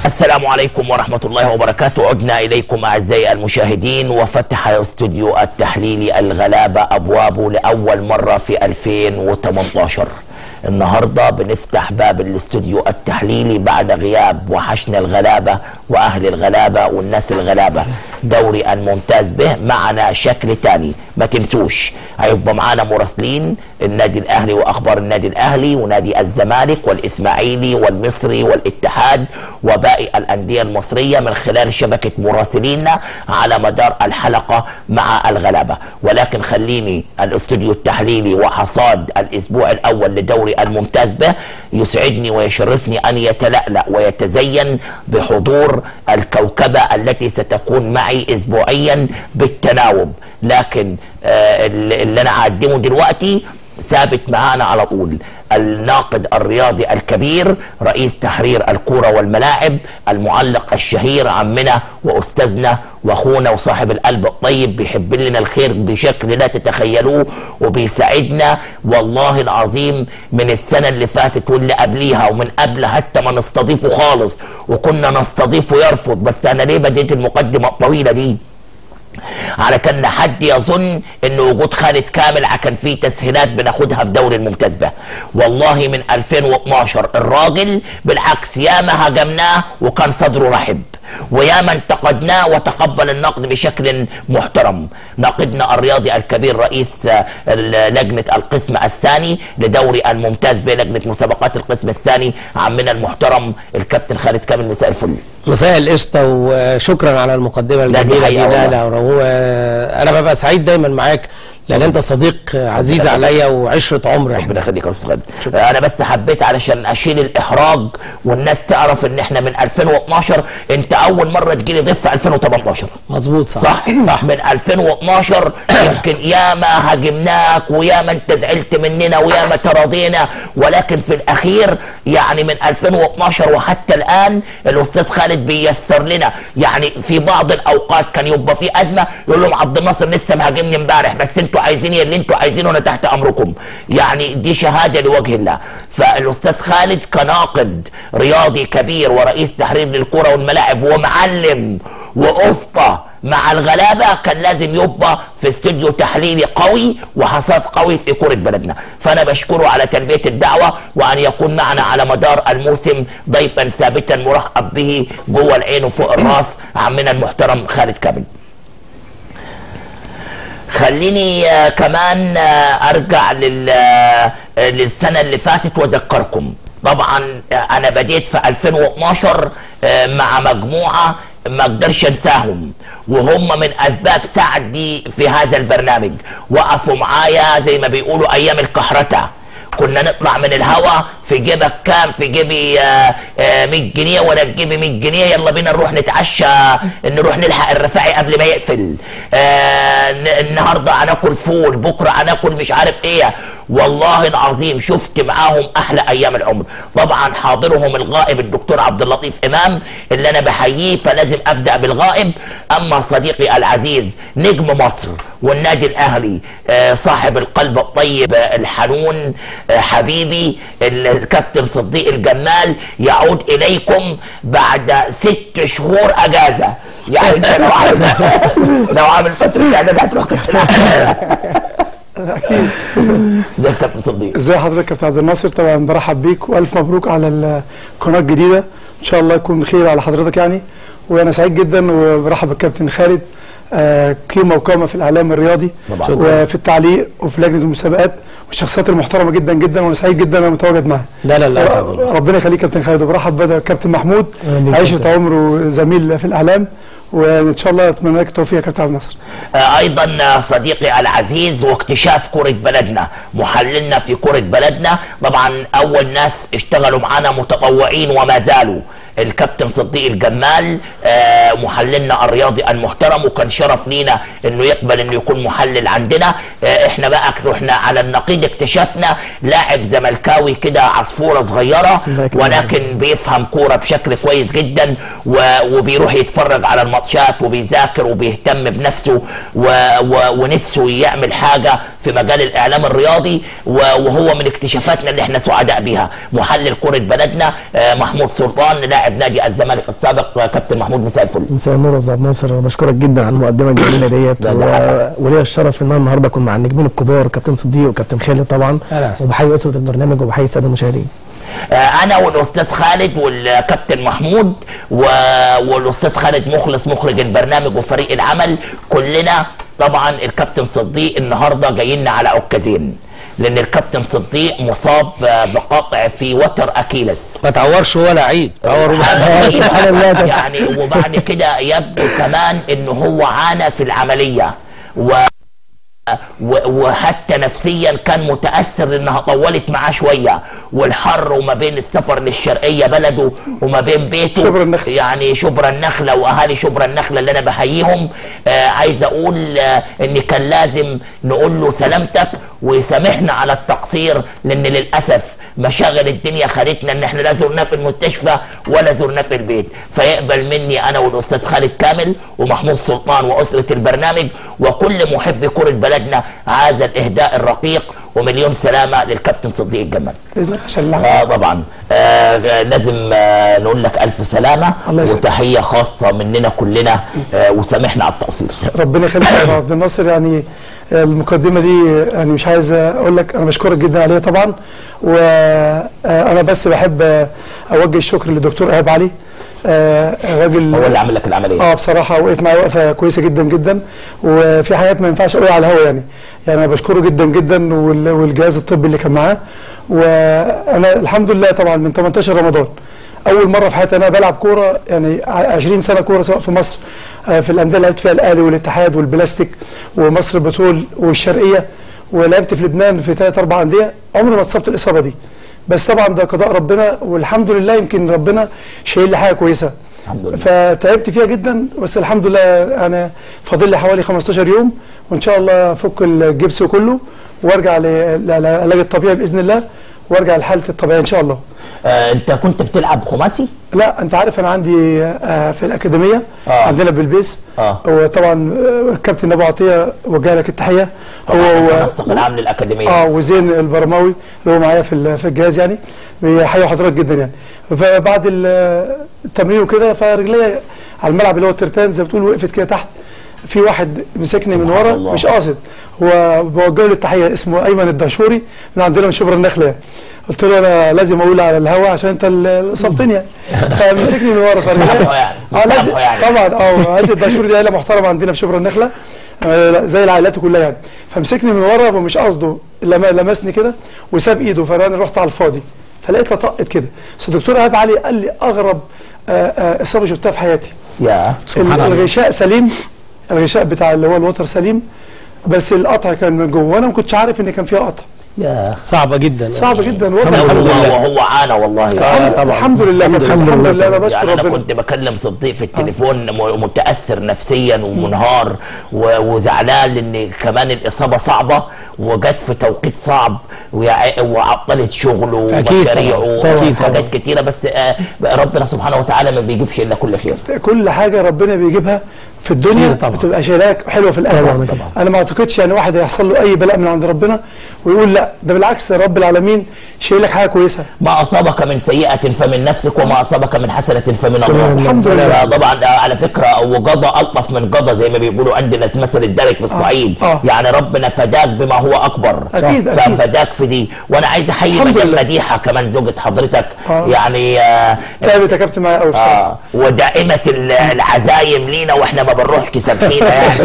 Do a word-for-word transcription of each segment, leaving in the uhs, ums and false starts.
السلام عليكم ورحمة الله وبركاته. عدنا إليكم أعزائي المشاهدين، وفتح استوديو التحليل الغلابة أبوابه لأول مرة في ألفين وثمانية عشر. النهاردة بنفتح باب الاستوديو التحليلي بعد غياب وحشنا الغلابة وأهل الغلابة والناس الغلابة. دوري الممتاز به معنا شكل تاني، ما تنسوش هيبقى معانا مراسلين النادي الأهلي وأخبار النادي الأهلي ونادي الزمالك والإسماعيلي والمصري والاتحاد وباقي الأندية المصرية من خلال شبكة مراسلينا على مدار الحلقة مع الغلابة. ولكن خليني الاستوديو التحليلي وحصاد الأسبوع الأول لدوري الممتاز به يسعدني ويشرفني أن يتلألأ ويتزين بحضور الكوكبة التي ستكون معي أسبوعيا بالتناوب، لكن آه اللي أنا أقدمه دلوقتي ثابت معانا على طول. الناقد الرياضي الكبير، رئيس تحرير الكورة والملاعب، المعلق الشهير، عمنا وأستاذنا وأخونا وصاحب القلب الطيب، بيحب لنا الخير بشكل لا تتخيلوه وبيساعدنا والله العظيم من السنة اللي فاتت واللي قبليها ومن قبل حتى ما نستضيفه خالص، وكنا نستضيفه يرفض. بس أنا ليه بديت المقدمة الطويلة دي؟ على كان حد يظن ان وجود خالد كامل كان فيه تسهيلات بناخدها في دوري الممتاز به. والله من ألفين واثناشر الراجل بالعكس ياما هاجمناه وكان صدره رحب، وياما انتقدناه وتقبل النقد بشكل محترم. ناقدنا الرياضي الكبير، رئيس لجنة القسم الثاني لدوري الممتاز بلجنة مسابقات القسم الثاني، عمنا المحترم الكابتن خالد كامل. مساء الفل. مساء القشطة، وشكرا على المقدمة الجميلة دي. لا لا هو انا ببقى سعيد دايما معاك لان انت صديق عزيز عليا وعشره عمر. ربنا يخليك يا استاذ خالد. انا بس حبيت علشان اشيل الاحراج والناس تعرف ان احنا من ألفين واثناشر، انت اول مره تجيلي ضيف في ألفين وثمانية عشر. مظبوط. صح صح, صح. من ألفين واثناشر يمكن ياما هاجمناك وياما انت زعلت مننا وياما تراضينا، ولكن في الاخير يعني من ألفين واثناشر وحتى الان الاستاذ خالد بيسر لنا. يعني في بعض الاوقات كان يبقى في ازمه يقول لهم عبد الناصر لسه مهاجمني امبارح، بس انتوا عايزين اللي انتوا عايزينه انا تحت امركم. يعني دي شهاده لوجه الله. فالاستاذ خالد كناقد رياضي كبير ورئيس تحرير للكره والملاعب ومعلم واسطى مع الغلابه كان لازم يبقى في استوديو تحليلي قوي وحصاد قوي في كره بلدنا. فانا بشكره على تلبيه الدعوه وان يكون معنا على مدار الموسم ضيفا ثابتا مرحب به جوه العين وفوق الراس، عمنا المحترم خالد كامل. خليني آه كمان آه ارجع لل آه للسنه اللي فاتت واذكركم. طبعا آه انا بديت في ألفين واثناشر آه مع مجموعه ما اقدرش انساهم، وهم من اسباب سعدي في هذا البرنامج. وقفوا معايا زي ما بيقولوا ايام الكحرته. كنا نطلع من الهوا في جيبك كام؟ في جيبي آه آه مية جنيه وانا في جيبي مية جنيه، يلا بينا نروح نتعشى، نروح نلحق الرفاعي قبل ما يقفل. آه النهارده هناكل فول، بكره هناكل مش عارف ايه. والله العظيم شفت معاهم احلى ايام العمر. طبعا حاضرهم الغائب الدكتور عبد اللطيف امام اللي انا بحييه، فلازم ابدا بالغائب. اما صديقي العزيز نجم مصر والنادي الاهلي آه صاحب القلب الطيب آه الحنون آه حبيبي الكابتن صديق الجمال، يعود اليكم بعد ست شهور اجازه. يعني انت لو عامل لو عامل فتره اعداد هتروح كاس العالم. اكيد. ازيك يا كابتن صديق؟ ازي حضرتك يا كابتن عبد الناصر؟ طبعا برحب بيك والف مبروك على القناه الجديده، ان شاء الله يكون خير على حضرتك يعني. وانا سعيد جدا وبرحب بالكابتن خالد، آه قيمه وقامه في الاعلام الرياضي طبعا. وفي التعليق وفي لجنه المسابقات والشخصيات المحترمه جدا جدا، وانا سعيد جدا انا متواجد معاه. لا لا لا اسعد الله. ربنا يخليك كابتن خالد. وبرحب بالكابتن محمود، عيشه عمر وزميل في الاعلام، وان شاء الله اتمنى لك التوفيق يا كابتن عبد الناصر. آه ايضا صديقي العزيز واكتشاف كره بلدنا، محللنا في كره بلدنا. طبعا اول ناس اشتغلوا معانا متطوعين وما زالوا الكابتن صديق الجمال، آه محللنا الرياضي المحترم، وكان شرف لينا انه يقبل انه يكون محلل عندنا. آه احنا بقى رحنا على النقيض، اكتشفنا لاعب زملكاوي كده عصفوره صغيره ولكن بيفهم كوره بشكل كويس جدا، وبيروح يتفرج على الماتشات وبيذاكر وبيهتم بنفسه ونفسه يعمل حاجه في مجال الاعلام الرياضي، وهو من اكتشافاتنا اللي احنا سعداء بيها. محلل كره بلدنا آه محمود سلطان، لاعب لاعب نادي الزمالك السابق كابتن محمود. مساء الفل. مساء النور يا استاذ عبد الناصر، بشكرك جدا على المقدمه الجميله ديت، وليا الشرف ان انا النهارده اكون مع النجمين الكبار كابتن صديق وكابتن خالد طبعا، وبحيي اسره البرنامج وبحيي الساده المشاهدين. انا والاستاذ خالد والكابتن محمود والاستاذ خالد مخلص مخرج البرنامج وفريق العمل كلنا. طبعا الكابتن صديق النهارده جاي لنا على عكازين، لان الكابتن صديق مصاب بقطع في وتر اكيلس. ما تعورش ولا عيب، تعور سبحان الله يعني. وبعد كده يبدو كمان انه هو عانى في العمليه و وحتى نفسيا كان متاثر لانها طولت معاه شويه، والحر وما بين السفر للشرقيه بلده وما بين بيته شبرا النخله، يعني شبرا النخله واهالي شبرا النخله اللي انا بحييهم. آه عايز اقول آه ان كان لازم نقول له سلامتك ويسامحنا على التقصير، لان للاسف مشاغل الدنيا خدتنا ان احنا لا زرناه في المستشفى ولا زرناه في البيت، فيقبل مني انا والاستاذ خالد كامل ومحمود سلطان واسره البرنامج وكل محب كره بلدنا هذا الاهداء الرقيق، ومليون سلامه للكابتن صديق الجمال. باذنك عشان آه طبعا آه لازم آه نقول لك الف سلامه وتحيه خاصه مننا كلنا، آه وسامحنا على التقصير. ربنا يخليك يا عبد الناصر. يعني المقدمه دي يعني مش عايز اقول لك انا بشكرك جدا عليها طبعا، وانا بس بحب اوجه الشكر للدكتور ايهاب علي، راجل هو اللي عمل لك العمليه. اه بصراحه وقف معايا وقفه كويسه جدا جدا، وفي حاجات ما ينفعش اقولها على الهوا يعني يعني انا بشكره جدا جدا والجهاز الطبي اللي كان معاه. وانا الحمد لله طبعا من تمنتاشر رمضان اول مره في حياتي انا بلعب كوره، يعني عشرين سنه كوره سواء في مصر في الانديه اللي لعبت فيها الاهلي والاتحاد والبلاستيك ومصر البترول والشرقيه، ولعبت في لبنان في ثلاث اربع انديه، عمري ما اتصبت الاصابه دي. بس طبعا ده قضاء ربنا والحمد لله، يمكن ربنا شايل لي حاجه كويسه الحمد لله. فتعبت فيها جدا بس الحمد لله انا فاضل لي حوالي خمستاشر يوم وان شاء الله افك الجبس كله وارجع للعلاج الطبيعي باذن الله وارجع لحالتي الطبيعيه ان شاء الله. آه انت كنت بتلعب خماسي؟ لا انت عارف انا عندي آه في الاكاديميه آه. عندنا بالبيس آه. وطبعا الكابتن ابو عطيه وجه لك التحيه، هو المنسق العام للاكاديميه اه وزين البرماوي اللي هو معايا في في الجهاز، يعني بيحيوا حضرتك جدا يعني. فبعد التمرين وكده فرجليا على الملعب اللي هو الترتان زي ما بتقول وقفت كده تحت، في واحد مسكني من ورا الله. مش قاصد، هو بوجه له التحيه اسمه ايمن الدهشوري من عندنا من شبرا النخله يعني. قلت له انا لازم اقول على الهوا عشان انت اللي صبتني يعني. فمسكني من ورا فرجليا يعني اه لازم يعني. طبعا اه عائله الدهشوري دي عائله محترمه عندنا في شبرا النخله زي العائلات كلها يعني. فمسكني من ورا ومش قصده، لمسني كده وساب ايده، فانا رحت على الفاضي فلقيتها طقت كده. بس الدكتور ايهاب علي قال لي اغرب اصابه شفتها في حياتي. يا سبحان الله. الغشاء سليم، الغشاء بتاع اللي هو الوتر سليم، بس القطع كان من جوه وانا ما كنتش عارف ان كان فيها قطع. يا صعبه جدا صعبه جدا وهو عانى والله. آه طبعا الحمد لله الحمد لله, الحمد لله. انا بشكر يعني ربنا. انا كنت بكلم صديق في التليفون آه. متاثر نفسيا ومنهار وزعلان لان كمان الاصابه صعبه وجت في توقيت صعب وعطلت شغله ومشاريعه وحاجات كتيره، بس ربنا سبحانه وتعالى ما بيجيبش الا كل خير. كل حاجه ربنا بيجيبها في الدنيا بتبقى شايلاك حلوه في الاخره. انا ما اعتقدش يعني واحد هيحصل له اي بلاء من عند ربنا ويقول لا، ده بالعكس رب العالمين شايلك حاجه كويسه. ما اصابك من سيئه فمن نفسك وما اصابك من حسنه فمن الله. الحمد لله. طبعا على فكره وقضى الطف من قضى زي ما بيقولوا عندنا مثل الدرك في الصعيد. آه. آه. يعني ربنا فداك بما هو اكبر. اكيد اكيد فداك في دي. وانا عايز احيي مدام مديحه كمان زوجة حضرتك. آه. يعني آه تعبت يا كابتن معايا قوي بصراحه. آه ودائمه العزايم لينا واحنا ما بنروحش تسامحينا يعني.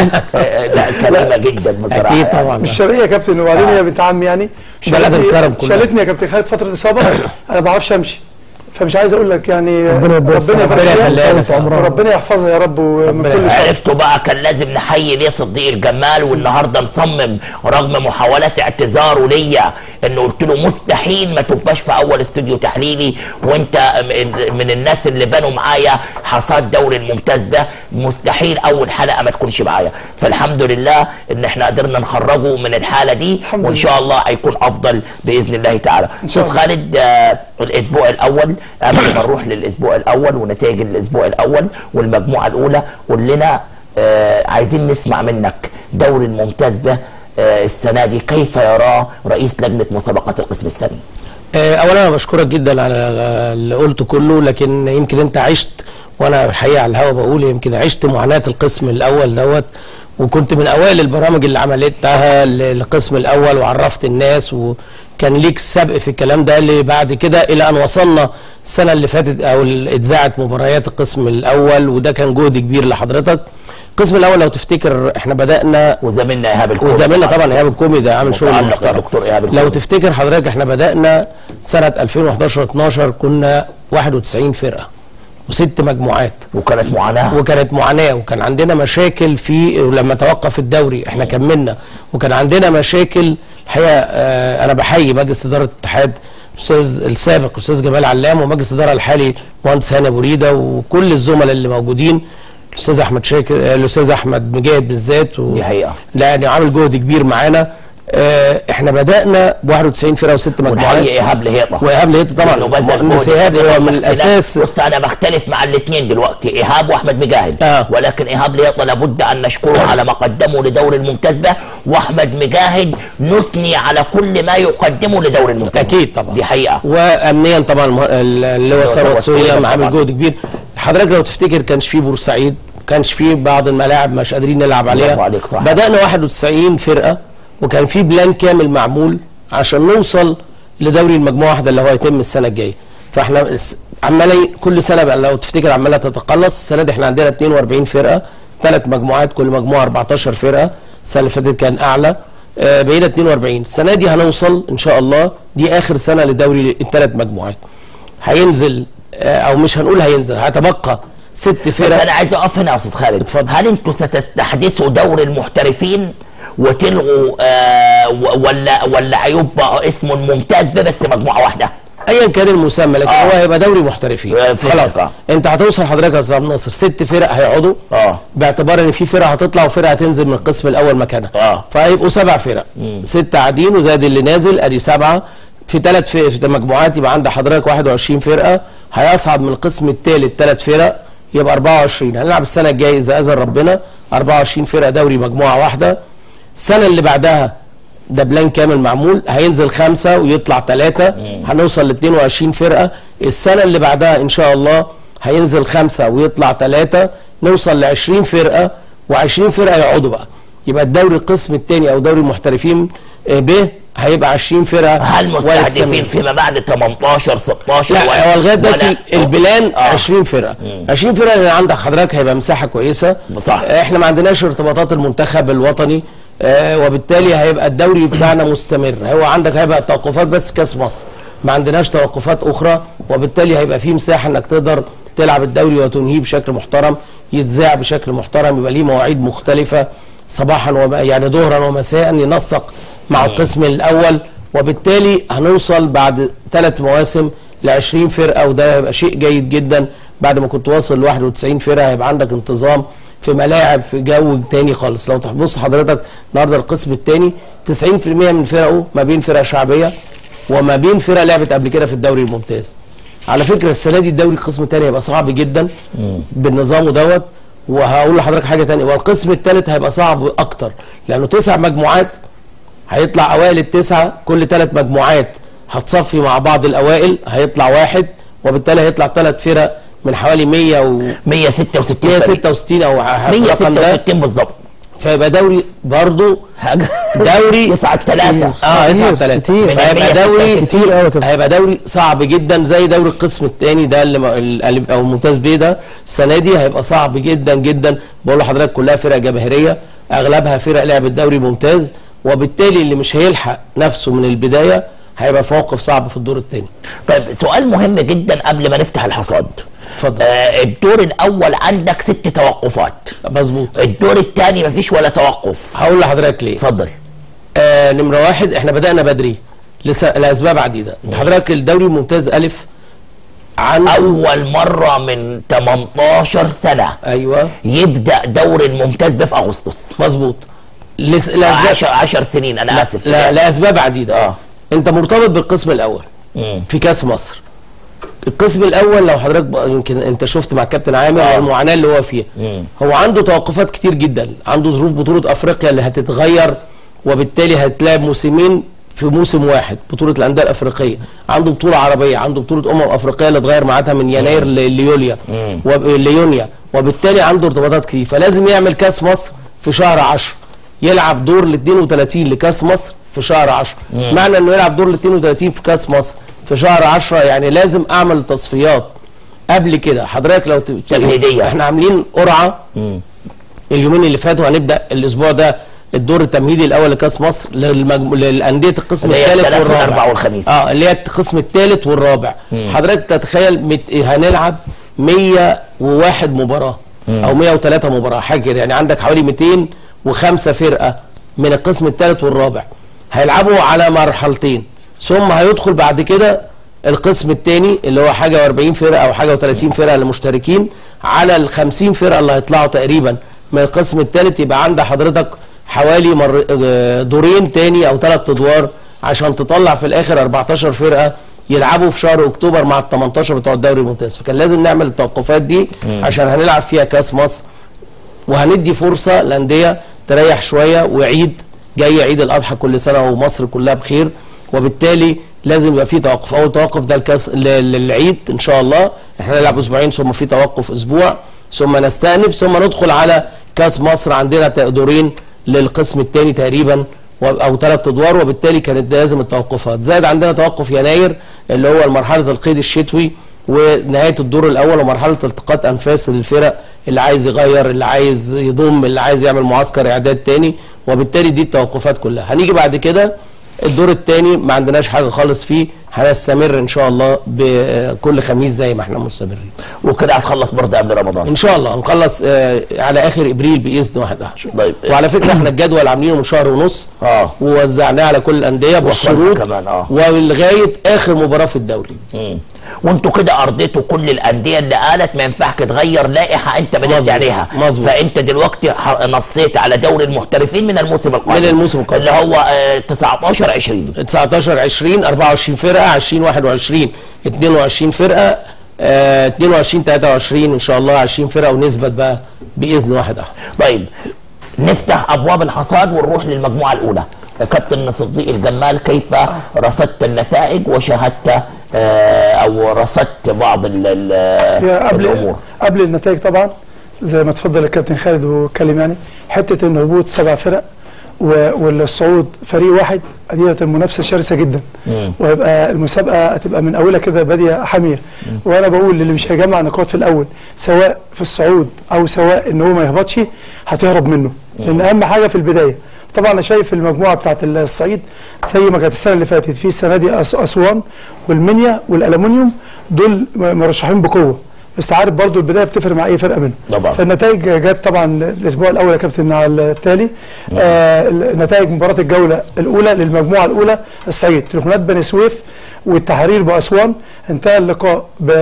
لا كريمه جدا بصراحه. اكيد طبعا. مش شرقيه يا كابتن، وبعدين هي بنت عمي يعني بلد الكرم كلها. شالتني يا كابتن خالد فتره اصابه انا ما بعرفش امشي، فمش عايز اقول لك يعني ربنا يخليها في عمرها وربنا يحفظها يا رب ومن كل شر. عرفتوا بقى كان لازم نحيي ليه صديق الجمال، والنهارده مصمم رغم محاولات اعتذاره ليا انه قلت له مستحيل ما تبقاش في اول استوديو تحليلي وانت من الناس اللي بنوا معايا حصاد دوري الممتاز ده، مستحيل اول حلقه ما تكونش معايا. فالحمد لله ان احنا قدرنا نخرجه من الحاله دي وان شاء الله هيكون افضل باذن الله تعالى. استاذ خالد آه الاسبوع الاول قبل ما نروح للاسبوع الاول ونتائج الاسبوع الاول والمجموعه الاولى، قول لنا آه عايزين نسمع منك دوري الممتاز به آه السنه دي كيف يراه رئيس لجنه مسابقات القسم الثاني؟ اولا انا بشكرك جدا على اللي قلته كله، لكن يمكن انت عشت، وانا الحقيقه على الهوا بقول يمكن عشت معاناه القسم الاول دوت، وكنت من اوائل البرامج اللي عملتها للقسم الاول وعرفت الناس، وكان ليك سبق في الكلام ده اللي بعد كده الى ان وصلنا السنه اللي فاتت او اتذاعت مباريات القسم الاول، وده كان جهد كبير لحضرتك. القسم الاول لو تفتكر احنا بدانا، وزميلنا ايهاب الكومي، وزميلنا طبعا ايهاب الكومي ده عامل شغل محترم. لو تفتكر حضرتك احنا بدانا سنه ألفين وحداشر اتناشر كنا واحد وتسعين فرقه وست مجموعات، وكانت معاناه وكانت معاناه وكان عندنا مشاكل في لما توقف الدوري احنا كملنا، وكان عندنا مشاكل الحقيقه. اه انا بحيي مجلس اداره الاتحاد الاستاذ السابق استاذ جمال علام، ومجلس الاداره الحالي مهندس هاني ابو ريده، وكل الزملاء اللي موجودين، الاستاذ احمد شاكر، الاستاذ احمد مجاهد بالذات، دي حقيقه يعني عامل جهد كبير معانا. اه احنا بدانا ب واحد وتسعين فرقه وست مجموعات، ونحيي ايهاب لهيطه، وايهاب لهيطه طبعا، بس ايهاب هو من الاساس. بص انا بختلف مع الاثنين دلوقتي، ايهاب واحمد مجاهد، آه. ولكن ايهاب لهيطه لابد ان نشكره على ما قدمه لدوري الممتاز، واحمد مجاهد نثني على كل ما يقدمه لدوري الممتاز. اكيد طبعا، دي حقيقه. وامنيا طبعا اللي هو ثروت سوريا عامل جهد كبير. حضرتك لو تفتكر كانش في بورسعيد، كانش في بعض الملاعب مش قادرين نلعب عليها، عليك صح. بدانا واحد وتسعين فرقه، وكان في بلان كامل معمول عشان نوصل لدوري المجموعه واحده اللي هو هيتم السنه الجايه. فاحنا عماله كل سنه بقى لو تفتكر عماله تتقلص. السنه دي احنا عندنا اتنين واربعين فرقه، ثلاث مجموعات، كل مجموعه اربعتاشر فرقه. السنه اللي فاتت كان اعلى، آه بقينا اتنين واربعين. السنه دي هنوصل ان شاء الله، دي اخر سنه لدوري الثلاث مجموعات. هينزل آه او مش هنقول هينزل، هتبقى ست فرق. بس انا عايز اقف هنا يا استاذ خالد. اتفضل. هل انتوا ستستحدثوا دوري المحترفين وتلغوا آه ولا ولا هيبقى اسمه الممتاز بس مجموعه واحده؟ ايا كان المسمى، لكن آه. هو هيبقى دوري محترفين. آه خلاص آه. انت هتوصل حضرتك يا استاذ ناصر ست فرق هيقعدوا، اه باعتبار ان في فرقه هتطلع وفرقه هتنزل من القسم الاول مكانها، اه فهيبقوا سبع فرق، سته قاعدين وزاد اللي نازل ادي سبعه في ثلاث في, في مجموعات، يبقى عند حضرتك واحد وعشرين فرقه. هيصعد من القسم الثالث ثلاث فرق يبقى اربعه وعشرين. هنلعب السنه الجايه اذا اذن ربنا اربعه وعشرين فرقه دوري مجموعه واحده. السنه اللي بعدها ده بلان كامل معمول، هينزل خمسه ويطلع ثلاثه، هنوصل ل اتنين وعشرين فرقه. السنه اللي بعدها ان شاء الله هينزل خمسه ويطلع ثلاثه، نوصل ل عشرين فرقه، وعشرين فرقه يقعدوا بقى. يبقى الدوري القسم الثاني او دوري المحترفين ب هيبقى عشرين فرقه. هل مستهدفين فيما بعد تمنتاشر ستاشر؟ لا هو لغايه دلوقتي البلان آه. عشرين فرقه. مم. عشرين فرقه اللي عندك حضرتك هيبقى مساحه كويسه. صح. احنا ما عندناش ارتباطات المنتخب الوطني، آه وبالتالي هيبقى الدوري بتاعنا مستمر. هو عندك هيبقى توقفات بس كاس مصر، ما عندناش توقفات اخرى، وبالتالي هيبقى في مساحه انك تقدر تلعب الدوري وتنهيه بشكل محترم، يتذاع بشكل محترم، يبقى ليه مواعيد مختلفه صباحا و... يعني ظهرا ومساء، ينسق مع القسم الاول، وبالتالي هنوصل بعد ثلاث مواسم ل عشرين فرقه، وده هيبقى شيء جيد جدا. بعد ما كنت واصل ل واحد وتسعين فرقه هيبقى عندك انتظام في ملاعب، في جو تاني خالص. لو تبص حضرتك النهارده القسم الثاني تسعين في المية من فرقه ما بين فرقه شعبيه وما بين فرقه لعبت قبل كده في الدوري الممتاز. على فكره السنه دي الدوري القسم الثاني هيبقى صعب جدا بالنظام دوت. وهقول لحضرتك حاجه ثانيه، والقسم الثالث هيبقى صعب اكتر، لانه تسع مجموعات، هيطلع اوائل التسعه، كل ثلاث مجموعات هتصفي مع بعض الاوائل، هيطلع واحد، وبالتالي هيطلع ثلاث فرق من حوالي مية و مية وستة وستين مية وستة وستين او مية وستة وستين بالظبط. فيبقى دوري برضه دوري يصعد ثلاثه اه يصعد ثلاثه، فهيبقى دوري كتير قوي كده، هيبقى دوري صعب جدا زي دوري القسم الثاني ده اللي او الممتاز بيه ده. السنه دي هيبقى صعب جدا جدا. بقول لحضرتك كلها فرق جماهيريه، اغلبها فرق لعبت دوري ممتاز، وبالتالي اللي مش هيلحق نفسه من البدايه هيبقى في موقف صعب في الدور الثاني. طيب سؤال مهم جدا قبل ما نفتح الحصاد. اتفضل. آه الدور الاول عندك ست توقفات. مظبوط. الدور الثاني مفيش ولا توقف. هقول لحضرتك ليه. اتفضل. آه نمره واحد، احنا بدانا بدري لس... لاسباب عديده. حضرتك الدوري الممتاز الف عن اول مره من تمنتاشر سنه ايوه يبدا دوري الممتاز ده في اغسطس. مظبوط. لس... لاسباب عشر سنين انا لا اسف. لا لاسباب عديده. اه انت مرتبط بالقسم الاول مم. في كاس مصر. القسم الاول لو حضرتك يمكن انت شفت مع الكابتن عامر آه. المعاناه اللي هو فيها. مم. هو عنده توقفات كتير جدا، عنده ظروف بطوله افريقيا اللي هتتغير، وبالتالي هتلاعب موسمين في موسم واحد، بطوله الانديه الافريقيه، عنده بطوله عربيه، عنده بطوله امم افريقيه اللي اتغير ميعادها من يناير ليوليا ليونيا، وبالتالي عنده ارتباطات كتير، فلازم يعمل كاس مصر في شهر عشرة، يلعب دور ال اثنين وثلاثين لكاس مصر في شهر عشرة. معنى انه يلعب دور ال اثنين وثلاثين في كاس مصر في شهر عشرة يعني لازم اعمل تصفيات قبل كده. حضرتك لو تمهيديه احنا عاملين قرعه اليومين اللي فاتوا، هنبدا الاسبوع ده الدور التمهيدي الاول لكاس مصر للمجم... للانديه القسم الثالث والرابع والخميس. اه اللي هي القسم الثالث والرابع. مم. حضرتك تتخيل مت... هنلعب مية وواحد مباراه مم. او مية وثلاثة مباراه حاجه كده، يعني عندك حوالي مئتين وخمسة فرقه من القسم الثالث والرابع هيلعبوا على مرحلتين، ثم هيدخل بعد كده القسم الثاني اللي هو حاجه وأربعين فرقه او حاجه وثلاثين فرقه للمشتركين على ال خمسين فرقه اللي هيطلعوا تقريبا من القسم الثالث. يبقى عند حضرتك حوالي مر... دورين تاني او ثلاث ادوار عشان تطلع في الاخر أربعتاشر فرقه يلعبوا في شهر اكتوبر مع ال تمنتاشر بتوع الدوري الممتاز. فكان لازم نعمل التوقفات دي مم. عشان هنلعب فيها كاس مصر، وهندي فرصه لانديه تريح شويه، وعيد جاي عيد الاضحى كل سنه ومصر كلها بخير، وبالتالي لازم يبقى في توقف. اول توقف ده الكاس للعيد ان شاء الله، احنا نلعب اسبوعين ثم في توقف اسبوع ثم نستأنف ثم ندخل على كاس مصر. عندنا دورين للقسم الثاني تقريبا او ثلاث ادوار، وبالتالي كانت لازم التوقفات. زائد عندنا توقف يناير اللي هو مرحله القيد الشتوي ونهايه الدور الاول ومرحله التقاط انفاس للفرق اللي عايز يغير، اللي عايز يضم، اللي عايز يعمل معسكر اعداد تاني، وبالتالي دي التوقفات كلها. هنيجي بعد كده الدور الثاني ما عندناش حاجه خالص فيه، هنستمر ان شاء الله بكل خميس زي ما احنا مستمرين. وكده هتخلص برضه قبل رمضان ان شاء الله، هنخلص آه على اخر ابريل باذن واحد احد. طيب. وعلى فكره احنا الجدول عاملينه من شهر ونص اه ووزعناه على كل الانديه بالشروط كمان اه ولغايه اخر مباراه في الدوري. امم وانتوا كده ارضيتوا كل الانديه اللي قالت ما ينفعش تغير لائحه انت بدات عليها. مظبوط. فانت دلوقتي نصيت على دوري المحترفين من الموسم القادم، من الموسم القادم اللي هو آه تسعتاشر عشرين تسعتاشر عشرين أربعة وعشرين فرقه، عشرين واحد وعشرين اتنين وعشرين فرقه، آه اتنين وعشرين تلاتة وعشرين ان شاء الله عشرين فرقه، ونثبت بقى باذن واحد احد. طيب نفتح ابواب الحصاد ونروح للمجموعه الاولى. كابتن صديق الجمال، كيف رصدت النتائج وشاهدت آه او رصدت بعض ال ال قبل الامور؟ قبل النتائج طبعا زي ما اتفضل الكابتن خالد واتكلم، يعني حته ان هبوط سبع فرق والصعود فريق واحد ديت المنافسه شرسه جدا، مم. ويبقى المسابقه هتبقى من اولها كده باديه حاميه. مم. وانا بقول للي مش هيجمع نقاط في الاول سواء في الصعود او سواء ان هو ما يهبطش هتهرب منه، مم. لان اهم حاجه في البدايه. طبعا انا شايف المجموعه بتاعت الصعيد زي ما كانت السنه اللي فاتت، في السنه دي اسوان والمنيا والالومنيوم دول مرشحين بقوه، بس عارف برضه البدايه بتفرق مع اي فرقه منهم طبعا. فالنتائج جت طبعا الاسبوع الاول يا كابتن على التالي. آه نتائج مباراه الجوله الاولى للمجموعه الاولى الصعيد، تليفونات بني سويف والتحرير باسوان، انتهى اللقاء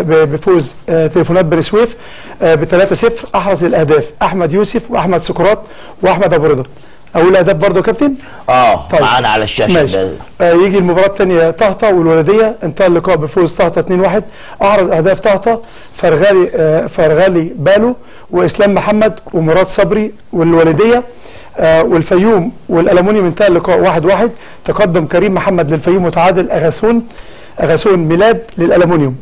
بفوز آه تليفونات بني سويف آه ب ثلاثة صفر. احرز الاهداف احمد يوسف واحمد سقراط واحمد ابو رضا. اول اهداف برضه يا كابتن؟ اه طيب. معانا على الشاشه. ماشي. آه يجي المباراه الثانيه طهطا والولديه، انتهى اللقاء بفوز طهطا اتنين واحد. احرز اهداف طهطا فرغالي آه فرغالي بالو واسلام محمد ومراد صبري والولديه. آه والفيوم والالومنيوم انتهى اللقاء واحد واحد. تقدم كريم محمد للفيوم وتعادل اغاثون اغاثون ميلاد للالومنيوم.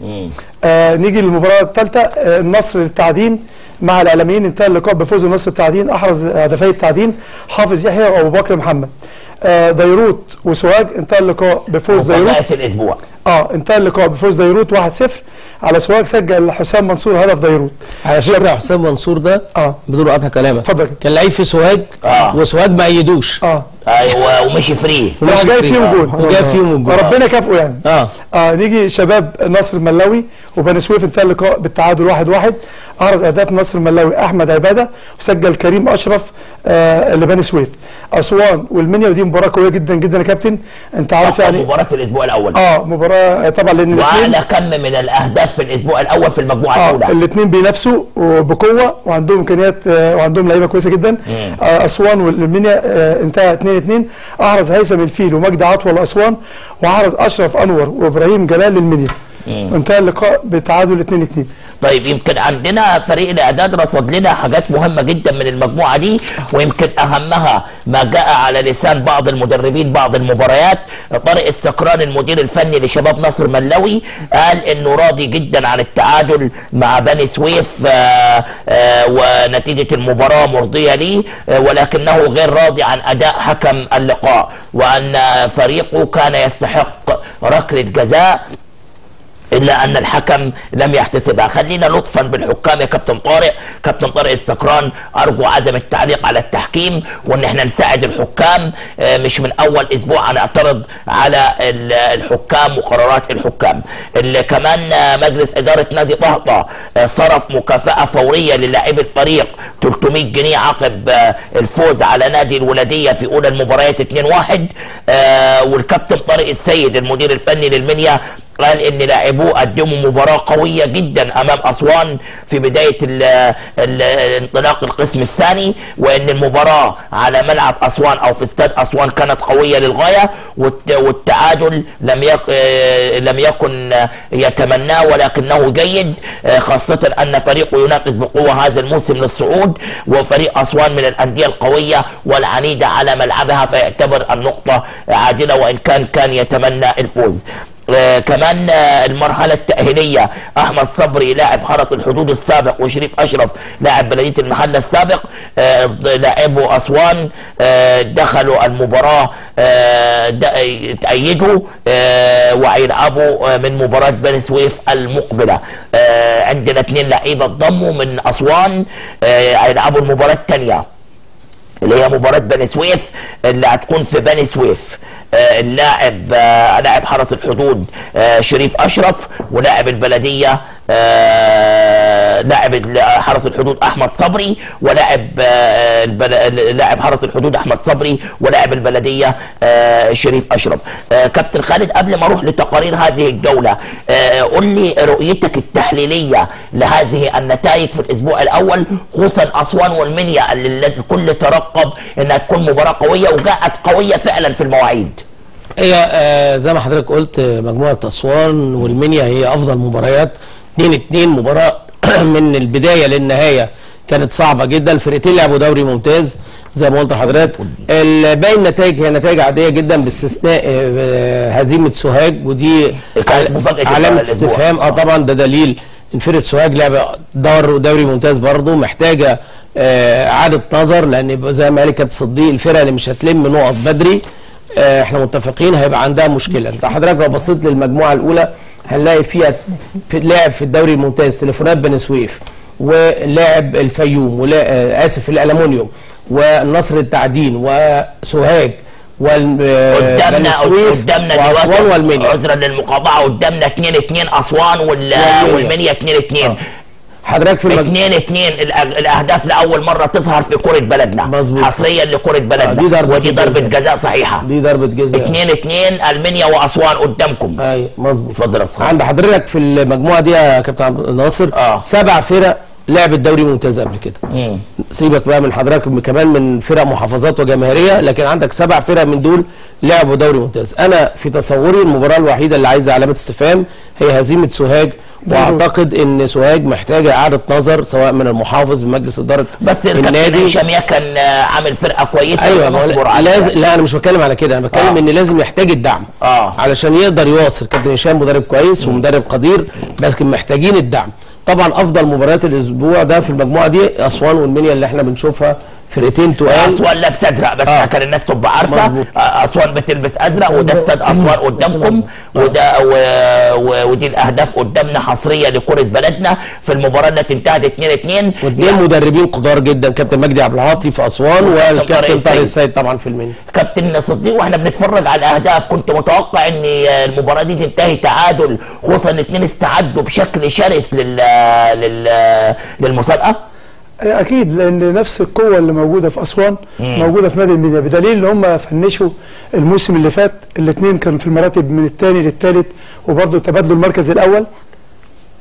آه نيجي للمباراه الثالثه، آه النصر للتعدين مع الاعلاميين، انتهى اللقاء بفوز النصر التعدين. احرز هدفي التعدين حافظ يحيى وابو بكر محمد. آه ديروت وسوهاج، انتهى اللقاء بفوز ديروت. الاسبوع اه انتهى اللقاء بفوز ديروت واحد صفر على سوهاج. سجل حسام منصور هدف ديروت. على فكره حسام منصور ده اه بدون قطع كلامك اتفضل، كان لعيب في سوهاج آه. وسوهاج ما ايدوش اه ايوه ومشي فري وجاي فيهم جول وجاي فيهم جول ربنا كافئه يعني. اه اه نيجي شباب نصر الملاوي وبني سويف، انتهى اللقاء بالتعادل واحد واحد. احرز اهداف نصر الملاوي احمد عباده وسجل كريم اشرف آه لبني سويف. اسوان والمنيا، ودي مباراه قويه جدا جدا يا كابتن، انت عارف يعني مباراه الاسبوع الاول اه مباراه طبعا لان واعلى كم من الاهداف في الاسبوع الاول في المجموعه آه الاولى. الاثنين بينافسوا بقوه وعندهم امكانيات آه وعندهم لعيبه كويسه جدا. آه اسوان والمنيا آه انتهى اتنين اتنين. احرز هيثم الفيل ومجدي عطوه لاسوان، واحرز اشرف انور وابراهيم جلال للمنيا. انتهى اللقاء بتعادل اتنين اتنين. طيب يمكن عندنا فريق الاعداد رصد لنا حاجات مهمه جدا من المجموعه دي، ويمكن اهمها ما جاء على لسان بعض المدربين بعض المباريات. طارق السكران المدير الفني لشباب نصر ملاوي قال انه راضي جدا عن التعادل مع بني سويف، آآ آآ ونتيجه المباراه مرضيه ليه، ولكنه غير راضي عن اداء حكم اللقاء، وان فريقه كان يستحق ركله جزاء إلا أن الحكم لم يحتسبها. خلينا لطفا بالحكام يا كابتن طارق. كابتن طارق السكران أرجو عدم التعليق على التحكيم، وإن احنا نساعد الحكام، مش من أول أسبوع هنعترض على الحكام وقرارات الحكام. اللي كمان مجلس إدارة نادي طهطا صرف مكافأة فورية للاعبي الفريق ثلاثمائة جنيه عقب الفوز على نادي الولدية في أولى المباريات اثنين واحد. والكابتن طارق السيد المدير الفني للمنيا قال ان لاعبوه قدموا مباراه قويه جدا امام اسوان في بدايه ال ال انطلاق القسم الثاني، وان المباراه على ملعب اسوان او في استاد اسوان كانت قويه للغايه، والتعادل لم يك لم يكن يتمناه ولكنه جيد، خاصه ان فريقه ينافس بقوه هذا الموسم للصعود، وفريق اسوان من الانديه القويه والعنيده على ملعبها، فيعتبر النقطه عادله وان كان كان يتمنى الفوز. آه كمان آه المرحلة التأهيلية أحمد صبري لاعب حرس الحدود السابق وشريف أشرف لاعب بلدية المحلة السابق آه لاعبوا أسوان آه دخلوا المباراة آه تأيدوا آه وهيلعبوا آه من مباراة بني سويف المقبلة. آه عندنا اثنين لعيبة انضموا من أسوان هيلعبوا آه المباراة الثانية اللي هي مباراة بني سويف اللي هتكون في بني سويف. آه اللاعب آه لاعب حرس الحدود آه شريف أشرف، ولاعب البلدية آه لاعب حرس الحدود أحمد صبري، ولاعب آه لاعب حرس الحدود أحمد صبري، ولاعب البلدية آه شريف أشرف. آه كابتن خالد قبل ما أروح لتقارير هذه الجولة آه قل لي رؤيتك التحليلية لهذه النتائج في الأسبوع الأول، خصوصا أسوان والمنيا اللي الكل ترقب أنها تكون مباراة قوية وجاءت قوية فعلا في المواعيد. هي آه زي ما حضرتك قلت مجموعة أسوان والمنيا هي أفضل مباريات، اتنين اتنين مباراة من البداية للنهاية كانت صعبة جدا. الفرقتين لعبوا دوري ممتاز زي ما قلت لحضرتك. باقي النتائج هي نتائج عادية جدا باستثناء هزيمة سوهاج، ودي علامة استفهام. اه طبعا ده دليل ان فرقة سوهاج لعبة دور دوري ممتاز برضه، محتاجة آه اعادة نظر، لان زي ما قال كابتن صديق الفرقة اللي مش هتلم نقط بدري آه احنا متفقين هيبقى عندها مشكلة. انت حضرتك لو بصيت للمجموعة الأولى هنلاقي فيها في لاعب في الدوري الممتاز تليفونات بني سويف، ولاعب الفيوم، ولا اسف الالومنيوم، والنصر التعدين، وسوهاج، قدامنا قدامنا واسوان والمنيا. عذرا للمقاطعه قدامنا اتنين اتنين اسوان والمنيا اتنين اتنين. حضرتك في المج... اتنين اتنين الاهداف لاول مره تظهر في كره بلدنا، مظبوط، حصريا لكره بلدنا. دي ضربة ودي ضربه جزاء صحيحه، دي ضربه جزاء. اتنين اتنين المنيا واسوان قدامكم. ايوه مظبوط. اتفضل يا استاذ. عند حضرتك في المجموعه دي يا كابتن ناصر آه. سبع فرق لعبت دوري ممتاز قبل كده. مم. سيبك بقى من حضرتك كمان من فرق محافظات وجماهيريه، لكن عندك سبع فرق من دول لعبوا دوري ممتاز. انا في تصوري المباراه الوحيده اللي عايزه علامه استفهام هي هزيمه سوهاج، واعتقد ان سوهاج محتاجه اعاده نظر سواء من المحافظ بمجلس اداره بس النادي. بس الكابتن كان عامل فرقه كويسه. ايوه لازم. لا انا مش بتكلم على كده، انا بتكلم آه. ان لازم يحتاج الدعم اه علشان يقدر يواصل. كابتن هشام مدرب كويس ومدرب قدير، بس محتاجين الدعم. طبعا افضل مباريات الاسبوع ده في المجموعه دي اسوان والمنيا اللي احنا بنشوفها، فرقتين تقال. اسوان لابس ازرق بس آه. كان الناس تبقى عارفه. مزبوط. اسوان بتلبس ازرق، وده استاد اسوان قدامكم، وده و... و... ودي الاهداف قدامنا حصريه لكره بلدنا في المباراه التي انتهت اتنين اتنين. واثنين مدربين كبار جدا، كابتن مجدي عبد العاطي في اسوان والكابتن طارق السيد طبعا في المنيا. كابتن صديق واحنا بنتفرج على الاهداف كنت متوقع ان المباراه دي تنتهي تعادل، خصوصا ان الاثنين استعدوا بشكل شرس لل لل للمسابقه. اكيد، لان نفس القوه اللي موجوده في اسوان مم. موجوده في نادي المنيا، بدليل ان هم فنشوا الموسم اللي فات الاثنين كانوا في المراتب من الثاني للثالث، وبرضه تبادلوا المركز الاول.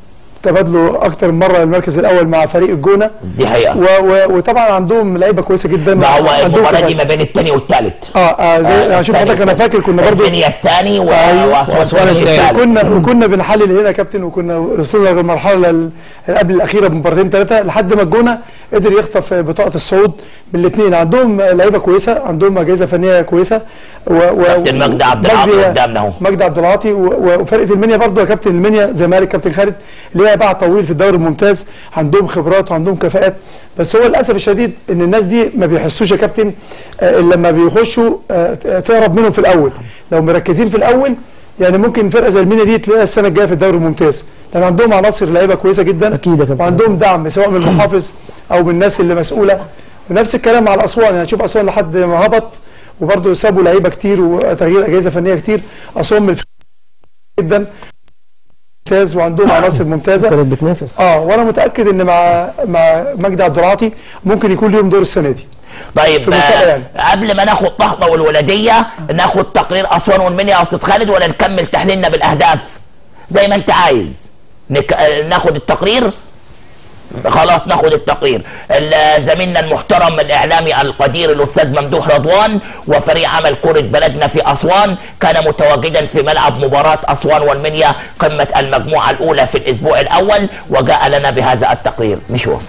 تبادلوا اكتر من مره المركز الاول مع فريق الجونه. دي حقيقه. وطبعا عندهم لعيبه كويسه جدا. ما هو المباراه دي ما بين الثاني والثالث. اه, آه زي آه شوف حضرتك انا فاكر كنا برضه المنيا الثاني واسوان الثالث. كنا وكنا بنحلل هنا يا كابتن، وكنا وصلنا للمرحله قبل الاخيره بمباراتين ثلاثه لحد ما الجونه قدر يخطف بطاقه الصعود بالاثنين. عندهم لعيبه كويسه، عندهم اجهزه فنيه كويسه. كابتن مجدي عبد العاطي قدامنا اهو. مجدي عبد العاطي وفرقه المنيا برضه يا كابتن، المنيا زمالك كابتن خالد ليها باع طويل في الدوري الممتاز، عندهم خبرات وعندهم كفاءات. بس هو للاسف الشديد ان الناس دي ما بيحسوش يا كابتن الا لما بيخشوا تهرب منهم في الاول. لو مركزين في الاول يعني ممكن فرقه زي المنيا دي تلاقيها السنه الجايه في الدوري الممتاز، لان عندهم عناصر لعيبه كويسه جدا. اكيد يا كابتن. وعندهم دعم سواء من المحافظ او من الناس اللي مسؤوله. ونفس الكلام مع الاسوان، يعني شوف اسوان لحد ما هبط وبرضه سابوا لعيبه كتير وتغيير اجهزه فنيه كتير. اسوان من جدا ممتاز وعندهم عناصر ممتازه كانت بتنافس. اه وانا متاكد ان مع مع مجدي عبد العاطي ممكن يكون ليهم دور السنه دي. طيب يعني. قبل ما ناخد طهطه والولديه ناخد تقرير اسوان والمنيا يا استاذ خالد، ولا نكمل تحليلنا بالاهداف زي ما انت عايز؟ نك... ناخد التقرير. خلاص ناخد التقرير. زميلنا المحترم الاعلامي القدير الاستاذ ممدوح رضوان وفريق عمل كرة بلدنا في اسوان كان متواجدا في ملعب مباراة اسوان والمنيا قمة المجموعة الاولى في الاسبوع الاول، وجاء لنا بهذا التقرير. نشوف.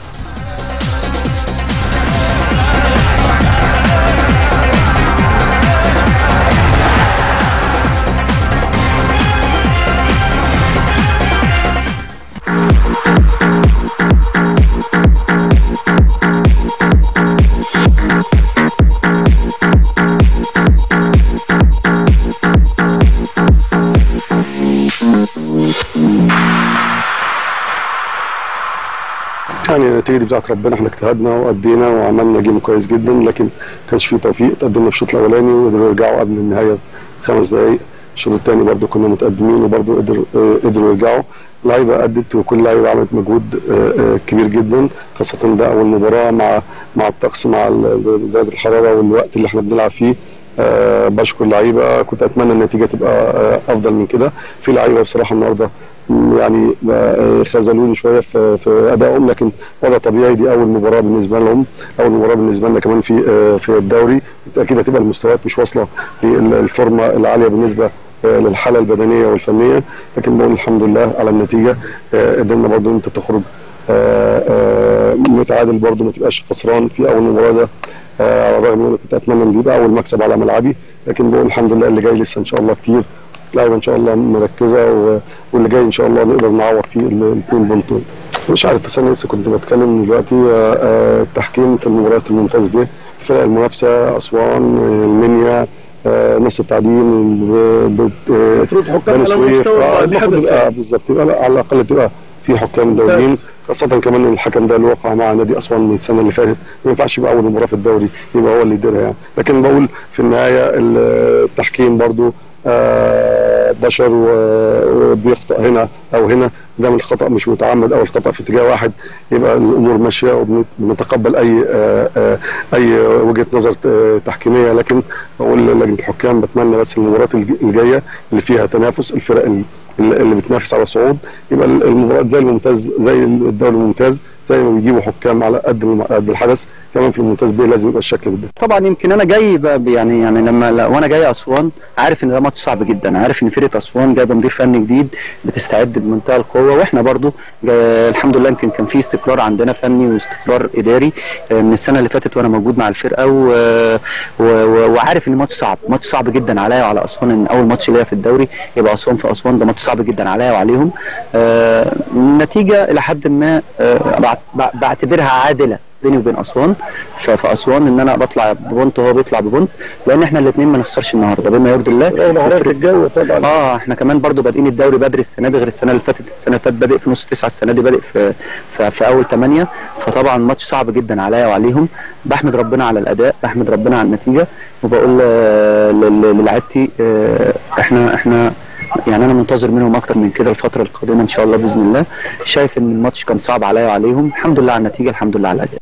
يعني النتيجه دي بتاعت ربنا، احنا اجتهدنا وادينا وعملنا جيم كويس جدا، لكن ما كانش فيه توفيق. تقدمنا في الشوط الاولاني وقدروا يرجعوا قبل النهايه خمس دقائق. الشوط الثاني برضه كنا متقدمين وبرضه قدر قدروا يرجعوا. اللعيبه ادت وكل لعيبه عملت مجهود كبير جدا، خاصه ده اول مباراه مع مع الطقس مع درجه الحراره والوقت اللي احنا بنلعب فيه. أه بشكر اللعيبه، كنت اتمنى النتيجه تبقى أه افضل من كده. في لعيبه بصراحه النهارده يعني خذلوني شويه في في ادائهم، لكن وضع طبيعي. دي اول مباراه بالنسبه لهم، اول مباراه بالنسبه لنا كمان في أه في الدوري. بالتاكيد هتبقى المستويات مش واصله للفورمه العاليه بالنسبه للحاله البدنيه والفنيه، لكن بقول الحمد لله على النتيجه. قدرنا برضو انت تخرج متعادل، برضو ما تبقاش خسران في اول مباراه. ده على الرغم ان انا كنت اتمنى ان يبقى اول مكسب على ملعبي، لكن بقول الحمد لله اللي جاي لسه ان شاء الله كتير. لعيبه ان شاء الله مركزه، واللي جاي ان شاء الله نقدر نعوض فيه الاثنين بونتون. مش عارف، بس انا لسه كنت بتكلم دلوقتي. التحكيم في المباريات الممتاز به، الفرق المنافسه اسوان المنيا ناس التعدين المفروض حكام على مستوى الحدث بالظبط، يبقى على الاقل تبقى في حكام دوليين، خاصه كمان ان الحكم ده اللي وقع مع نادي اسوان من السنه اللي فاتت، ما ينفعش يبقى اول مباراه في الدوري يبقى هو اللي يديرها يعني. لكن بقول في النهايه التحكيم برضو آه بشر وبيخطئ هنا او هنا، ده من الخطا مش متعمد او الخطا في اتجاه واحد، يبقى الامور ماشيه وبنتقبل اي آه آه اي وجهه نظر تحكيميه. لكن بقول لجنه الحكام بتمنى بس المباريات الجايه اللي فيها تنافس، الفرق اللي بتنافس على الصعود، يبقى المباريات زي الممتاز زي الدوري الممتاز، زي ما بيجيبوا حكام على قد قد الحدث. كمان في الممتاز بيه لازم يبقى الشكل ده. طبعا يمكن انا جاي يعني يعني لما وانا جاي اسوان عارف ان ده ماتش صعب جدا، عارف ان فرقه اسوان جايبه مدير فني جديد بتستعد بمنتهى القوه، واحنا برضو الحمد لله يمكن كان في استقرار عندنا فني واستقرار اداري من السنه اللي فاتت وانا موجود مع الفرقه، و... و... وعارف ان ماتش صعب، ماتش صعب جدا عليا وعلى اسوان، ان اول ماتش ليا في الدوري يبقى اسوان في اسوان، ده ماتش صعب جدا عليا وعليهم. آه النتيجه الى حد ما آه بعتبرها عادله بيني وبين اسوان. ففي اسوان ان انا بطلع ببونت وهو بيطلع ببونت، لان احنا الاثنين ما نخسرش النهارده بما يرضي الله. الجو طبعا اه احنا كمان برضو بادئين الدوري بدري السنه دي غير السنه اللي فاتت، السنه اللي فاتت بادئ في نص تسعه، السنه دي بادئ في في, في اول ثمانيه، فطبعا ماتش صعب جدا عليا وعليهم. بحمد ربنا على الاداء، بحمد ربنا على النتيجه، وبقول للاعيبتي احنا احنا يعني انا منتظر منهم اكتر من كده الفتره القادمه ان شاء الله باذن الله. شايف ان الماتش كان صعب عليا وعليهم، الحمد لله على النتيجه، الحمد لله على الاداء.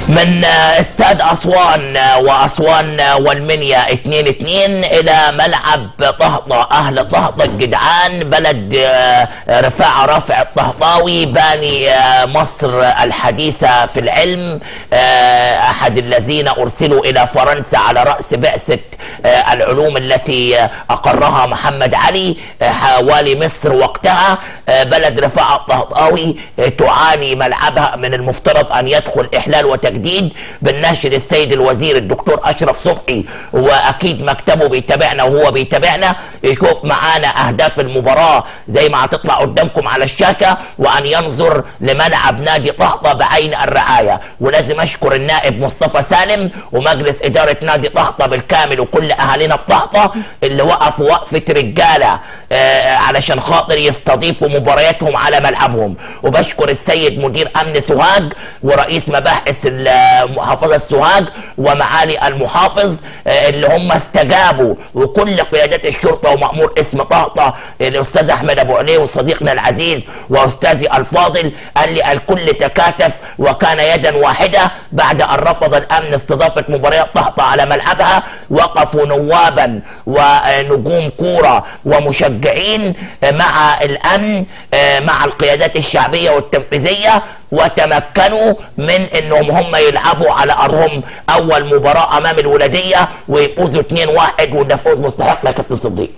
من استاد اسوان واسوان والمنيا اتنين اتنين الى ملعب طهطا. اهل طهطا الجدعان بلد رفاعة رافع الطهطاوي باني مصر الحديثة في العلم، احد الذين ارسلوا الى فرنسا على رأس بعثة العلوم التي اقرها محمد علي والي مصر وقتها. بلد رفاعة الطهطاوي تعاني ملعبها من المفترض ان يدخل احلال وتجديد بالناشد السيد الوزير الدكتور اشرف صبحي، واكيد مكتبه بيتابعنا وهو بيتابعنا يشوف معانا اهداف المباراه زي ما هتطلع قدامكم على الشاشه، وان ينظر لملعب نادي طهطا بعين الرعايه. ولازم اشكر النائب مصطفى سالم ومجلس اداره نادي طهطا بالكامل وكل اهالينا في طهطا اللي وقفوا وقفه رجاله آه علشان خاطر يستضيفوا مبارياتهم على ملعبهم. وبشكر السيد مدير امن سوهاج ورئيس مباحث محافظه سوهاج ومعالي المحافظ اللي هم استجابوا، وكل قيادات الشرطه ومأمور اسم طهطا الاستاذ احمد ابو علي وصديقنا العزيز واستاذي الفاضل قال لي الكل تكاتف وكان يدا واحده بعد ان رفض الامن استضافه مباريات طهطا على ملعبها. وقفوا نوابا ونجوم كوره ومشجعين مع الامن مع القيادات الشعبيه والتنفيذيه، وتمكنوا من انهم هم يلعبوا على ارضهم اول مباراه امام الولديه ويفوزوا اتنين واحد، وده فوز مستحق يا كابتن صديق.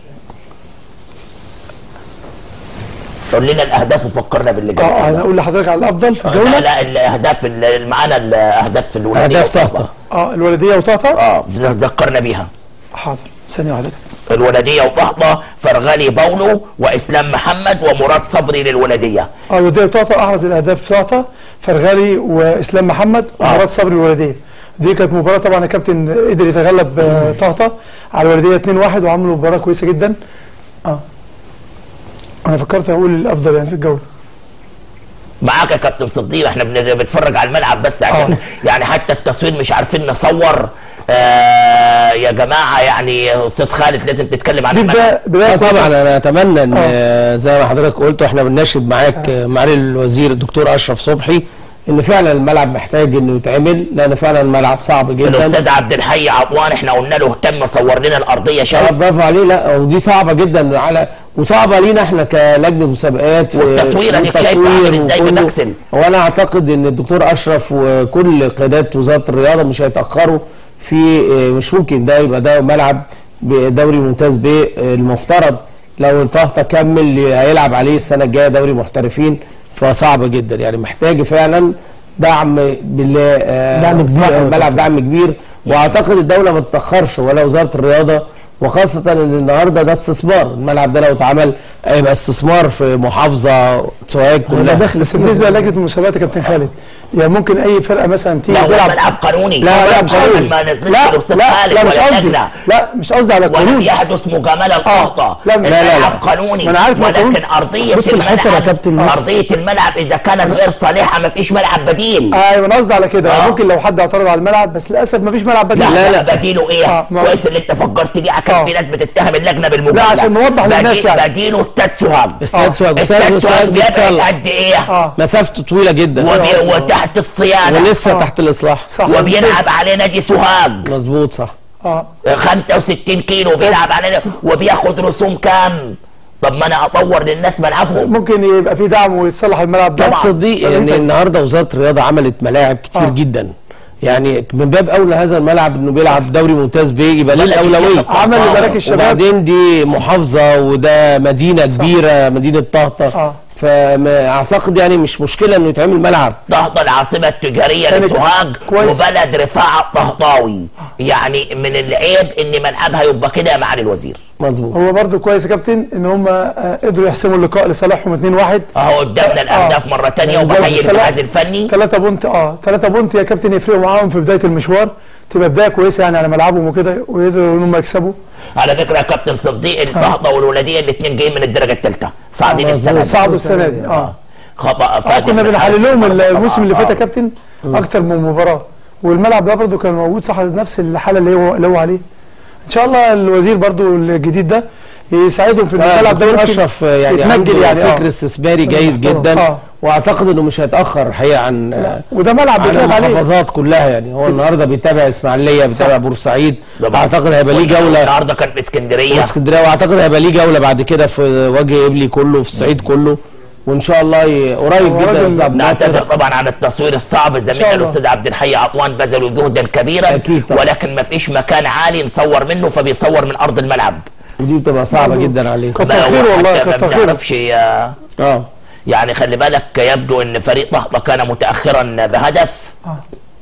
قول لنا الاهداف وفكرنا باللي جاي. اه انا اقول لحضرتك على الافضل في الجوله. لا لا الاهداف معانا الاهداف في الولديه اهداف طهطا. اه الولديه وطهطا اه ذكرنا بيها. حاضر ثانيه واحده. الولديه وطهطا فرغلي باولو واسلام محمد ومراد صبري للولديه. اه الولديه وطهطا احرز الاهداف في طهطا فرغلي واسلام محمد ومراد صبري الولديه. دي كانت مباراه طبعا يا كابتن قدر يتغلب آه طهطا على الولديه اتنين واحد وعملوا مباراه كويسه جدا. اه انا فكرت اقول الافضل يعني في الجوله. معاك يا كابتن صديق، احنا بنتفرج على الملعب بس عشان يعني حتى التصوير مش عارفين نصور. آه يا جماعه يعني استاذ خالد لازم تتكلم عن الملعب. طبعا انا اتمنى ان آه. زي ما حضرتك قلت واحنا بنناشد معاك آه. معالي الوزير الدكتور اشرف صبحي ان فعلا الملعب محتاج انه يتعمل، لان فعلا الملعب صعب جدا. الاستاذ عبد الحي عطوان احنا قلنا له اهتم صور لنا الارضيه شايف. برافو عليه. لا ودي صعبه جدا على وصعبه لينا احنا كلجنه مسابقات. والتصوير اللي شايفه عامل ازاي بنكسل. وانا اعتقد ان الدكتور اشرف وكل قيادات وزاره الرياضه مش هيتاخروا في مش ممكن ده يبقى ده ملعب دوري ممتاز ب. المفترض لو طهطا كمل هيلعب عليه السنه الجايه دوري محترفين، فصعب جدا يعني محتاج فعلا دعم بالله. دعم كبير الملعب دعم كبير، واعتقد الدوله ما تتاخرش ولا وزاره الرياضه، وخاصه ان النهارده ده استثمار. الملعب ده لو اتعمل هيبقى استثمار في محافظه سوهاج كلها. داخل. بس بالنسبه للجنه المسابقات يا كابتن خالد يعني ممكن اي فرقه مثلا تيجي تلعب ملعب قانوني. لا لا مش قصدي. لا لا لا مش قصدي. لا مش قصدي على القانون. ولم يحدث مجامله الطهطا. لا لا لا ملعب قانوني. انا عارف ولكن ارضيه الملعب ارضيه الملعب اذا كانت غير صالحه ما فيش ملعب بديل. ايوه انا قصدي على كده. آه. ممكن لو حد اعترض على الملعب بس للاسف ما فيش ملعب بديل. لا لا, لا بديله ايه؟ آه. كويس اللي انت فكرت دي. كان في ناس بتتهم اللجنه بالمجامله. لا عشان نوضح للناس يعني بديله استاد سوهاج. استاد سوهاج استاد سوهاج بيبعد قد ايه؟ مسافته طويله جدا وتحت الصيانه ولسه آه. تحت الاصلاح. وبيلعب عليه نادي سوهاج. مظبوط صح. اه خمسة وستين كيلو بيلعب عليه وبياخد رسوم كام؟ طب ما انا اطور للناس ملعبهم. ممكن يبقى في دعم ويتصلح الملعب ده. تصدق يعني النهارده وزاره الرياضه عملت ملاعب كتير آه. جدا، يعني من باب اولى هذا الملعب انه بيلعب دوري ممتاز ب يبقى ليه الاولويه. عمل لمراكز الشباب. وبعدين دي محافظه وده مدينه كبيره صح. مدينه طهطا. آه. فاعتقد يعني مش مشكله انه يتعمل ملعب. طهطا العاصمه التجاريه لسوهاج وبلد رفاعه الطهطاوي، يعني من العيب ان ملعبها يبقى كده يا معالي الوزير. مظبوط. هو برده كويس يا كابتن ان هم قدروا يحسموا اللقاء لصالحهم اتنين واحد. اهو قدامنا الاهداف آه. مره ثانيه وبحيي الجهاز الفني. ثلاثة بونت اه ثلاثة بونت يا كابتن يفرقوا معاهم في بدايه المشوار، تبقى بدايه كويسه يعني على ملعبهم وكده ويقدروا ان هم يكسبوا. على فكره يا كابتن صديق الطهطا والولديه الاثنين جايين من الدرجه الثالثه صاعدين السنه دي. صعدوا السنه دي اه خطا فادح. كنا بنحلل لهم الموسم اللي فات يا كابتن اكتر من مباراه، والملعب ده برده كان موجود صح نفس الحاله اللي هو اللي هو عليه. ان شاء الله الوزير برده الجديد ده يساعدهم في الملعب ده. اشرف يعني عنده يعني فكر آه. استثماري جيد جدا آه. واعتقد انه مش هيتاخر الحقيقه عن وده ملعب بيتلعب عليه المحافظات كلها يعني. هو النهارده بيتابع اسماعيليه، بيتابع بورسعيد، اعتقد هيبقى ليه جوله النهارده كان في اسكندريه اسكندريه واعتقد هيبقى ليه جوله بعد كده في وجه قبلي كله، في الصعيد كله، وان شاء الله ي... قريب جدا يا عبد الناصر. نعتذر طبعا عن التصوير الصعب، زميلنا الاستاذ عبد الحي عطوان بذلوا جهدا كبيرا أكيد طبعا. ولكن ما فيش مكان عالي نصور منه فبيصور من ارض الملعب، ودي بتبقى صعبه جدا عليه. كتر خير والله كتر خير. ما بنعرفش اه يعني خلي بالك، يبدو ان فريق طهطا كان متاخرا بهدف. اه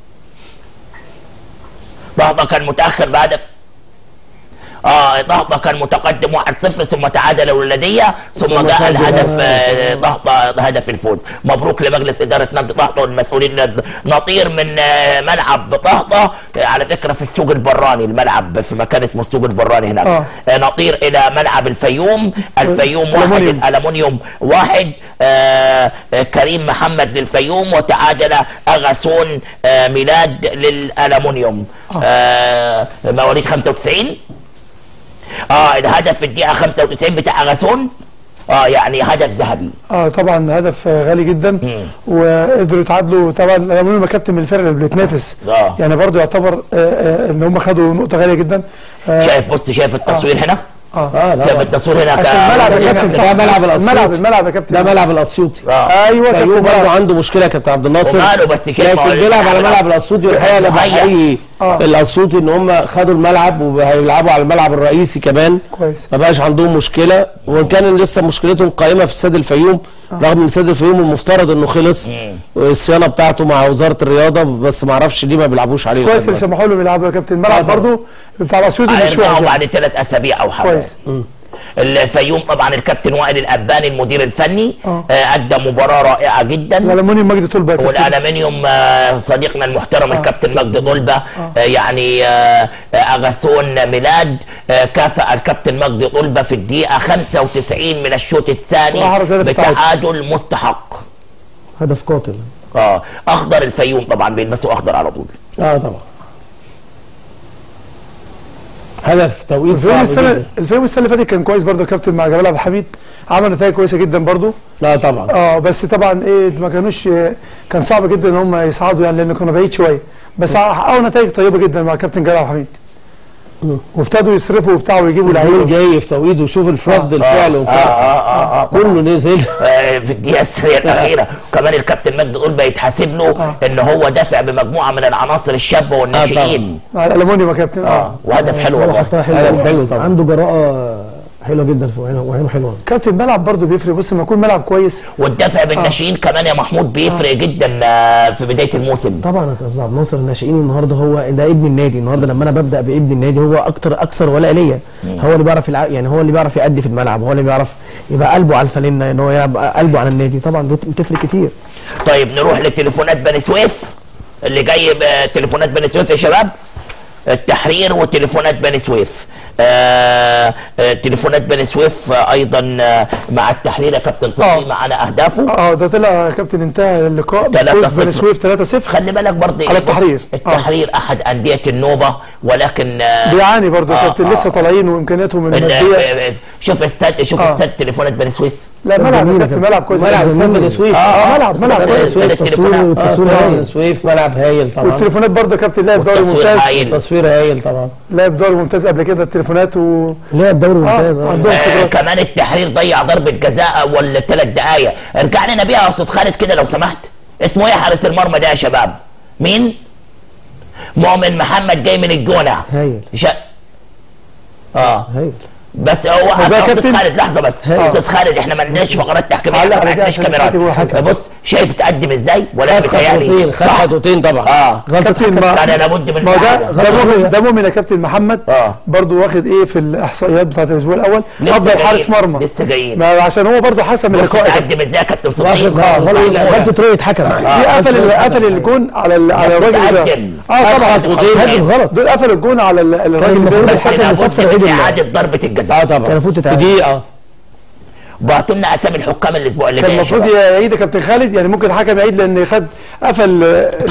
طهطا كان متاخر بهدف. اه طهطا كان متقدم واحد صفر ثم تعادل الولديه ثم جاء الهدف طهطا هدف الفوز. مبروك لمجلس اداره نادي طهطا والمسؤولين. نطير من ملعب طهطا على فكره في السوق البراني، الملعب في مكان اسمه السوق البراني هناك. آه. نطير الى ملعب الفيوم. الفيوم واحد الالومنيوم واحد. آه كريم محمد للفيوم وتعادل اغاسون آه ميلاد للالومنيوم. آه مواليد خمسة وتسعين. اه الهدف في الدقيقه خمسة وتسعين بتاع اغاسون اه يعني هدف ذهبي. اه طبعا هدف غالي جدا. مم. وقدروا يتعادلوا طبعا. الالومنيوم كابتن من الفرق اللي بتنافس آه. يعني برضو يعتبر آه آه ان هم خدوا نقطه غاليه جدا. آه شايف بص شايف التصوير آه. هنا اه اه شايف التصوير هنا الملعب يا كابتن صح. ده ملعب الاسيوطي. الملعب الملعب يا كابتن ده ملعب الاسيوطي. آه. ايوه كابتن برضه عنده مشكله يا كابتن عبد الناصر وماله بس كده لكن بيلعب على ملعب الاسيوطي. والحقيقه انا بحيي الاسيوطي ان هم خدوا الملعب وهيلعبوا على الملعب الرئيسي كمان كويس. ما بقاش عندهم مشكله، وان كان لسه مشكلتهم قائمه في استاد الفيوم آه. رغم ان استاد الفيوم المفترض انه خلص والصيانه بتاعته مع وزاره الرياضه، بس ما اعرفش ليه ما بيلعبوش عليه. كويس اللي سمحوا لهم يلعبوا يا كابتن. الملعب آه برضه بتاع الاسيوطي مش وحش بعد ثلاث اسابيع او حاجه. كويس. الفيوم طبعا الكابتن وائل الاباني المدير الفني آه. ادى مباراه رائعه جدا. الالومنيوم مجدي طلبه والالومنيوم صديقنا المحترم آه. الكابتن مجدي طلبه آه. يعني آه اغاسون ميلاد آه كافأ الكابتن مجدي طلبه في الدقيقه خمسة وتسعين من الشوط الثاني بتعادل مستحق. هدف قاتل. اه اخضر الفيوم طبعا بيلبسوا اخضر على طول. اه طبعا. هدف توقيت صعب جدا. الفيوم السنه اللي فاتت كان كويس برضه الكابتن مع جمال عبد الحميد، عمل نتائج كويسه جدا برضه. لا طبعا. اه بس طبعا ايه ما كانوش، كان صعب جدا ان هم يصعدوا يعني لان كانوا بعيد شويه، بس حققوا نتائج طيبه جدا مع كابتن جمال عبد الحميد. وابتدوا يصرفوا وبتاع ويجيبوا لعيبه. جاي في توقيت وشوف الرد آه الفعل آه, آه, آه, آه كله نزل آه في الدقيقه الثانيه الاخيره. وكمان الكابتن مجدي طلبه يتحاسب له آه ان هو دافع بمجموعه من العناصر الشابه والناشئين. مع الالومنيوم يا كابتن. اه وهدف حلو والله. هدف حلو طبعا. عنده جراءه حلوه جدا وعينه حلوه. كابتن الملعب برضه بيفرق. بص لما يكون ملعب كويس والدفع بالناشئين آه. كمان يا محمود بيفرق آه. جدا في بدايه الموسم. طبعا يا استاذ عبد الناصر الناشئين النهارده هو ده ابن النادي. النهارده لما انا ببدا بابن النادي هو اكتر اكثر ولاء ليا. هو اللي بيعرف يلعب يعني هو اللي بيعرف يأدي في الملعب، هو اللي بيعرف يبقى قلبه على الفانلة ان هو يلعب قلبه على النادي. طبعا بتفرق كتير. طيب نروح لتليفونات بني سويف اللي جاي. تليفونات بني سويف يا شباب. التحرير وتليفونات بني سويف. آه آه تليفونات بني سويف آه ايضا آه مع التحرير يا كابتن صبحي معانا اهدافه. اه ده طلع يا كابتن انتهى اللقاء فوز بني سويف ثلاثة صفر. خلي بالك برضه على التحرير. التحرير آه. احد انديه النوبه ولكن آه بيعاني برضه يا كابتن. آه لسه طالعين وامكانياتهم الماديه. شوف استاد شوف آه. استاد تليفونات بني سويف. لا ملعب يا كابتن ملعب كويس. ملعب استاد بني سويف. اه ملعب ملعب كويس. التصوير بني سويف ملعب هايل طبعا. والتليفونات برضه يا كابتن لعب دوري ممتاز. التصوير هايل طبعا. لعب دوري ممتاز قبل كده التليفونات و لعب دوري ممتاز. آه. آه. كمان التحرير ضيع ضربه جزاء ولا ثلاث دقائق. ارجع لنا بيها يا استاذ خالد كده لو سمحت. اسمه ايه حارس المرمى ده يا شباب؟ مين؟ مؤمن محمد جاي من الجونه. هايل. شا... اه هايل. بس هو استاذ خالد لحظه بس. استاذ خالد احنا ما عندناش فقرات تحكيميه، ما عندناش كاميرات. بص شايف تقدم ازاي ولا بيتهيألي خد خطوتين طبعا. اه كابتن انا لابد من ده. ده مؤمن يا كابتن محمد آه. برضه واخد ايه في الاحصائيات بتاعت الاسبوع الاول افضل حارس مرمى. لسه جايين عشان هو برضه حسم اللقاء. تقدم ازاي يا كابتن صبحي؟ غلطه طريقه حكم. دي قفل قفل الجون على على الراجل ده. اه طبعا غلط. دول قفلوا الجون على الراجل ده. الحكم مصفر عيد اعاده ضربه الجزاء. اه طبعا دقيقة. بعتوا لنا اسامي الحكام الاسبوع اللي جاي. كان المفروض يعيد يا كابتن خالد، يعني ممكن الحكم يعيد لان خد قفل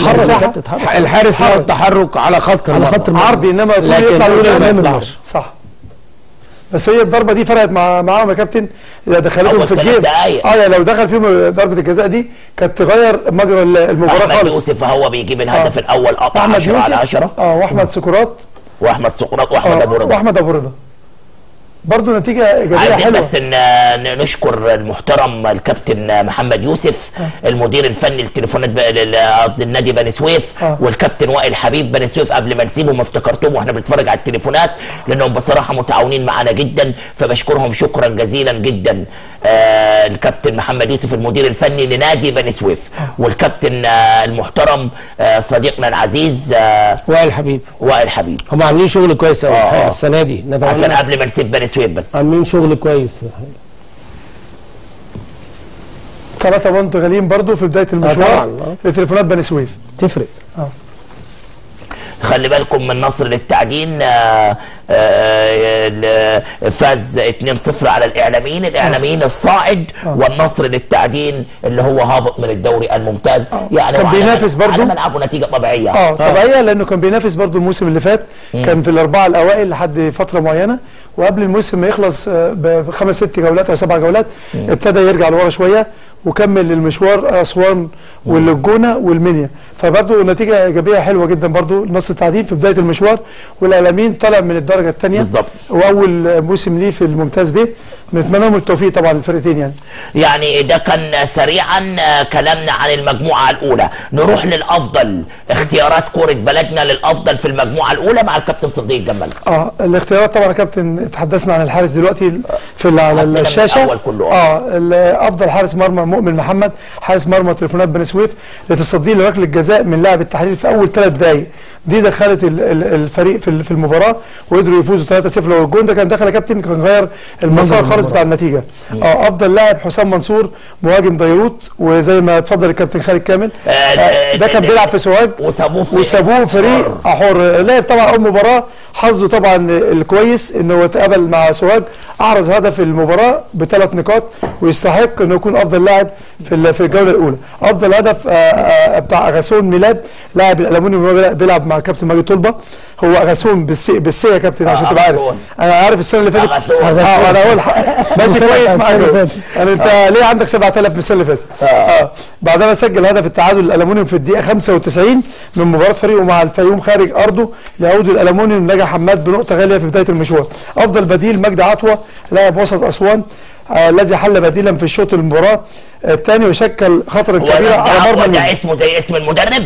الحارس له التحرك على خط على خط عرضي، انما طول يطلع ما يطلعش. صح بس هي الضربه دي فرقت مع معاهم يا كابتن، اذا دخلتهم في الجيم اه يعني لو دخل فيهم ضربه الجزاء دي كانت تغير مجرى المباراه خالص. احمد يوسف هو بيجيب الهدف آه. الاول، قطع عشرة على عشرة. اه واحمد سقراط واحمد سقراط واحمد ابو رضا واحمد ابو رضا برضه نتيجه ايجابيه حلوه. عايزين بس ان نشكر المحترم الكابتن محمد يوسف آه. المدير الفني للتليفونات النادي بني سويف آه. والكابتن وائل حبيب بني سويف. قبل ما نسيبهم افتكرتهم واحنا بنتفرج على التليفونات لانهم بصراحه متعاونين معانا جدا، فبشكرهم شكرا جزيلا جدا. آه الكابتن محمد يوسف المدير الفني لنادي بني سويف آه. والكابتن آه المحترم آه صديقنا العزيز آه وائل حبيب وائل حبيب هم عاملين شغل كويس قوي آه. السنه دي. عشان قبل ما نسيب بني سويف بس عاملين شغل كويس. ثلاثة بونت غاليين برضو في بداية المشوار لتليفونات بني سويف تفرق. اه خلي بالكم من نصر للتعدين آآ آآ فاز اتنين صفر على الاعلاميين، الاعلاميين الصاعد آه. والنصر للتعدين اللي هو هابط من الدوري الممتاز آه. يعني كان بينافس برضه على ملعبه نتيجه طبيعيه اه طبيعيه لانه كان بينافس برضه الموسم اللي فات م. كان في الاربعه الاوائل لحد فتره معينه، وقبل الموسم ما يخلص بخمس ست جولات او سبع جولات م. ابتدى يرجع لورا شويه وكمل المشوار اسوان والجونه والمنيا، فبرضه نتيجه ايجابيه حلوه جدا برضه النصر التعدين في بدايه المشوار، والاعلاميين طلع من الدرجه الثانيه بالظبط واول موسم ليه في الممتاز ب، نتمنى لهم التوفيق طبعا للفرقتين. يعني يعني ده كان سريعا كلامنا عن المجموعه الاولى، نروح للافضل اختيارات كوره بلدنا للافضل في المجموعه الاولى مع الكابتن صديق جمال. اه الاختيارات طبعا يا كابتن تحدثنا عن الحارس دلوقتي في على الشاشه اه افضل حارس مرمى مؤمن محمد حارس مرمى تليفونات بني سويف لتصديه لركله الجزاء من لاعب التحرير في اول ثلاث دقائق، دي دخلت الفريق في المباراه وقدروا يفوزوا ثلاثة صفر. لو الجون ده كان دخل يا كابتن كان غير المسار خالص بتاع النتيجه. اه افضل لاعب حسام منصور مهاجم بيروت، وزي ما اتفضل الكابتن خالد كامل آه ده كان بيلعب في سوهاج وسابوه فريق حر. لعب طبعا اول مباراه حظه طبعا الكويس انه اتقابل مع سوهاج، احرز هدف المباراه بثلاث نقاط ويستحق انه يكون افضل لاعب في في الجوله الاولى. افضل هدف آآ آآ بتاع اغاثون ميلاد لاعب الالومنيوم بيلعب مع كابتن ماجد طلبه، هو اغاثون بالسي بالسي يا كابتن عشان تبقى عارف. انا عارف السنه اللي فاتت اه انا اقول ماشي كويس معاك يعني انت آه. ليه عندك سبعة آلاف من السنه اللي فاتت؟ اه, آه. بعدها سجل هدف التعادل الالومنيوم في الدقيقه خمسة وتسعين من مباراه فريقه مع الفيوم خارج ارضه، يعود الالومنيوم نجا حماد بنقطه غاليه في بدايه المشوار. افضل بديل مجدي عطوه لاعب وسط اسوان الذي آه حل بديلا في الشوط المباراه الثاني وشكل خطرا كبيرا على مرمى. ده اسمه زي اسم المدرب؟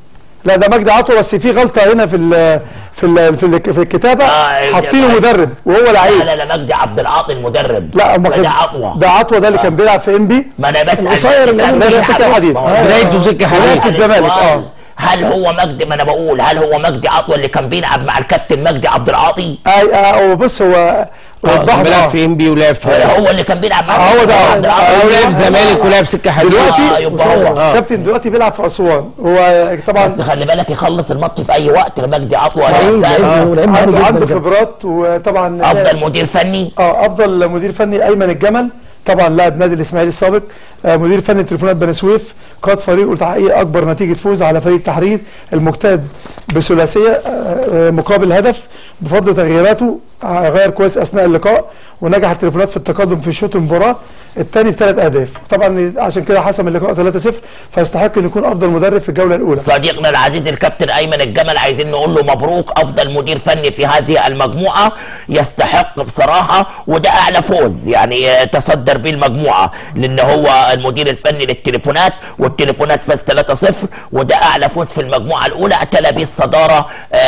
لا ده مجدي عطوه، بس في غلطه هنا في ال في ال في, ال في الكتابه آه حاطينه مدرب وهو لعيب. لا لا لا مجدي عبد العاطي المدرب. لا ده عطوه ده عطوه ده اللي آه. كان بيلعب في ام بي. ما انا بسال قصير اللي كان سكه حديد بدايته سكه حديد في الزمالك. اه هل هو مجدي ما انا بقول هل هو مجدي عطوه اللي كان بيلعب مع الكابتن مجدي عبد العاطي؟ اي اه بص هو وضح بيلعب في ام بي ولعب في هو اللي كان بيلعب مع هو ده هو لعب زمالك ولعب سكه حديد دلوقتي. يبقى هو كابتن دلوقتي بيلعب في اسوان هو طبعا، بس خلي بالك يخلص الماتش في اي وقت. مجدي عطوه عنده خبرات وطبعا افضل مدير فني اه افضل مدير فني ايمن الجمل طبعا لاعب نادي الاسماعيلي السابق، آه مدير فني تليفونات بني سويف، قاد فريقه لتحقيق اكبر نتيجه فوز على فريق التحرير المجتهد بثلاثيه آه مقابل هدف بفضل تغييراته. آه غير كويس اثناء اللقاء ونجح التليفونات في التقدم في شوط المباراه الثاني بثلاث اهداف، طبعا عشان كده حسم اللقاء ثلاثة صفر فيستحق انه يكون افضل مدرب في الجوله الاولى. صديقنا العزيز الكابتن ايمن الجمل عايزين نقول له مبروك افضل مدير فني في هذه المجموعه، يستحق بصراحه وده اعلى فوز يعني تصدر به المجموعه، لان هو المدير الفني للتليفونات والتليفونات فاز ثلاثة صفر وده اعلى فوز في المجموعه الاولى، اعتلى به الصداره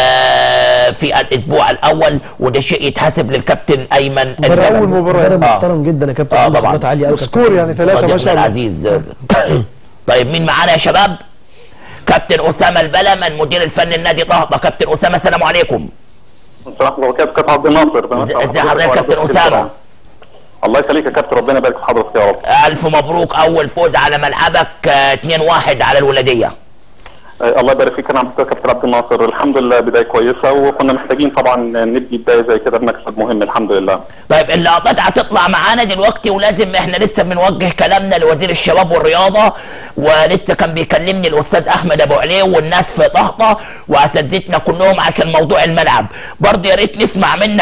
في الاسبوع الاول وده شيء يتحسب للكابتن ايمن الجمل. اول مباراه محترم جدا يا كابتن، اه طبعا عاليه قوي سكور يعني ثلاثة ما شاء الله. العزيز طيب مين معانا يا شباب؟ كابتن اسامه البلم المدير الفني لنادي طهطا. كابتن اسامه السلام عليكم. السلام عليكم كابتن عبد الناصر. ازي حضرتك كابتن اسامه؟ الله يخليك يا كابتن ربنا يبارك في حضرتك يا رب. الف مبروك اول فوز على ملعبك اتنين واحد على الولديه. الله يبارك فيك انا كابتن عبد الناصر، الحمد لله بدايه كويسه وكنا محتاجين طبعا نبدي بدايه زي كده بمكسب مهم الحمد لله. طيب اللقطات هتطلع معانا دلوقتي ولازم احنا لسه بنوجه كلامنا لوزير الشباب والرياضه، ولسه كان بيكلمني الاستاذ احمد ابو عليه والناس في طهطا واساتذتنا كلهم عشان موضوع الملعب، برضه يا ريت نسمع منك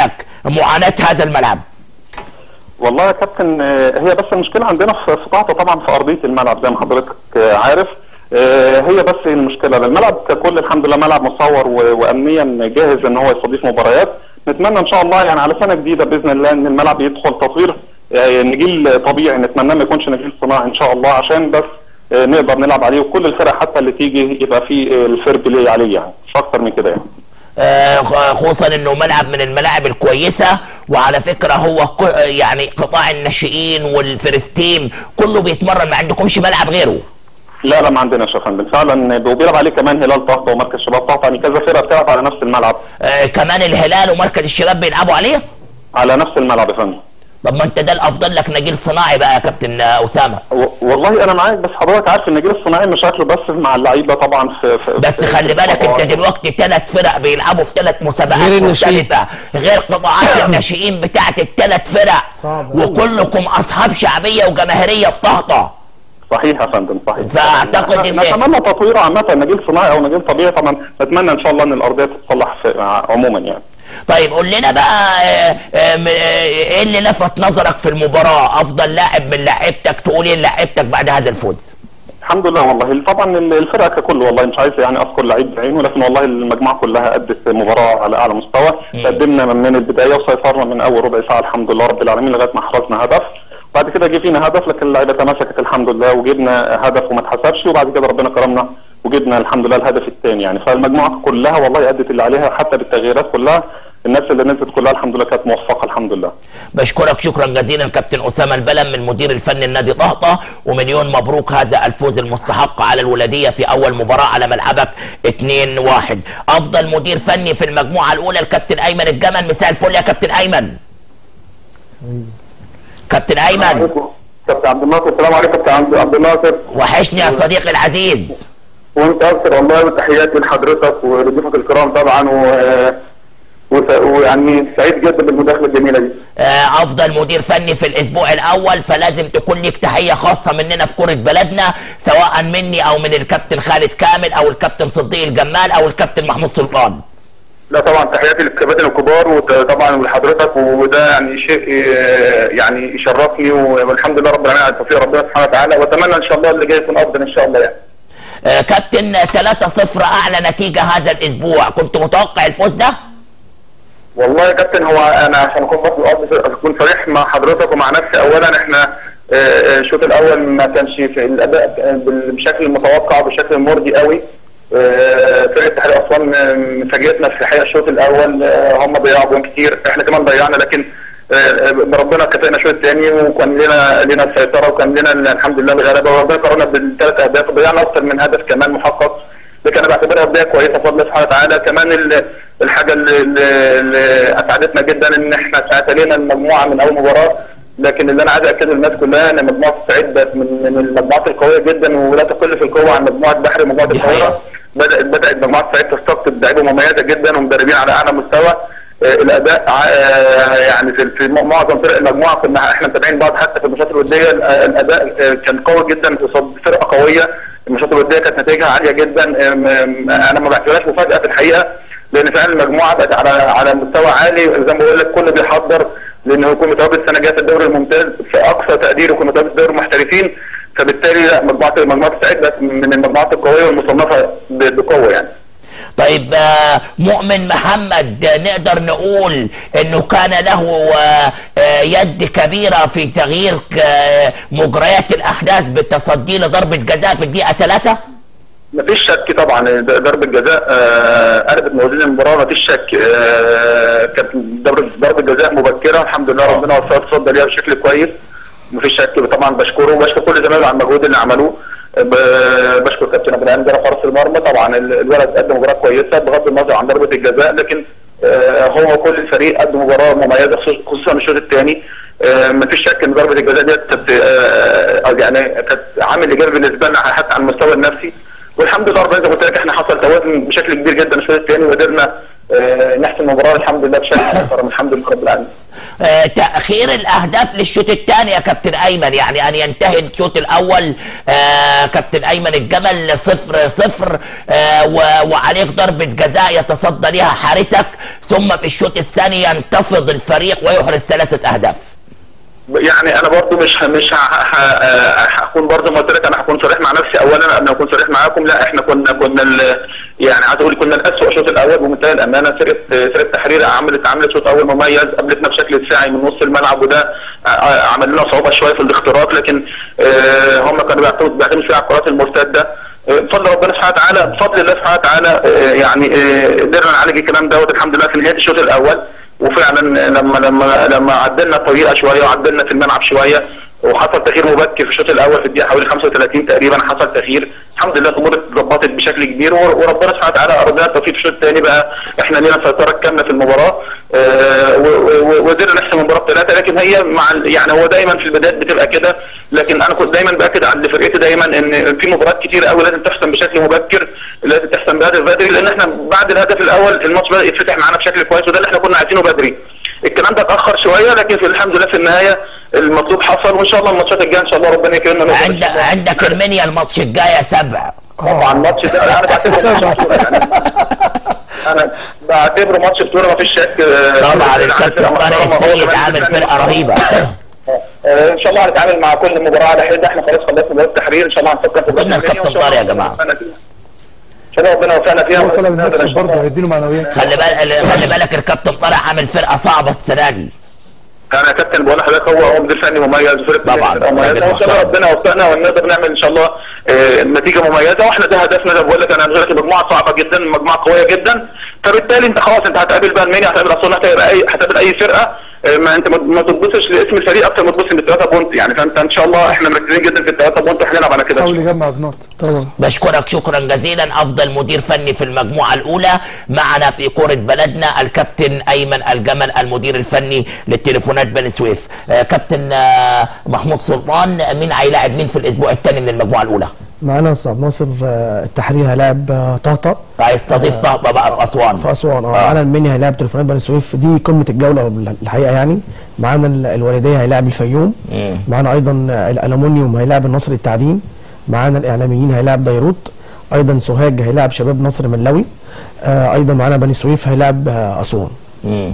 معاناه هذا الملعب؟ والله يا كابتن هي بس المشكله عندنا في طهطا طبعا في ارضيه الملعب زي ما حضرتك عارف. هي بس المشكله الملعب ككل الحمد لله ملعب مصور وامنيا جاهز ان هو يستضيف مباريات. نتمنى ان شاء الله يعني على سنه جديده باذن الله ان الملعب يدخل تطوير نجيل طبيعي، نتمنى ما يكونش نجيل صناعي ان شاء الله عشان بس نقدر نلعب عليه وكل الفرق حتى اللي تيجي يبقى في الفير بلاي عليه، يعني مش اكتر من كده يعني. خصوصا انه ملعب من الملاعب الكويسه، وعلى فكره هو يعني قطاع الناشئين والفرستيم كله بيتمرن، ما عندكمش ملعب غيره؟ لا لا ما عندناش يا فندم فعلا، وبيلعب عليه كمان هلال طهطا ومركز شباب طهطا، يعني كذا فرقه بتلعب على نفس الملعب. آه كمان الهلال ومركز الشباب بيلعبوا عليه؟ على نفس الملعب يا فندم. طب ما انت ده الافضل لك نجيل صناعي بقى يا كابتن اسامه. والله انا معاك، بس حضرتك عارف النجيل الصناعي مشاكله بس مع اللعيبه طبعا في, في بس في خلي بالك انت دلوقتي ثلاث فرق بيلعبوا في ثلاث مسابقات مختلفه غير قطاعات الناشئين بتاعت الثلاث فرق وكلكم اصحاب شعبيه وجماهيريه في طهطا. صحيح يا فندم صحيح. فاعتقد ان نتمنى تطويره عامه نجيل صناعي او نجيل طبيعي طبعا، نتمنى ان شاء الله ان الارضيه تتصلح عموما يعني. طيب قول لنا بقى ايه اللي لفت نظرك في المباراه؟ افضل لاعب من لعيبتك تقول ايه لعيبتك بعد هذا الفوز؟ الحمد لله والله طبعا الفرقه ككل والله مش عايز يعني اذكر لعيب بعينه، ولكن والله المجموعه كلها ادت مباراه على اعلى مستوى. قدمنا من البدايه وسيطرنا من اول ربع ساعه الحمد لله رب العالمين لغايه ما حرزنا هدف، بعد كده جه فينا هدف لكن اللعيبه تماسكت الحمد لله وجبنا هدف وما اتحسبش، وبعد كده ربنا كرمنا وجبنا الحمد لله الهدف الثاني يعني. فالمجموعه كلها والله ادت اللي عليها حتى بالتغييرات كلها، الناس اللي نزلت كلها الحمد لله كانت موفقه الحمد لله. بشكرك شكرا جزيلا كابتن اسامه البلم من المدير الفني النادي طهطا، ومليون مبروك هذا الفوز المستحق على الولديه في اول مباراه على ملعبك اثنين واحد. افضل مدير فني في المجموعه الاولى الكابتن ايمن الجمل، مساء الفل يا كابتن ايمن. كابتن ايمن. كابتن عبد الناصر. السلام عليكم كابتن عبد الناصر. وحشني يا صديقي العزيز. وانت اكثر والله، وتحياتي لحضرتك ولضيوفك الكرام طبعا، و ويعني سعيد جدا بالمداخله الجميله دي. افضل مدير فني في الاسبوع الاول، فلازم تكون ليك تحيه خاصه مننا في كره بلدنا، سواء مني او من الكابتن خالد كامل او الكابتن صديق الجمال او الكابتن محمود سلطان. لا طبعا تحياتي للكباتن الكبار وطبعا ولحضرتك، وده يعني شيء يعني يشرفني، والحمد لله رب العالمين على توفيق ربنا سبحانه وتعالى، واتمنى ان شاء الله اللي جاي يكون افضل ان شاء الله يعني. آه كابتن ثلاثة صفر اعلى نتيجه هذا الاسبوع، كنت متوقع الفوز ده؟ والله يا كابتن هو انا عشان اكون اكون صريح مع حضرتك ومع نفسي، اولا احنا الشوط الاول ما كانش في الاداء بالشكل المتوقع وبشكل مرضي قوي. فرقه تحرير اسوان فاجئتنا في الحقيقه الشوط الاول، هم ضيعوا جوان كتير، احنا كمان ضيعنا، لكن ربنا كافئنا الشوط الثاني وكان لنا لنا السيطره وكان لنا الحمد لله الغلبه، وربنا كرمنا بالثلاث اهداف وضيعنا اكثر من هدف كمان محقق، لكن انا بعتبرها بدايه كويسه بفضل الله سبحانه وتعالى. كمان الحاجه اللي, اللي اسعدتنا جدا ان احنا تعادلنا المجموعه من اول مباراه، لكن اللي انا عايز اكد للناس كلها ان مجموعه الصعيد بقت من من المجموعات القويه جدا ولا تقل في القوه عن مجموعه بحري ومجموعه القاهره. بدات بدات مجموعه الصعيد تستقطب لعيبه مميزه جدا ومدربين على اعلى مستوى. الاداء يعني في, في معظم فرق المجموعه كنا احنا متابعين بعض، حتى في الماتشات الوديه الاداء كان قوي جدا قصاد فرقه قويه، الماتشات الوديه كانت نتائجها عاليه جدا. انا ما بعتبرهاش مفاجاه في الحقيقه، لان فعلا المجموعه بقت على على مستوى عالي، زي ما بقول لك كله بيحضر لانه يكون متواجد السنه الجايه في الدوري الممتاز في اقصى تقدير، يكون متواجد في دوري المحترفين، فبالتالي لا مجموعه مجموعه الصعيد بقت من المجموعات القويه والمصنفه بقوه يعني. طيب مؤمن محمد، نقدر نقول انه كان له يد كبيره في تغيير مجريات الاحداث بالتصدي لضربه جزاء في الدقيقه ثلاثة؟ مفيش شك طبعا، ضربه جزاء قلبت موازين المباراه، مفيش شك. كانت ضربه جزاء مبكره الحمد لله ربنا وفقه تصدى ليها بشكل كويس، مفيش شك. طبعا بشكره وبشكر كل زمايله على المجهود اللي عملوه، بشكر كابتن ابراهيم ده حارس المرمى. طبعا الولد قدم مباراه كويسه بغض النظر عن ضربه الجزاء، لكن هو كل الفريق قدم مباراه مميزه خصوصا الشوط الثاني. مفيش شك ان ضربه الجزاء ديت كانت يعني كانت عامل ايجابي بالنسبه لنا حتى على المستوى النفسي، والحمد لله ربنا زي ما قلت لك احنا حصل توازن بشكل كبير جدا الشوط الثاني وقدرنا نحسم المباراه الحمد لله بشكل محترم الحمد لله رب العالمين. آه تاخير الاهداف للشوط الثاني يا كابتن ايمن، يعني ان ينتهي الشوط الاول آه كابتن ايمن الجمل صفر صفر آه وعليك ضربه جزاء يتصدى لها حارسك، ثم في الشوط الثاني ينتفض الفريق ويحرز ثلاثه اهداف. يعني انا برضو مش مش هكون برضو ما قلت لك، انا هكون صريح مع نفسي اولا قبل ما اكون صريح معاكم. لا احنا كنا كنا يعني عايز اقول كنا الاسوء الشوط الاول بمنتهى الامانه. فرقه فرقه التحرير عملت عملت شوط اول مميز، قابلتنا بشكل دفاعي من نص الملعب، وده عمل لنا صعوبه شويه في الاختراق، لكن هم كانوا بيعتمدوا فيها على الكرات المرتده. بفضل ربنا سبحانه وتعالى بفضل الله سبحانه وتعالى يعني قدرنا نعالج الكلام دوت الحمد لله في نهايه الشوط الاول. وفعلا لما لما لما عدلنا الطريقه شويه وعدلنا في الملعب شويه وحصل تغيير مبكر في الشوط الاول في الدقيقه حوالي خمسة وثلاثين تقريبا حصل تغيير، الحمد لله الامور اتظبطت بشكل كبير، وربنا سبحانه وتعالى ارادنا التوفيق في الشوط الثاني. بقى احنا لينا سيطره كامله في المباراه وقدرنا نحسم المباراه بثلاثه. لكن هي مع يعني هو دايما في البدايات بتبقى كده، لكن انا كنت دايما باكد على فرقتي دايما ان في مباريات كتير قوي لازم تحسم بشكل مبكر، لازم تحسم بهدف بدري، لان احنا بعد الهدف الاول الماتش بدا يتفتح معانا بشكل كويس، وده اللي احنا كنا عايزينه بدري. الكلام ده اتاخر شويه، لكن في الحمد لله في النهايه المطلوب حصل، وان شاء الله الماتشات الجايه ان شاء الله ربنا يكرمنا. عندك عندك المنيا الماتش الجاي سبع. طبعا الماتش ده انا بعتبره يعني انا بعتبره ماتش بطوله ما فيش شك. طبعا الكابتن طارق السيد عامل فرقه رهيبه. ان شاء الله هنتعامل مع كل مباراه على حده. احنا خلاص خلصنا مباراه التحرير، ان شاء الله هنفكر في قلنا الكابتن طارق يا جماعه ان شاء الله ربنا يوفقنا فيها. هو طلب المكسب برضه هيديله معنويات. خلي بالك خلي بالك الكابتن طارق عامل فرقه صعبه السنه دي. انا كابتن بقول لحضرتك هو هو مدير فني مميز وفرقه طبعا مميزه، وان شاء الله ربنا يوفقنا ونقدر نعمل ان شاء الله آه نتيجه مميزه. واحنا ده هدفنا، ده بقول لك انا هنغلق مجموعه صعبه جدا، مجموعه قويه جدا، فبالتالي انت خلاص انت هتقابل بقى المنيا، هتقابل اسوان، هتقابل اي هتقابل اي فرقه. ما انت ما تبصش لاسم الفريق اكتر ما تبص للثلاثه بونت يعني. فانت ان شاء الله احنا مركزين جدا في الثلاثه بونت وهنلعب على كده. حاول يجمع بنقط طبعا. بشكرك شكرا جزيلا افضل مدير فني في المجموعه الاولى معنا في كره بلدنا الكابتن ايمن الجمل المدير الفني للتليفونات بني سويف. آه كابتن آه محمود سلطان، مين هيلاعب مين في الاسبوع الثاني من المجموعه الاولى؟ معانا استاذ ناصر التحرير هيلاعب طهطا، هيستضيف طهطا بقى في اسوان. في اسوان اه معانا المنيا هيلاعب تليفونات بني سويف، دي قمه الجوله الحقيقه يعني. معانا الوالديه هيلاعب الفيوم، معانا ايضا الالومنيوم هيلاعب النصر التعدين، معانا الاعلاميين هيلاعب ديروت، ايضا سوهاج هيلاعب شباب نصر ملاوي، آه ايضا معانا بني سويف هيلاعب آه اسوان. امم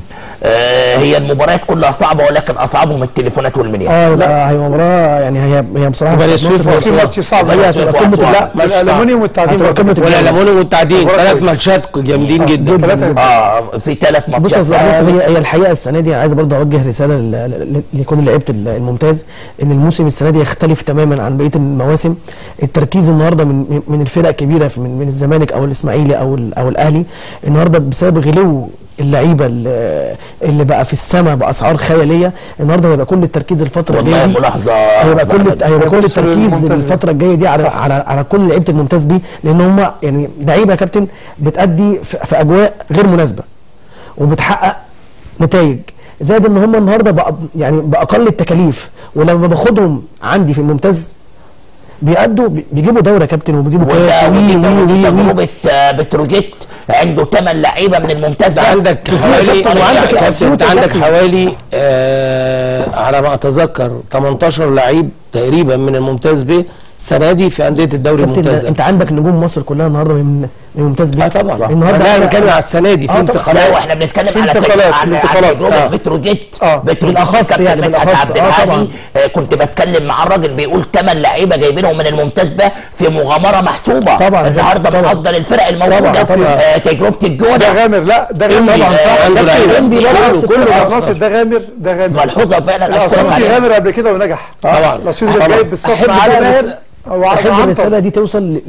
آه هي المباريات كلها صعبه ولكن اصعبهم التليفونات والمنيا. اه لا هي مباراه يعني هي هي بصراحه بني سويف في ماتش صعب. هي هتبقى قمه لا الالومنيوم والتعدين والالومنيوم والتعدين ثلاث ماتشات جامدين جدا. جداً. اه في ثلاث ماتشات. بص يا استاذ هي هي الحقيقه السنه دي عايز برضه اوجه رساله لكل لعيبه الممتاز ان الموسم السنه دي يختلف تماما عن بقيه المواسم. التركيز النهارده من من الفرق كبيره من من الزمالك او الاسماعيلي او او الاهلي النهارده بسبب غلو اللعيبه اللي بقى في السماء باسعار خياليه. النهارده هيبقى كل التركيز الفتره الجايه دي ملاحظه هيبقى كل هيبقى كل التركيز الفتره الجايه دي على على على كل لعيبه الممتاز بي، لان هم يعني لعيبه يا كابتن بتأدي في اجواء غير مناسبه وبتحقق نتائج، زائد ان هم النهارده بقى يعني باقل التكاليف، ولما باخدهم عندي في الممتاز بيأدوا بيجيبوا دوري يا كابتن وبيجيبوا كاس وي وي تجربه بتروجيت عنده ثمان لعيبه من الممتاز. عندك حوالي وعندك انت عندك حوالي آه على ما اتذكر ثمانية عشر لعيب تقريبا من الممتاز ب السنه دي في انديه الدوري الممتاز. انت عندك نجوم مصر كلها النهارده من الممتاز بي. اه طبعا النهارده احنا بنتكلم على السنه دي في اه انتقالات. لا واحنا بنتكلم على انتقالات انتقالات تجربه بتروجيت بالاخص يعني بالاخص اه طبعا. آه كنت بتكلم مع الراجل بيقول ثمان لعيبه جايبينهم من الممتاز ده في مغامره محسوبه طبعا النهارده من افضل الفرق الموجوده. آه تجربه الجونه ده غامر. لا ده غامر طبعا صح. كله كله ناصر ده غامر ده غامر ملحوظه فعلا اشكرك عليها. غامر قبل كده ونجح طبعا. الاسيوطي جايب بالصف على احب الرساله دي توصل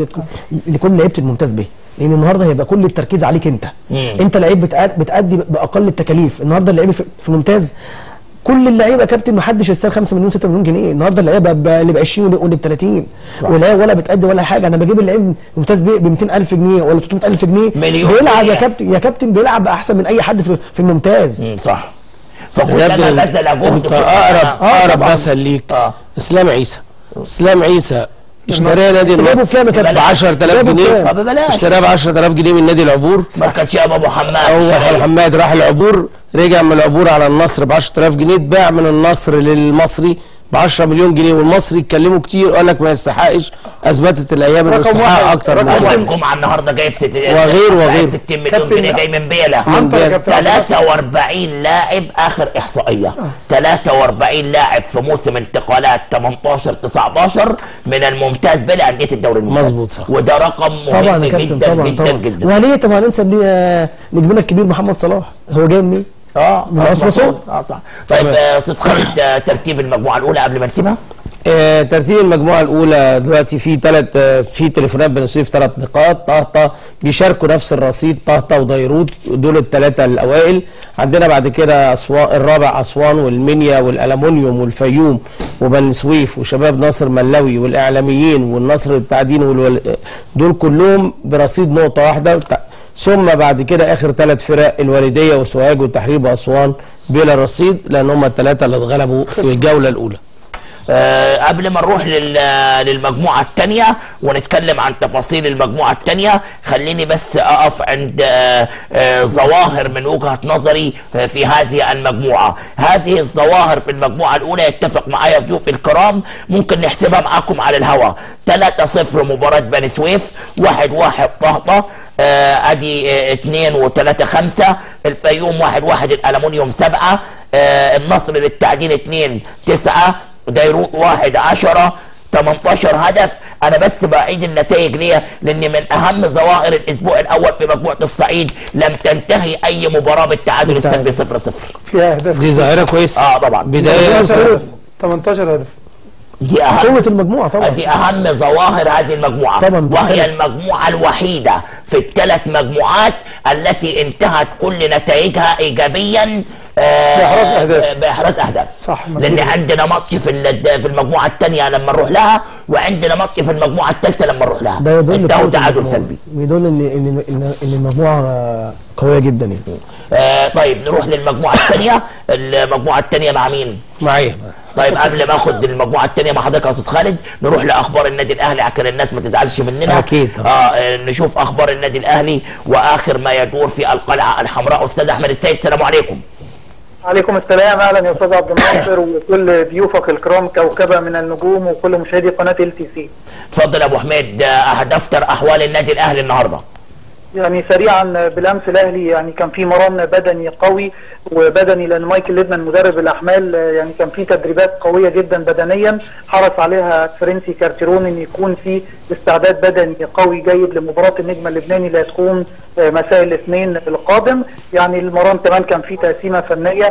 لكل لعيبه الممتاز به، لان النهارده هيبقى كل التركيز عليك انت. مم. انت لعيب بتأدي باقل التكاليف. النهارده اللعيبه في الممتاز كل اللعيبه يا كابتن ما حدش يستاهل خمسة مليون ستة مليون جنيه. النهارده اللعيبه اللي ب عشرين واللي ب ثلاثين ولا ولا بتأدي ولا حاجه. انا بجيب اللعيب ممتاز ب مئتين ألف جنيه ولا ثلاثمئة ألف جنيه بيلعب يا كابتن يا كابتن بيلعب احسن من اي حد في, في الممتاز. مم. صح. فكلما بذل جهد اقرب اقرب مثل ليك آه. اسلام عيسى. اسلام عيسى اشتريها نادي النصر ب عشرة آلاف جنيه، ببلاش اشتراها ب عشرة آلاف جنيه من نادي العبور. مركز شباب ابو حماد، ابو حماد راح العبور، رجع من العبور على النصر ب عشرة آلاف جنيه، اتباع من النصر للمصري ب عشرة مليون جنيه، والمصري اتكلموا كتير وقال لك ما يستحقش، اثبتت الايام انه يستحق اكتر من كده. الجمعه النهارده جايب ست وغير وغير ستين مليون جنيه جاي من بيلا. ثلاثة وأربعين لاعب اخر احصائيه، ثلاثة وأربعين لاعب في موسم انتقالات تمنتاشر تسعتاشر من الممتاز بلا انديه الدوري الممتاز. مظبوط صح. وده رقم مهم جدا طبعا جدا طبعا جدا. وليه طبعا ننسى نجمنا الكبير محمد صلاح، هو جاي منين؟ اه من عثمان مسعود. اه صح. طيب استاذ خالد، آه ترتيب المجموعه الاولى قبل ما نسيبها. آه ترتيب المجموعه الاولى دلوقتي في ثلاث آه في تليفونات بني سويف ثلاث نقاط، طهطا بيشاركوا نفس الرصيد، طهطا وديروت دول الثلاثه الاوائل. عندنا بعد كده اسوان الرابع اسوان والمنيا والالومنيوم والفيوم وبني سويف وشباب ناصر ملاوي والاعلاميين والنصر للتعدين والول... دول كلهم برصيد نقطه واحده. ثم بعد كده اخر ثلاث فرق الوالديه وسوهاج والتحرير واسوان بلا رصيد، لان هم الثلاثه اللي اتغلبوا في الجوله الاولى. أه قبل ما نروح للمجموعه الثانيه ونتكلم عن تفاصيل المجموعه الثانيه، خليني بس اقف عند أه أه ظواهر من وجهه نظري في هذه المجموعه. هذه الظواهر في المجموعه الاولى يتفق معايا ضيوف الكرام، ممكن نحسبها معاكم على الهواء. ثلاثة صفر مباراه بني سويف، واحد واحد طهطا، آه ادي آه اتنين وتلاتة خمسة، الفيوم واحد واحد، الالومنيوم سبعة، آه النصر للتعدين اتنين تسعة، ديروت واحد عشرة، تمنتاشر هدف. انا بس بعيد النتائج ليه؟ لان من اهم ظواهر الاسبوع الاول في مجموعه الصعيد لم تنتهي اي مباراه بالتعادل السلبي صفر صفر. فيها اهداف، دي ظاهره كويسه. اه طبعا بدايه تمنتاشر هدف، دي اهم قوة المجموعة طبعا، دي اهم ظواهر هذه المجموعة طبعا، وهي المجموعة الوحيدة في الثلاث مجموعات التي انتهت كل نتائجها ايجابيا آه باحراز اهداف باحراز اهداف صح. لان عندنا ماتش في في المجموعة الثانية لما نروح لها، وعندنا ماتش في المجموعة الثالثة لما نروح لها، ده يدل انتهوا تعادل سلبي، يدل ان ان ان ان المجموعة قوية جدا يعني. آه طيب نروح للمجموعة الثانية. المجموعة الثانية مع مين؟ معايا. طيب قبل ما اخد المجموعه الثانيه مع حضرتك يا استاذ خالد، نروح لاخبار النادي الاهلي عشان الناس ما تزعلش مننا. اكيد. اه نشوف اخبار النادي الاهلي واخر ما يدور في القلعه الحمراء. استاذ احمد السيد، السلام عليكم. عليكم السلام، اهلا يا استاذ عبد الناصر وكل ضيوفك الكرام، كوكبه من النجوم وكل مشاهدي قناه ال تي سي. اتفضل يا ابو حميد، هتفتر احوال النادي الاهلي النهارده. يعني سريعا، بالامس الاهلي يعني كان في مران بدني قوي وبدني، لان مايكل ليدمان مدرب الاحمال يعني كان في تدريبات قويه جدا بدنيا حرص عليها فرنسي كارتيرون ان يكون في استعداد بدني قوي جيد لمباراه النجم اللبناني اللي هتكون مساء الاثنين القادم. يعني المران كمان كان في تقسيمه فنيه،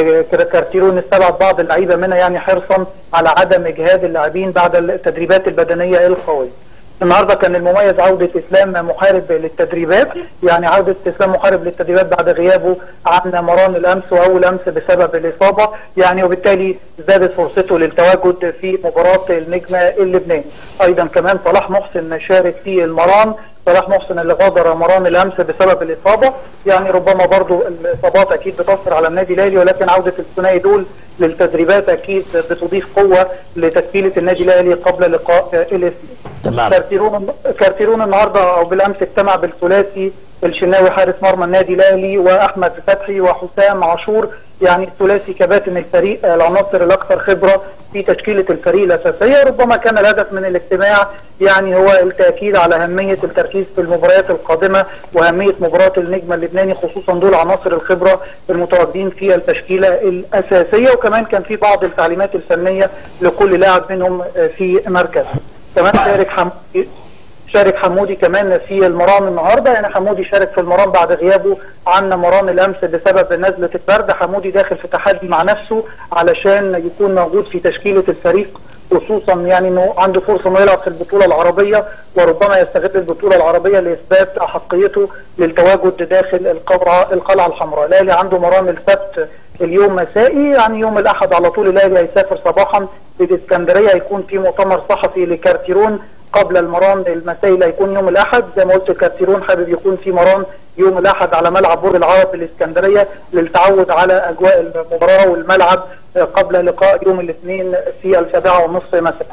كارتيرون استبعد بعض اللعيبه منها يعني حرصا على عدم اجهاد اللاعبين بعد التدريبات البدنيه القويه. النهارده كان المميز عوده اسلام محارب للتدريبات، يعني عوده اسلام محارب للتدريبات بعد غيابه عن مران الامس واول امس بسبب الاصابه، يعني وبالتالي زادت فرصته للتواجد في مباراه النجم اللبناني. ايضا كمان صلاح محسن شارك في المران، صلاح محسن اللي غادر مران الامس بسبب الاصابه، يعني ربما برضو الاصابات اكيد بتاثر على النادي الاهلي، ولكن عوده الثنائي دول للتدريبات اكيد بتضيف قوه لتشكيله النادي الاهلي قبل لقاء الاثنين. تمام. كارتيرون كارتيرون النهارده او بالامس اجتمع بالثلاثي الشناوي حارس مرمى النادي الاهلي واحمد فتحي وحسام عاشور، يعني الثلاثي كباتن الفريق العناصر الاكثر خبره في تشكيله الفريق الاساسيه. ربما كان الهدف من الاجتماع يعني هو التاكيد على اهميه التركيز في المباريات القادمه واهميه مباراه النجم اللبناني، خصوصا دول عناصر الخبره المتواجدين في التشكيله الاساسيه، وكمان كان في بعض التعليمات الفنيه لكل لاعب منهم في مركز. كمان شارك حمودي شارك حمودي كمان في المران النهارده، يعني حمودي شارك في المران بعد غيابه عن مران الامس بسبب نزله البرد. حمودي داخل في تحدي مع نفسه علشان يكون موجود في تشكيله الفريق، خصوصا يعني انه عنده فرصه انه يلعب في البطوله العربيه، وربما يستغل البطوله العربيه لاثبات احقيته للتواجد داخل القلعه القلعه الحمراء. الاهلي عنده مران السبت اليوم مسائي، يعني يوم الاحد على طول الاهلي هيسافر صباحا للاسكندريه، هيكون في مؤتمر صحفي لكارتيرون قبل المران المسائي اللي هيكون يوم الاحد. زي ما قلت كارتيرون حابب يكون في مران يوم الاحد على ملعب برج العرب بالاسكندريه للتعود على اجواء المباراه والملعب قبل لقاء يوم الاثنين في السابعه ونصف مثلا.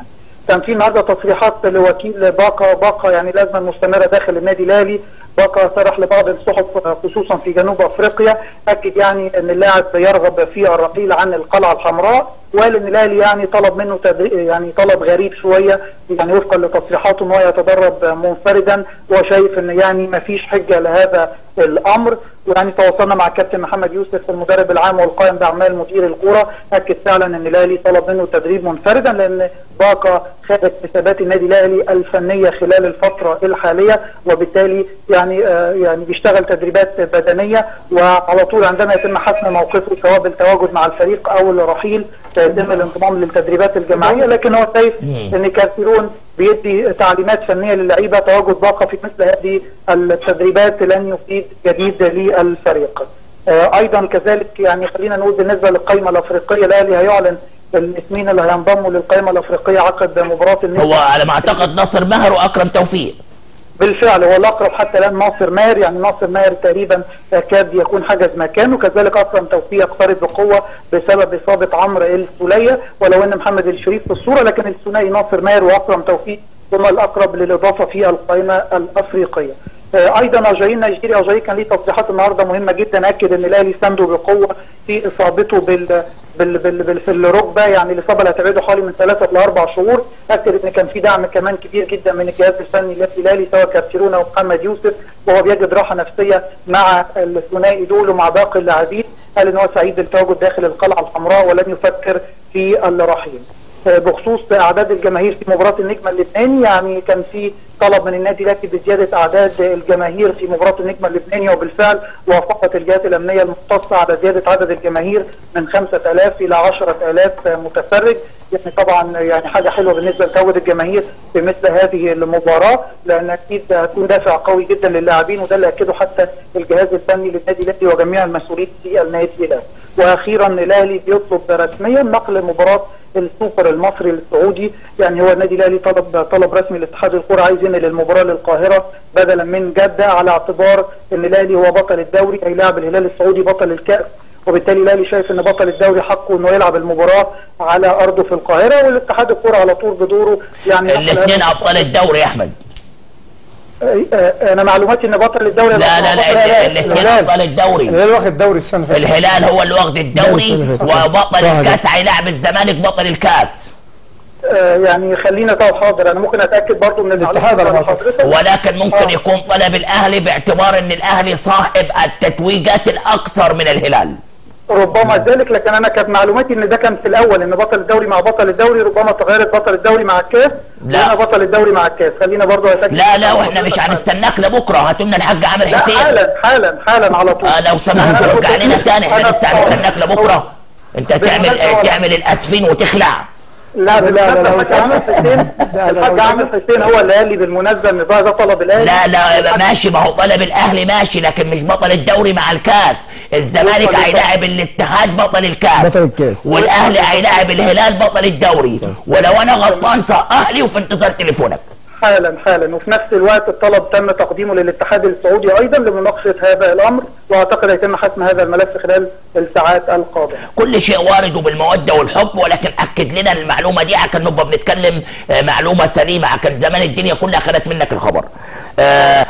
كان في النهارده تصريحات لوكيل باقه باقه يعني الازمه المستمره داخل النادي الاهلي. باقه صرح لبعض الصحف خصوصا في جنوب افريقيا، اكد يعني ان اللاعب يرغب في الرحيل عن القلعه الحمراء، وقال ان الاهلي يعني طلب منه يعني طلب غريب شويه، يعني وفقا لتصريحاته ان هو يتدرب منفردا، وشايف ان يعني ما فيش حجه لهذا الامر. ويعني تواصلنا مع الكابتن محمد يوسف المدرب العام والقائم باعمال مدير الكوره، اكد فعلا ان الاهلي طلب منه تدريب منفردا لان باقه خدت حسابات النادي الاهلي الفنيه خلال الفتره الحاليه، وبالتالي يعني آه يعني بيشتغل تدريبات بدنيه، وعلى طول عندما يتم حسم موقفه سواء بالتواجد مع الفريق او الرحيل سيتم الانضمام للتدريبات الجماعيه. لكن هو شايف ان كارتيرون بيدي تعليمات فنيه للعيبه، تواجد باقه في مثل هذه التدريبات لن يفيد جديد للفريق. آه ايضا كذلك يعني خلينا نقول بالنسبه للقائمه الافريقيه، الاهلي هيعلن الاسمين اللي هينضموا للقائمه الافريقيه عقد مباراه النجم. هو على ما اعتقد ناصر ماهر واكرم توفيق. بالفعل هو الاقرب حتى الان ناصر ماهر، يعني ناصر ماهر تقريبا كاد يكون حجز مكانه، كذلك اكرم توفيق يقترب بقوه بسبب اصابه عمرو السوليه، ولو ان محمد الشريف في الصوره، لكن الثنائي ناصر ماهر واكرم توفيق هم الاقرب للاضافه في القائمه الافريقيه. ايضا اجاي نيجيري اجاي كان ليه تصريحات النهارده مهمه جدا، اكد ان الاهلي سانده بقوه في اصابته بال بال بال, بال في الركبه، يعني الاصابه اللي هتبعده حوالي من ثلاثه لاربع شهور، اكد ان كان في دعم كمان كبير جدا من الجهاز الفني للاهلي سواء كارتيرون او محمد يوسف، وهو بيجد راحه نفسيه مع الثنائي دول ومع باقي اللاعبين. قال ان هو سعيد بالتواجد داخل القلعه الحمراء ولن يفكر في الرحيل. بخصوص اعداد الجماهير في مباراه النجم اللبناني، يعني كان في طلب من النادي الاهلي بزياده اعداد الجماهير في مباراه النجم اللبناني، وبالفعل وافقت الجهات الامنيه المختصه على زياده عدد الجماهير من خمسة آلاف الى عشرة آلاف متفرج. يعني طبعا يعني حاجه حلوه بالنسبه لتواجد الجماهير في مثل هذه المباراه، لان اكيد هتكون دافع قوي جدا للاعبين، وده اللي اكده حتى الجهاز الفني للنادي الاهلي وجميع المسؤولين في النادي الاهلي. واخيرا الاهلي بيطلب رسميا نقل مباراه السوبر المصري السعودي، يعني هو النادي الاهلي طلب طلب رسمي لاتحاد الكره عايز ينقل المباراه للقاهره بدلا من جده، على اعتبار ان الاهلي هو بطل الدوري هيلاعب الهلال السعودي بطل الكاس، وبالتالي الاهلي شايف ان بطل الدوري حقه انه يلعب المباراه على ارضه في القاهره، والاتحاد الكره على طول بدوره يعني الاثنين ابطال الدوري يا احمد. انا معلوماتي ان بطل الدوري لا لا لا الاثنين ابطال الدوري. الهلال واخد الدوري السنه اللي فاتت. الهلال هو اللي واخد الدوري وبطل الكاس هيلاعب الزمالك بطل الكاس. آه يعني خلينا طب حاضر انا ممكن اتاكد برضو من الاتحاد على حضرتك، ولكن ممكن آه. يكون طلب الاهلي باعتبار ان الاهلي صاحب التتويجات الاكثر من الهلال. ربما ذلك، لكن انا كانت معلوماتي ان ده كان في الاول ان بطل الدوري مع بطل الدوري، ربما تغيرت بطل الدوري مع الكاس. لا انا بطل الدوري مع الكاس، خلينا برضو اتاكد. لا لا واحنا مش هنستناك لبكره، هاتوا لنا الحاج عامر حسين. لا حالا حالا حالا على طول. آه لو سمحت رجع لنا تاني، احنا لسه هنستناك لبكره. انت تعمل تعمل الاسفين وتخلع. لا لا لا الحاج عامر حسين الحاج عامر حسين هو اللي قال لي بالمناسبه ان ده طلب الاهلي. لا لا ماشي، ما هو طلب الاهلي ماشي، لكن مش بطل الدوري مع الكاس. الزمالك هيلاعب الاتحاد بطل الكاس بطل الكاس، والاهلي هيلاعب الهلال بطل الدوري. ولو انا غلطان صحح لي وفي انتظار تليفونك. حالا حالا. وفي نفس الوقت الطلب تم تقديمه للاتحاد السعودي ايضا لمناقشه هذا الامر، واعتقد هيتم حسم هذا الملف خلال الساعات القادمه. كل شيء وارد وبالموده والحب، ولكن اكد لنا المعلومه دي عشان نبقى بنتكلم معلومه سليمه، عشان زمان الدنيا كلها خدت منك الخبر. آه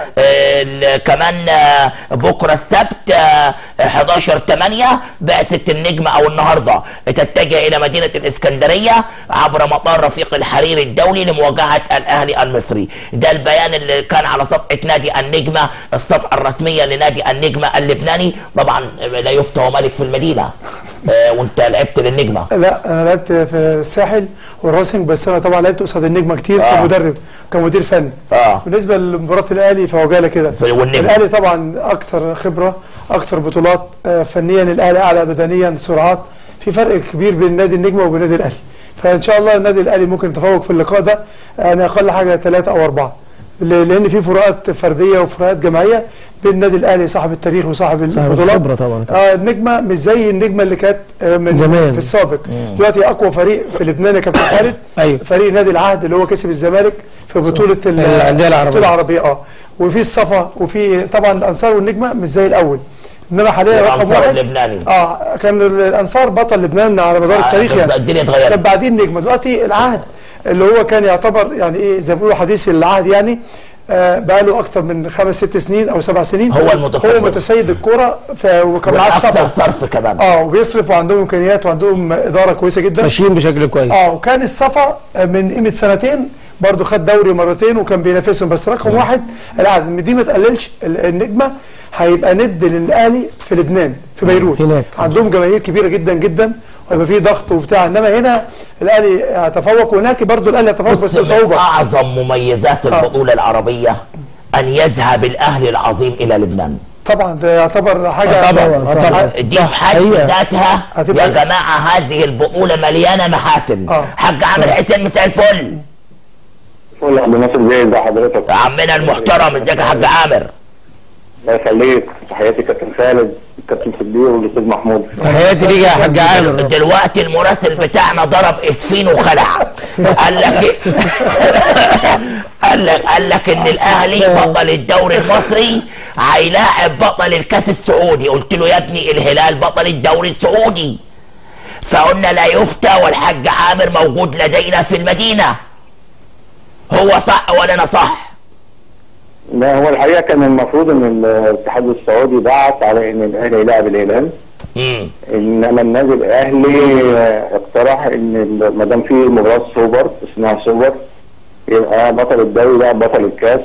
آه كمان آه بكره السبت آه حداشر ثمانية بعثه النجم او النهارده تتجه الى مدينه الاسكندريه عبر مطار رفيق الحريري الدولي لمواجهه الاهلي المصري. ده البيان اللي كان على صفحه نادي النجمه، الصفحه الرسميه لنادي النجمه اللبناني. طبعا لا يفتى ملك في المدينه. آه وانت لعبت للنجمه؟ لا انا لعبت في الساحل والراسنج، بس انا طبعا لعبت قصاد النجمه كتير آه. كمدرب كمدير فني. آه. بالنسبه لمباراه الاهلي فهو جاله كده، الاهلي طبعا اكثر خبره اكثر بطولات آه فنيا، الاهلي اعلى بدنيا سرعات، في فرق كبير بين نادي النجمه وبين نادي الاهلي، فان شاء الله النادي الاهلي ممكن يتفوق في اللقاء ده يعني اقل حاجه ثلاثه او اربعه، لان في فروقات فرديه وفروقات جماعيه بين النادي الاهلي صاحب التاريخ وصاحب البطولات. طبعا اه النجمه مش زي النجمه اللي كانت من زمان في السابق، دلوقتي اقوى فريق في لبنان يا كابتن خالد. أيوه. فريق نادي العهد اللي هو كسب الزمالك في بطوله الانديه العربيه البطوله العربيه اه وفي الصفا، وفي طبعا الانصار والنجمه مش زي الاول، انما حاليا رقم واحد اللبناني اه كان الانصار بطل لبنان على مدار آه التاريخ، يعني الدنيا اتغيرت. كان بعدين نجمه، دلوقتي العهد اللي هو كان يعتبر يعني ايه زي ما بيقولوا حديث العهد يعني، آه بقى له اكتر من خمس ست سنين او سبع سنين هو المتصدر، هو متسيد الكوره، وكان معاه اكثر الصفا صرف كمان، اه وبيصرف وعندهم امكانيات وعندهم اداره كويسه جدا ماشيين بشكل كويس. اه وكان الصفا من قيمه سنتين برضه خد دوري مرتين وكان بينافسهم، بس رقم م. واحد العدد ان دي ما تقللش النجمه هيبقى ند للاهلي في لبنان في بيروت هناك عندهم جماهير كبيره جدا جدا ويبقى فيه ضغط وبتاع، انما هنا الاهلي يتفوق وهناك برضه الاهلي يتفوق بس بصعوبه. اعظم مميزات البطوله آه. العربيه ان يذهب الاهلي العظيم الى لبنان. طبعا ده يعتبر حاجه آه طبعا طبعا دي في حد ذاتها يا جماعه هذه البطوله مليانه محاسن. آه. حاج عامر حسين مساء الفل. فل يا عم ناصر، ازاي ازي حضرتك؟ عمنا المحترم، ازيك يا حاج عامر؟ الله يخليك، تحياتي كابتن خالد، الكابتن صديق والاستاذ محمود. تحياتي ليك يا حاج عامر. دلوقتي المراسل بتاعنا ضرب اسفين وخلع. قال لك قال لك قال لك ان الاهلي بطل الدوري المصري هيلاعب بطل الكاس السعودي. قلت له يا ابني الهلال بطل الدوري السعودي. فقلنا لا يفتى والحاج عامر موجود لدينا في المدينه. هو صح ولا انا صح؟ لا هو الحقيقه كان المفروض ان الاتحاد السعودي بعت على ان الاهلي يلاعب الهلال. امم انما النادي الاهلي اقترح ان ما دام في مباراه سوبر اسمها سوبر يبقى بطل الدوري يلعب بطل الكاس.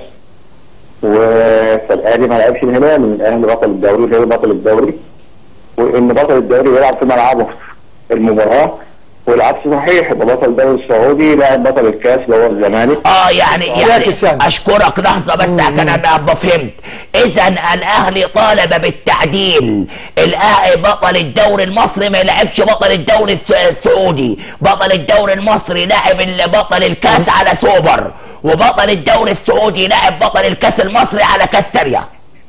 فالاهلي ما لعبش الهلال، ان الاهلي بطل الدوري والهلال بطل الدوري، وان بطل الدوري يلعب في ملعبه المباراه، والعكس صحيح، يبقى بطل الدوري السعودي لاعب بطل الكاس اللي هو الزمالك. اه يعني يعني اشكرك لحظه بس عشان انا فهمت. اذا الاهلي طالب بالتعديل، الاهلي بطل الدوري المصري ما يلعبش بطل الدوري السعودي، بطل الدوري المصري لاعب بطل الكاس على سوبر، وبطل الدوري السعودي لاعب بطل الكاس المصري على كاس تريا.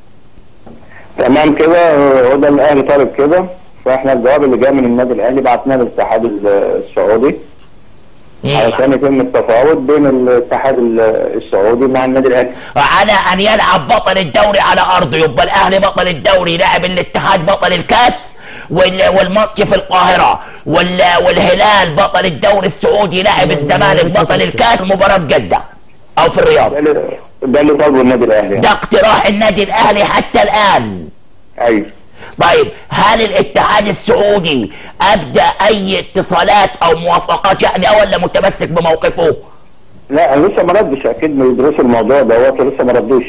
تمام كده، هو ده الاهلي طالب كده. فاحنا الجواب اللي جاي من النادي الاهلي بعتناه للاتحاد السعودي علشان يتم التفاوض بين الاتحاد السعودي مع النادي الاهلي على ان يلعب بطل الدوري على ارضه. يبقى الاهلي بطل الدوري لاعب الاتحاد بطل الكاس والماتش في القاهره، والهلال بطل الدوري السعودي لاعب الزمالك بطل الكاس المباراه في جده او في الرياض. ده اللي طالبه النادي الاهلي، ده اقتراح النادي الاهلي حتى الان. ايوه. طيب هل الاتحاد السعودي ابدى اي اتصالات او موافقات يعني ولا متمسك بموقفه؟ لا لسه ما ردش، اكيد بيدرسوا الموضوع دوت لسه ما ردوش.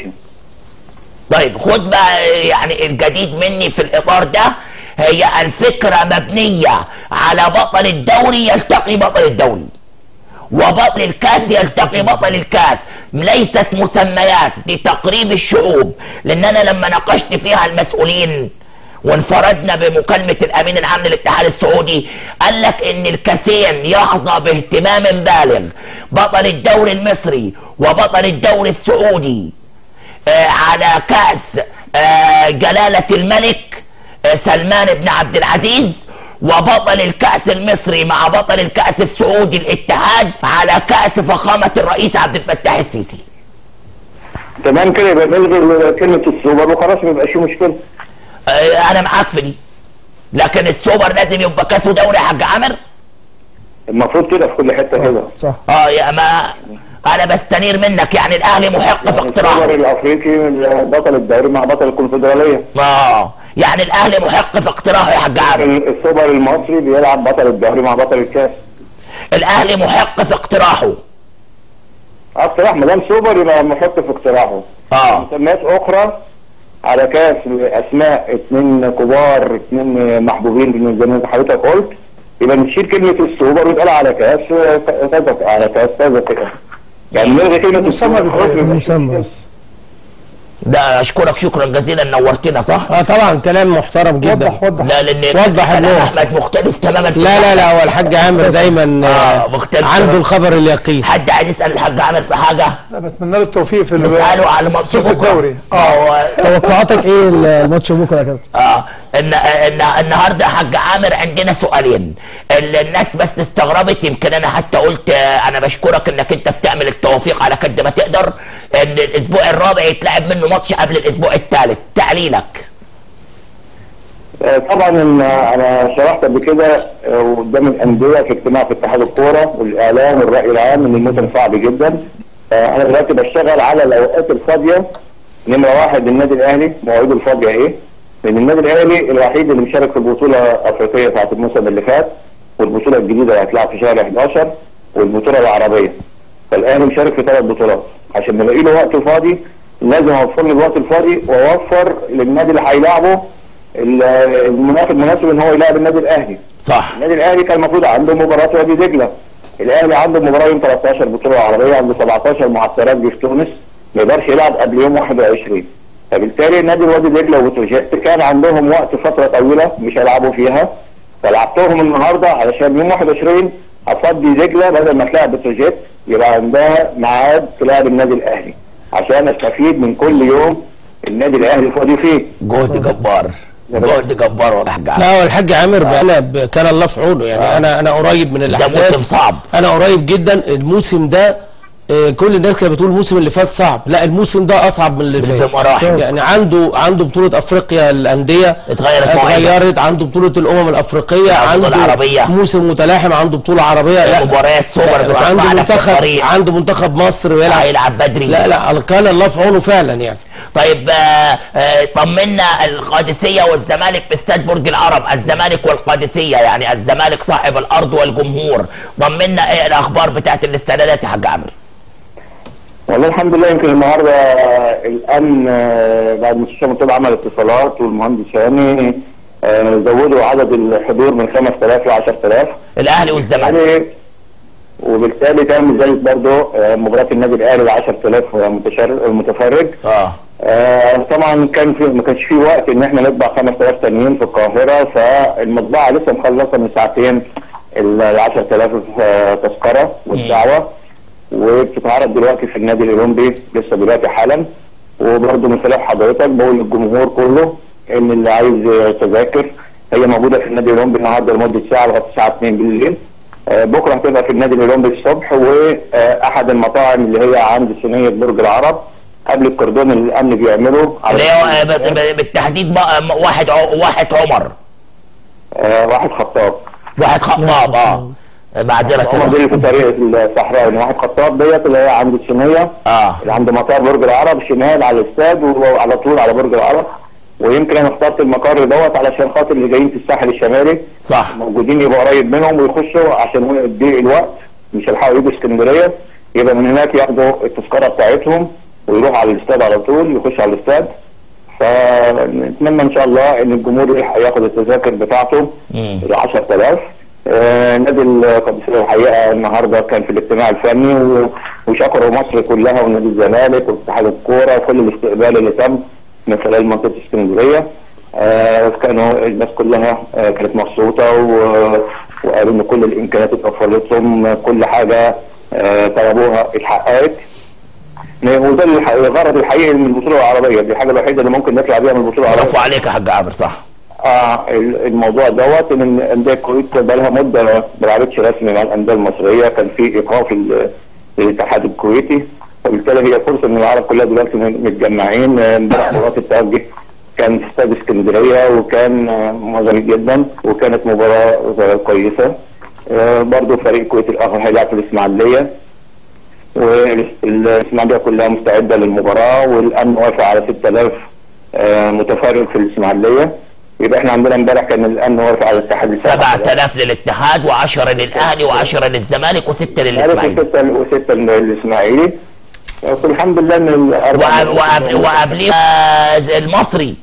طيب خد بقى يعني الجديد مني في الاطار ده، هي الفكره مبنيه على بطل الدوري يلتقي بطل الدوري وبطل الكاس يلتقي بطل الكاس، ليست مسميات لتقريب الشعوب. لان انا لما ناقشت فيها المسؤولين وانفردنا بمكالمه الامين العام للاتحاد السعودي قال لك ان الكاسين يحظى باهتمام بالغ، بطل الدوري المصري وبطل الدوري السعودي آه على كاس آه جلاله الملك آه سلمان بن عبد العزيز، وبطل الكاس المصري مع بطل الكاس السعودي الاتحاد على كاس فخامه الرئيس عبد الفتاح السيسي. تمام كده، يبقى نلغي كلمه السوبر وخلاص ما يبقاش فيه مشكله. انا معاك في دي، لكن السوبر لازم يبقى كاس ودوري يا حاج عامر. المفروض كده في كل حته كده. صح. اه يا ما انا بستنير منك، يعني الاهلي محق في اقتراحه. السوبر الافريقي بطل الدوري مع بطل الكونفدراليه. اه يعني الاهلي محق في اقتراحه يا حاج عامر. السوبر المصري بيلعب بطل الدوري مع بطل الكاس. الاهلي محق في اقتراحه. اقتراح ما دام سوبر يبقى محق في اقتراحه. اه مسميات اخرى على كاس اسماء اثنين كبار اثنين محبوبين زي ما حضرتك قلت، يبقى نشيل كلمه السوبر ويتقال على كاس كذا على كاس كذا كده، يعني نلغي كلمه المسمى بس. لا اشكرك شكرا جزيلا، نورتنا. صح؟ اه طبعا كلام محترم جدا. وضح وضح لا لان وضح كلام احمد مختلف تماما. لا لا لا هو الحاج عامر دايما آه مختلف عنده الخبر اليقين. حد عايز يسال الحاج عامر في حاجه؟ لا بتمنى له التوفيق في نساله على ماتش الدوري. اه توقعاتك ايه الماتش بكره كده؟ اه ان ان النهارده يا حاج عامر عندنا سؤالين. الناس بس استغربت، يمكن انا حتى قلت انا بشكرك انك انت بتعمل التوفيق على قد ما تقدر، ان الاسبوع الرابع يتلعب منه ماتش قبل الاسبوع الثالث. تعليلك؟ طبعا انا شرحت قبل كده قدام الانديه في اجتماع في اتحاد الكوره والاعلام والراي العام ان الموسم صعب جدا. انا دلوقتي بشتغل على الاوقات الفاضيه. نمره واحد النادي الاهلي مواعيده الفاضيه ايه؟ لان النادي الاهلي الوحيد اللي مشارك في البطوله الافريقيه بتاعت الموسم اللي فات، والبطوله الجديده اللي هتلعب في شهر احداشر، والبطوله العربيه. فالاهلي مشارك في ثلاث بطولات. عشان نلاقي له وقت فاضي لازم اوفر له الوقت الفاضي واوفر للنادي اللي هيلاعبه المنافس المناسب ان هو يلاعب النادي الاهلي. صح. النادي الاهلي كان المفروض عنده مباراه وادي دجله. الاهلي عنده مباراه يوم تلتاشر بطوله عربيه، عنده سبعتاشر معسكرات في تونس، ما يقدرش يلعب قبل يوم واحد وعشرين. فبالتالي نادي وادي دجله وبتروجيت كان عندهم وقت فتره طويله مش هيلعبوا فيها. فلعبتهم النهارده علشان يوم واحد وعشرين افضي دجله بدل ما تلعب بتروجيت يبقى عندها ميعاد تلعب النادي الاهلي عشان استفيد من كل يوم النادي الاهلي فاضي فيه. جهد جبار. جهد جبار والله. لا هو الحاج عامر بقى كان الله في عونه يعني. آه. انا انا قريب من الاحداث. ده موسم صعب. انا قريب جدا. الموسم ده آه كل الناس كانت بتقول الموسم اللي فات صعب، لا الموسم ده اصعب من اللي فات بمراحل. يعني عنده عنده بطوله افريقيا الانديه اتغيرت اتغيرت، عنده بطوله الامم الافريقيه، عنده العربيه موسم متلاحم، عنده بطوله عربيه، لا مباريات سوبر، عنده منتخب عنده منتخب مصر ويلعب هيلعب بدري. لا لا كان الله في عونه فعلا يعني. طيب آه آه طمنا القادسيه والزمالك في استاد برج العرب، الزمالك والقادسيه يعني الزمالك صاحب الارض والجمهور، طمنا ايه الاخبار بتاعت الاستعدادات يا حاج عامر؟ والله الحمد لله يمكن النهارده الامن بعد مستشفى منطقه عمل اتصالات والمهندس هاني زودوا عدد الحضور من خمس آلاف ل عشرة آلاف الاهلي والزمالك، وبالتالي تم زي برضه مباراه النادي الاهلي ل عشرة آلاف متفرج. اه آه طبعا كان في ما كانش في وقت ان احنا نطبع خمس آلاف تانيين في القاهره، فالمطبعه لسه مخلصه من ساعتين ال عشرة آلاف تذكره والدعوه، وبتتعرض دلوقتي في النادي الاولمبي لسه دلوقتي حالا. وبرضه من خلال حضرتك بقول للجمهور كله ان اللي عايز تذاكر هي موجوده في النادي الاولمبي النهارده لمده ساعه لغايه الساعه اتنين بالليل. آه بكره هتبقى في النادي الاولمبي الصبح، واحد المطاعم اللي هي عند صينيه برج العرب قبل الكردون اللي الامن بيعمله اللي هو بالتحديد واحد واحد عمر آه واحد خطاب واحد خطاب اه معذره هم دول في طريق الصحراوي. واحد خطاب ديت اللي هي عند الصينيه اه اللي عند مطار برج العرب شمال على الاستاد وعلى طول على برج العرب. ويمكن انا اخترت المقر دوت علشان خاطر اللي جايين في الساحل الشمالي صح موجودين يبقوا قريب منهم ويخشوا عشان يضيق الوقت مش هيلحقوا يجوا اسكندريه، يبقى من هناك ياخدوا التذكره بتاعتهم ويروحوا على الاستاد على طول يخشوا على الاستاد. فنتمنى ان شاء الله ان الجمهور يلحق ياخد التذاكر بتاعته ل عشرة آلاف. آه نادي القادسيه الحقيقه النهارده كان في الاجتماع الفني وشكروا مصر كلها ونادي الزمالك واتحاد الكوره وكل الاستقبال اللي تم من خلال منطقه اسكندريه. آه كانوا الناس كلها آه كانت مبسوطه وقالوا ان كل الامكانيات اتوفرت لهم، كل حاجه آه طلبوها اتحققت. وده الغرض الحقيقي من البطوله العربيه، دي الحاجه الوحيده اللي ممكن نطلع بيها من البطوله العربيه. برافو عليك يا حاج عامر. صح. اه الموضوع دوت ان انديه الكويت بقى لها مده ما لعبتش رسمي مع الانديه المصريه، كان في ايقاف الاتحاد الكويتي، فبالتالي هي فرصه ان العرب كلها دلوقتي متجمعين. امبارح مباراه الترجي كان في استاد اسكندريه وكان مظبوط جدا وكانت مباراه كويسه. آه برضه فريق الكويت الاخر هيلعب في الاسماعيليه والاسماعيليه كلها مستعده للمباراه، والامن وافق على ستة آلاف آه متفرج في الاسماعيليه. يبقى احنا عندنا امبارح كان الامن وافق على الاتحاد سبعة آلاف للاتحاد و10 للاهلي و10 للزمالك وستة للاسماعيلي وستة للاسماعيلي. والحمد لله ان وقبليه المصري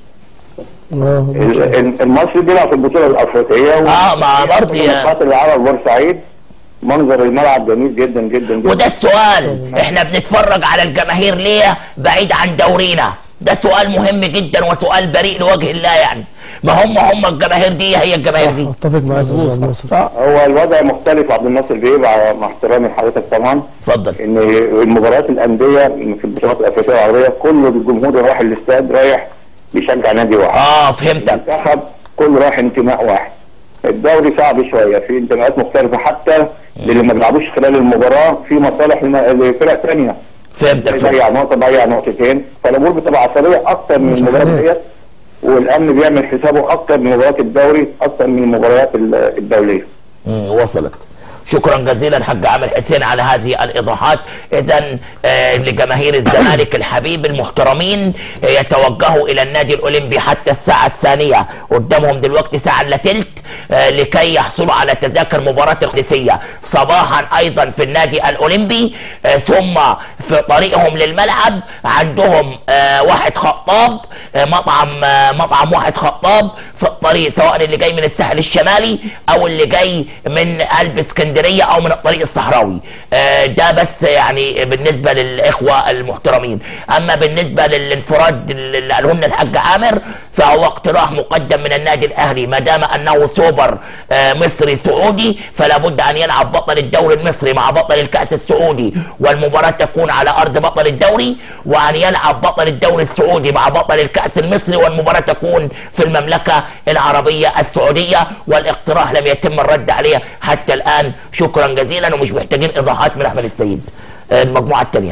المصري بيلعب في البطوله الافريقيه اه مع برضه نقاط العرب بورسعيد. منظر الملعب جميل جدا جدا جدا. وده السؤال، احنا بنتفرج على الجماهير ليه بعيد عن دورينا؟ ده سؤال مهم جدا وسؤال بريء لوجه الله يعني. ما هم هم الجماهير دي هي الجماهير دي. اتفق معاك مظبوط. هو الوضع مختلف عبد الناصر بيه مع احترامي لحضرتك طبعا. اتفضل. ان المباريات الانديه في البطولات الافريقيه والعربيه كل الجمهور رايح الاستاد رايح بيشجع نادي واحد. اه فهمتك. المنتخب كله رايح انتماء واحد. الدوري صعب شويه في انتماءات مختلفه حتى اللي ما بيلعبوش خلال المباراه في مصالح لفرق ثانيه. فهمتك. ضيع نقطه ضيع نقطتين، فالامور بتبقى عصبيه اكتر من المباراه ديت. والامن بيعمل حسابه اكتر من مباريات الدوري، اكتر من المباريات الدوليه. امم وصلت. شكرا جزيلا حاج عامر حسين على هذه الايضاحات. اذا آه لجماهير الزمالك الحبيب المحترمين آه يتوجهوا الى النادي الاولمبي حتى الساعه الثانيه، قدامهم دلوقتي ساعه الا ثلث آه لكي يحصلوا على تذاكر مباراه القادسيه صباحا ايضا في النادي الاولمبي، آه ثم في طريقهم للملعب عندهم آه واحد خطاب آه مطعم آه مطعم واحد خطاب في الطريق، سواء اللي جاي من الساحل الشمالي او اللي جاي من قلب اسكندريه او من الطريق الصحراوي. آه ده بس يعني بالنسبه للاخوه المحترمين. اما بالنسبه للانفراد اللي قاله لنا الحاج عامر فهو اقتراح مقدم من النادي الاهلي، ما دام انه سوبر آه مصري سعودي فلا بد ان يلعب بطل الدوري المصري مع بطل الكاس السعودي، والمباراه تكون على ارض بطل الدوري، وان يلعب بطل الدوري السعودي مع بطل الكاس المصري والمباراه تكون في المملكه العربيه السعوديه. والاقتراح لم يتم الرد عليه حتى الان. شكرا جزيلا ومش محتاجين ايضاحات من احمد السيد. المجموعه الثانيه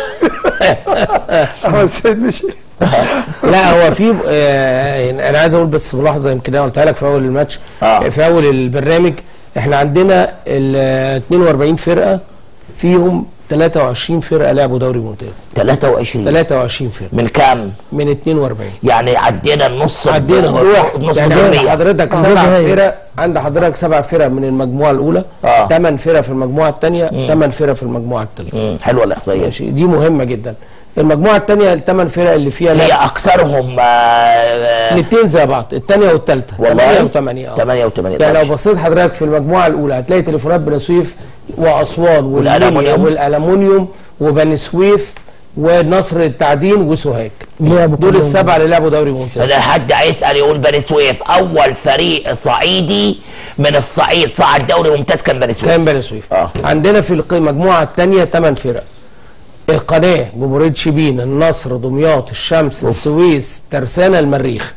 احمد السيد مشي. لا هو في آه انا عايز اقول بس ملاحظه يمكن انا قلتها لك في اول الماتش آه. في اول البرنامج، احنا عندنا ال اثنين وأربعين فرقه فيهم ثلاثة وعشرين فرقه لعبوا دوري ممتاز. ثلاثة وعشرين ثلاثة وعشرين فرقه من كام؟ من اثنين وأربعين. يعني عدينا النص عدينا نص يعني في عند حضرتك سبع فرق، عند حضرتك سبع فرق من المجموعه الاولى، ثمان آه. فرق في المجموعه الثانيه، ثمان فرق في المجموعه الثالثه. حلوه الاحصائيه ماشي، دي مهمه جدا. المجموعه الثانيه الثمان فرق اللي فيها هي اكثرهم الاثنين زي بعض، الثانيه والثالثه ثمانية وثمانية اه ثمانية وثمانية. يعني لو بصيت حضرتك في المجموعه الاولى هتلاقي تليفونات بني سويف واسوان والالومنيوم والالومنيوم وبني سويف ونصر التعدين وسوهاج، دول السبعه اللي لعبوا دوري ممتاز. لا حد هيسال يقول بني سويف اول فريق صعيدي من الصعيد صعد دوري ممتاز كان بني سويف. كان بني سويف. آه. عندنا في المجموعه الثانيه ثمان فرق، القناه، جمهوريه شبين، النصر، دمياط، الشمس، أوف. السويس، ترسانه، المريخ.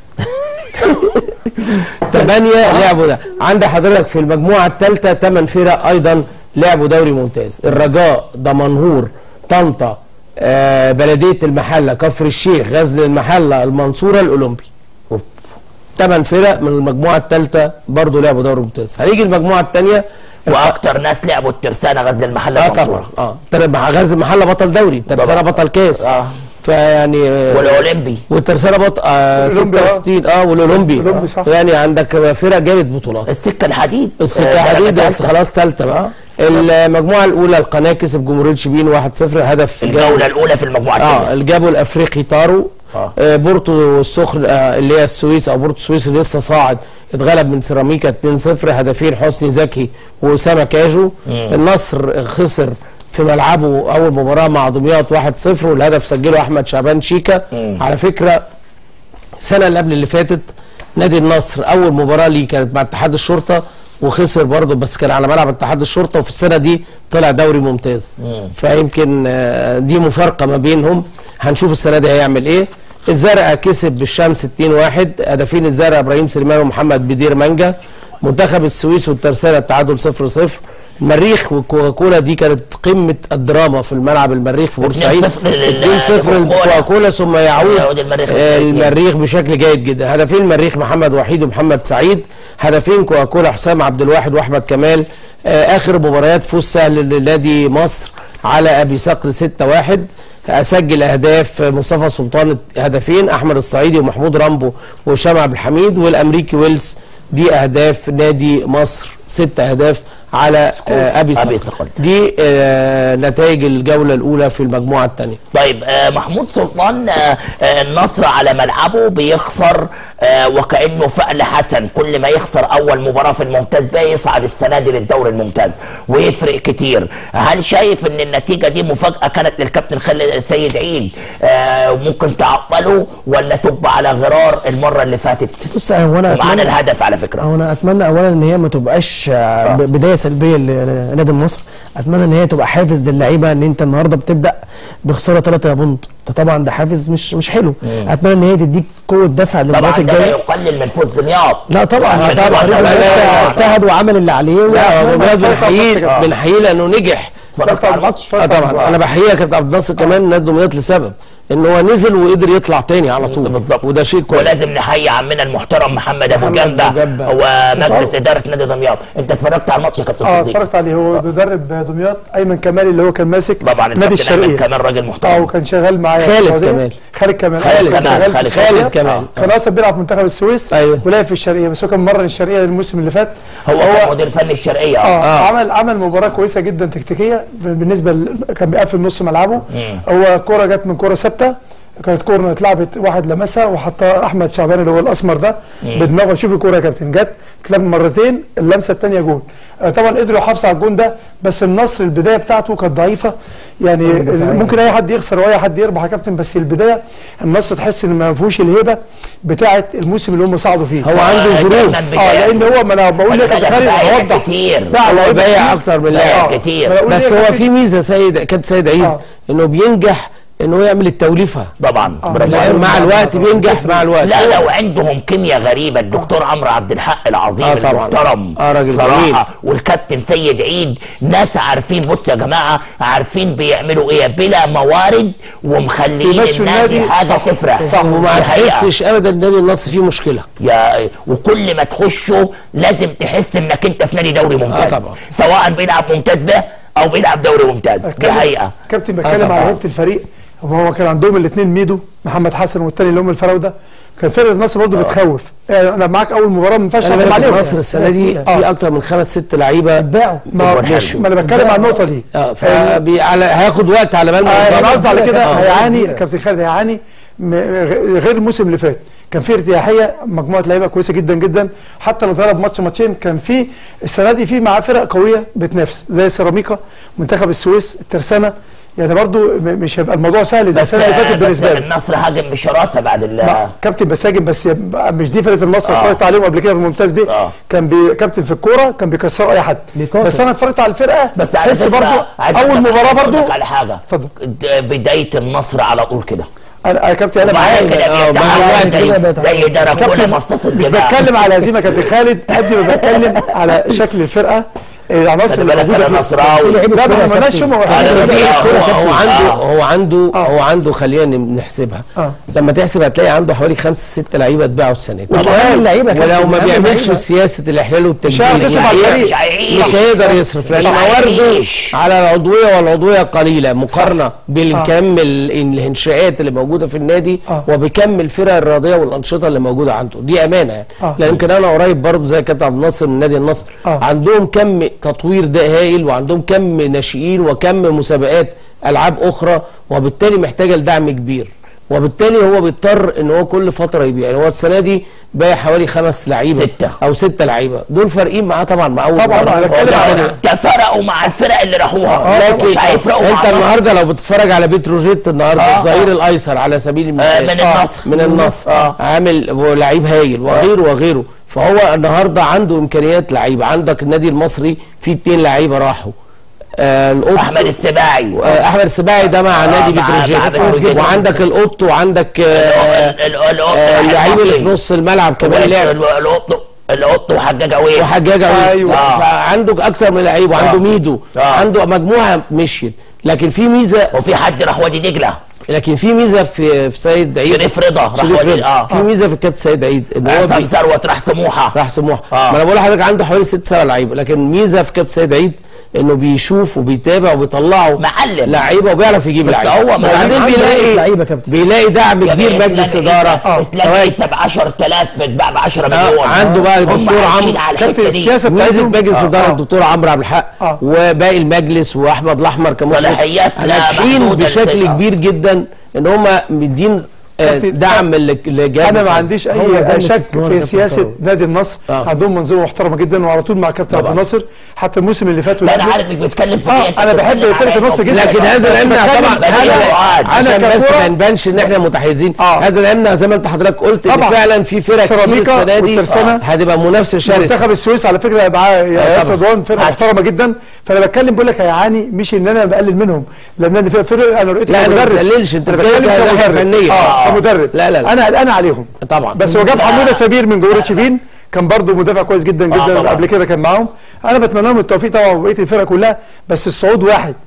ثمانيه لعبوا ده. عند حضرتك في المجموعه الثالثه ثمان فرق ايضا لعبوا دوري ممتاز، الرجاء، دمنهور، طنطا، آه بلديه المحله، كفر الشيخ، غزل المحله، المنصوره، الاولمبي. ثمان فرق من المجموعه الثالثه برضه لعبوا دوري ممتاز. هنيجي المجموعه الثانيه واكثر ناس لعبوا الترسانه، غزل المحله، اه طبعا اه غزل المحله بطل دوري، الترسانه بطل كاس. اه فيعني آه والاولمبي والترسانه بطل آه ستة وستين اه والاولمبي آه. يعني عندك فرق جابت بطولات. السكه الحديد السكه الحديد بس خلاص ثالثه بقى. المجموعه الاولى القناه كسب جمهوريه شبين واحد صفر، هدف الجوله الاولى في المجموعه الثانيه. اه الجابوا الافريقي طاروا. آه. آه بورتو السخن آه اللي هي السويس او بورتو السويس اللي لسه صاعد اتغلب من سيراميكا اثنين صفر، هدفين حسني زكي واسامه كاجو. مم. النصر خسر في ملعبه اول مباراه مع دمياط واحد صفر والهدف سجله احمد شعبان شيكا. مم. على فكره السنه اللي قبل اللي فاتت نادي النصر اول مباراه ليه كانت مع اتحاد الشرطه وخسر برضه، بس كان على ملعب اتحاد الشرطه، وفي السنه دي طلع دوري ممتاز. مم. فيمكن دي مفارقه ما بينهم، هنشوف السنه دي هيعمل ايه. الزرقاء كسب بالشمس اتنين واحد، هدفين الزرقاء ابراهيم سليمان ومحمد بدير مانجا. منتخب السويس والترسانه التعادل صفر صفر. المريخ والكوكاكولا دي كانت قمه الدراما في الملعب، المريخ في بورسعيد اتنين صفر للكوكاكولا، ثم يعود المريخ, المريخ بشكل جيد جدا. هدفين المريخ محمد وحيد ومحمد سعيد، هدفين كوكاكولا حسام عبد الواحد واحمد كمال. اخر مباريات فوز سهل لنادي مصر على ابي صقر ستة واحد. اسجل اهداف مصطفى سلطان هدفين، احمد الصعيدي ومحمود رامبو وهشام عبد الحميد، والامريكي ويلز. دي اهداف نادي مصر ست اهداف على آه ابي صقر. صقر دي آه نتائج الجوله الاولى في المجموعه الثانيه. طيب آه محمود سلطان، آه آه النصر على ملعبه بيخسر آه وكانه فعل حسن، كل ما يخسر اول مباراه في الممتاز ده يصعد السنه دي للدوري الممتاز ويفرق كتير. هل شايف ان النتيجه دي مفاجاه كانت للكابتن خالد سيد عيد آه ممكن تعطله ولا تبقى على غرار المره اللي فاتت؟ بص هو انا ومعانا الهدف على فكره. هو انا اتمنى اولا ان هي ما تبقاش آه بدايه سلبيه لنادي النصر، اتمنى ان هي تبقى حافز للعيبه ان انت النهارده بتبدا بخساره ثلاثة بونت، طبعا ده حافز مش مش حلو. مم. اتمنى ان هي تديك قوه دفع للمباريات الجايه. طبعا ده يقلل من فوز دمياط. لا طبعا طبعا اجتهد وعمل اللي عليه. لا دمياط بنحييه بنحييه لانه نجح. اتفرجت على الماتش؟ اه طبعا انا بحييك يا كابتن عبد الناصر كمان نادي دمياط لسبب ان هو نزل وقدر يطلع تاني على طول بالظبط، وده شيء كويس. ولازم نحيي عمنا المحترم محمد ابو جنبه ومجلس اداره نادي دمياط. انت اتفرجت على الماتش يا كابتن اه صديق؟ اتفرجت عليه. هو بيدرب دمياط ايمن كمال اللي هو كان ماسك طبعا نادي الشرقيه. ايمن كمال راجل محترم. اه وكان شغال معايا خالد كمال خالد كمال خالد كمال خالد, خالد كمال كان اصلا بيلعب في منتخب السويس. ايوه ولعب في الشرقيه، بس هو كان مرن الشرقيه الموسم اللي فات. هو هو مدير فني الشرقيه. اه, آه. عمل عمل مباراه كويسه جدا تكتيكيه بالنسبه ل... كان بيقفل نص ملعبه. مم. هو كوره جت من كوره ثابته، كانت كورنر اتلعبت، واحد لمسها وحطها احمد شعبان اللي هو الاسمر ده بدماغه. شوف الكوره يا كابتن، جت اتلم مرتين، اللمسه الثانيه جون. آه طبعا قدروا يحافظوا على الجون ده، بس النصر البدايه بتاعته كانت ضعيفه. يعني ممكن اي حد يخسر واي حد يربح يا كابتن، بس البدايه النصر تحس ان ما فيهوش الهيبه بتاعه الموسم اللي هم صعدوا فيه. هو عنده ظروف. اه لان هو ما انا بقول لك يا خالد اوضح كتير، هو بايع اكتر من لاعب كتير. بس هو في ميزه سيد كابتن سيد عيد آه. انه بينجح انه يعمل التوليفه. طبعا آه. مع الوقت بينجح مع الوقت. لا لو عندهم كيمياء غريبه. الدكتور عمرو عبد الحق العظيم آه المحترم اه راجل جميل، والكابتن سيد عيد ناس عارفين. بص يا جماعه، عارفين بيعملوا ايه بلا موارد ومخليين النادي حاجه صح تفرح. صح وما تحسش ابدا نادي النصر فيه مشكله. يا وكل ما تخشه لازم تحس انك انت في نادي دوري ممتاز. آه طبعا. سواء بيلعب ممتاز به او بيلعب دوري ممتاز. دي حقيقه. كابتن بتكلم على هيبه الفريق. هو كان عندهم الاثنين ميدو محمد حسن والثاني اللي هم الفراوده. كان فرقه النصر برضه بتخوف. يعني انا معاك اول مباراه ما ينفعش نعمل عليهم. النصر السنه دي في اكتر من خمس ست لعيبه اتباعوا. ما انا بتكلم على النقطه دي. اه فبي على هياخد وقت على بال ما آه انا قصدي على كده. هيعاني كابتن خالد، هيعاني غير الموسم اللي فات. كان في ارتياحيه، مجموعه لعيبه كويسه جدا جدا. حتى لو ضرب ماتش ماتشين كان في السنه دي في معاه فرق قويه بتنافس زي سيراميكا، منتخب السويس، الترسانه. يعني برضو مش هيبقى الموضوع سهل زي السنه اللي فاتت بالنسبه لي. النصر هاجم بشراسه بعد ال كابتن بس هاجم، بس مش دي فرقه النصر. آه. اتفرجت عليهم قبل كده في الممتاز بيه. آه. كان بي كابتن في الكوره كان بيكسروا اي حد. بس انا اتفرجت على الفرقه بس بس برضو اول مباراه برضو على حاجه. اتفضل. بدايه النصر على طول كده. انا يا كابتن انا معاك كده زي دراكولا مصاص الدماء. مش بتكلم على هزيمه كابتن خالد قد ما بتكلم على شكل الفرقه. العناصر اللي موجوده في النصراوي. لا ما مالناش. هو عنده هو عنده هو عنده خلينا نحسبها. لما تحسب هتلاقي عنده حوالي خمسه سته لعيبه اتباعوا السنه دي. ولو ما بيعملش سياسه الاحلال والتجديد مش هيقدر يصرف، لان موارده على العضويه والعضويه قليله مقارنه بالكم الانشاءات اللي موجوده في النادي وبكم الفرق الرياضيه والانشطه اللي موجوده عنده. دي امانه يعني. لان يمكن انا قريب برضه زي كابتن عبد الناصر من نادي النصر عندهم كم تطوير ده هائل، وعندهم كم ناشئين وكم مسابقات العاب اخرى، وبالتالي محتاجه لدعم كبير، وبالتالي هو بيضطر ان هو كل فتره يبيع. يعني هو السنه دي بايع حوالي خمس لعيبه ستة او ستة لعيبه، دول فارقين معاه طبعا مع اول طبعا. ده فرقوا مع الفرق اللي راحوها، لكن مش هيفرقوا. انت النهارده لو بتتفرج على بتروجيت النهارده آه الظهير الايسر على سبيل المثال آه من النصر من النصر آه عامل لعيب هايل وغيره وغيره. فهو النهارده عنده امكانيات لعيبه. عندك النادي المصري فيه اثنين لعيبه راحوا، آه احمد السباعي. آه احمد السباعي ده مع آه نادي بتروجيت. وعندك القط وعندك اللعيب اللي في نص الملعب كمان لعب القط القط وحجاج عويس وحجاج عويس. أيوة. آه. فعندك اكتر من لعيب وعنده آه. ميدو آه. عنده مجموعه مشيت. لكن في ميزه، وفي حد راح وادي دجله، لكن في ميزه في في سيد عيد شريف رضا راح وادي اه في ميزه في الكابتن سيد عيد ان هو بي... ثروت راح سموحه راح سموحه آه. ما انا بقول لحضرتك عنده حوالي ست سبع لعيبه، لكن ميزه في كابتن سيد عيد انه بيشوف وبيتابع وبيطلعوا معلم لعيبه وبيعرف يجيب لعيبه. هو بعدين بيلاقي بيلاقي دعم كبير مجلس اداره سواء ب عشرة آلاف اتباع ب عشرة مليون. آه. عنده بقى الدكتور عمرو كابتن السياسه مجلس الاداره الدكتور عمرو عبد الحق آه. وباقي المجلس واحمد الاحمر كمشرف صلاحيات ناجحين بشكل كبير جدا ان هم مدين دعم لجهاز. انا ما عنديش اي شك في سياسه نادي النصر. آه. عندهم منظومه محترمه جدا وعلى طول مع كابتن عبد الناصر حتى الموسم اللي فات. انا عارف انك بتتكلم في اه انا بحب فرقه النصر جدا، لكن هذا العلم طبعا عشان بس ما نبانش ان احنا متحيزين. آه. هذا العلم زي ما انت حضرتك قلت ان فعلا في فرق كتير السنه دي هتبقى منافسه شرسه. منتخب السويس على فكره معاه ياسر رضوان فرقه محترمه جدا. فانا بتكلم بقول لك هيعاني، مش ان انا بقلل منهم، لان فرق انا رؤيتي لا ما تقللش، انت بتتكلم كناحيه فنيه اه كمدرب. لا لا انا قلقان عليهم طبعا. بس هو جاب حموده سبير من جورة شبين، كان برضه مدافع كويس جدا جدا. آه قبل كده كان معاهم. انا بتمنى لهم التوفيق طبعا وبقيه الفرقه كلها، بس الصعود واحد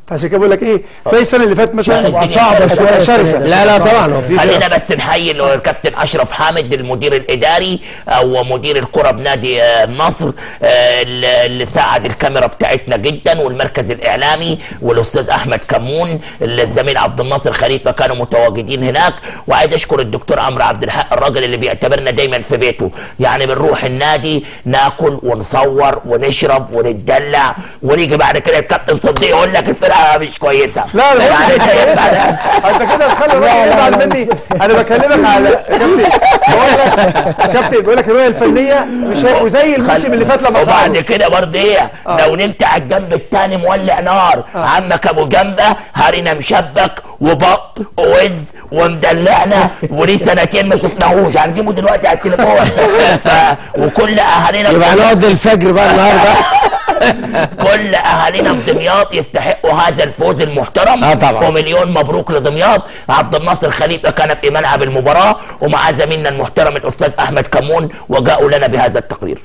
فعشان كده بقول لك ايه زي السنه اللي فاتت مثلا تبقى صعبه شويه شرسه. لا لا طبعا هو في خلينا بس نحيي الكابتن اشرف حامد المدير الاداري او مدير الكره بنادي النصر اللي ساعد الكاميرا بتاعتنا جدا، والمركز الاعلامي والاستاذ احمد كمون، الزميل عبد الناصر خليفه كانوا متواجدين هناك. وعايز اشكر الدكتور عمرو عبد الحق الراجل اللي بيعتبرنا دايما في بيته، يعني بنروح النادي ناكل ونصور ونشرب ونتدلع ونيجي بعد كده الكابتن صديق يقول لك الفرقه مش كويسه. لا لا انت كده تخلي الراجل يزعل مني. انا بكلمك على كابتن بقول لك كابتن بقول لك الرؤيه الفنيه مش هيبقوا زي الموسم اللي فات لما صعدوا. وبعد كده برضه ايه آه. لو نمت على الجنب الثاني مولع نار آه. عمك ابو جنبه هارينا مشبك وبط ووز ومدلعنا وليه سنتين ما شفناهوش هنجيبه دلوقتي على التليفون. ف... وكل اهالينا يبقى نقعد الفجر بقى النهارده. كل اهالينا في دمياط يستحقوا هذا الفوز المحترم اه طبعا. ومليون مبروك لدمياط. عبد الناصر خليفه كان في ملعب المباراه ومع زميلنا المحترم الاستاذ احمد كمون وجاءوا لنا بهذا التقرير.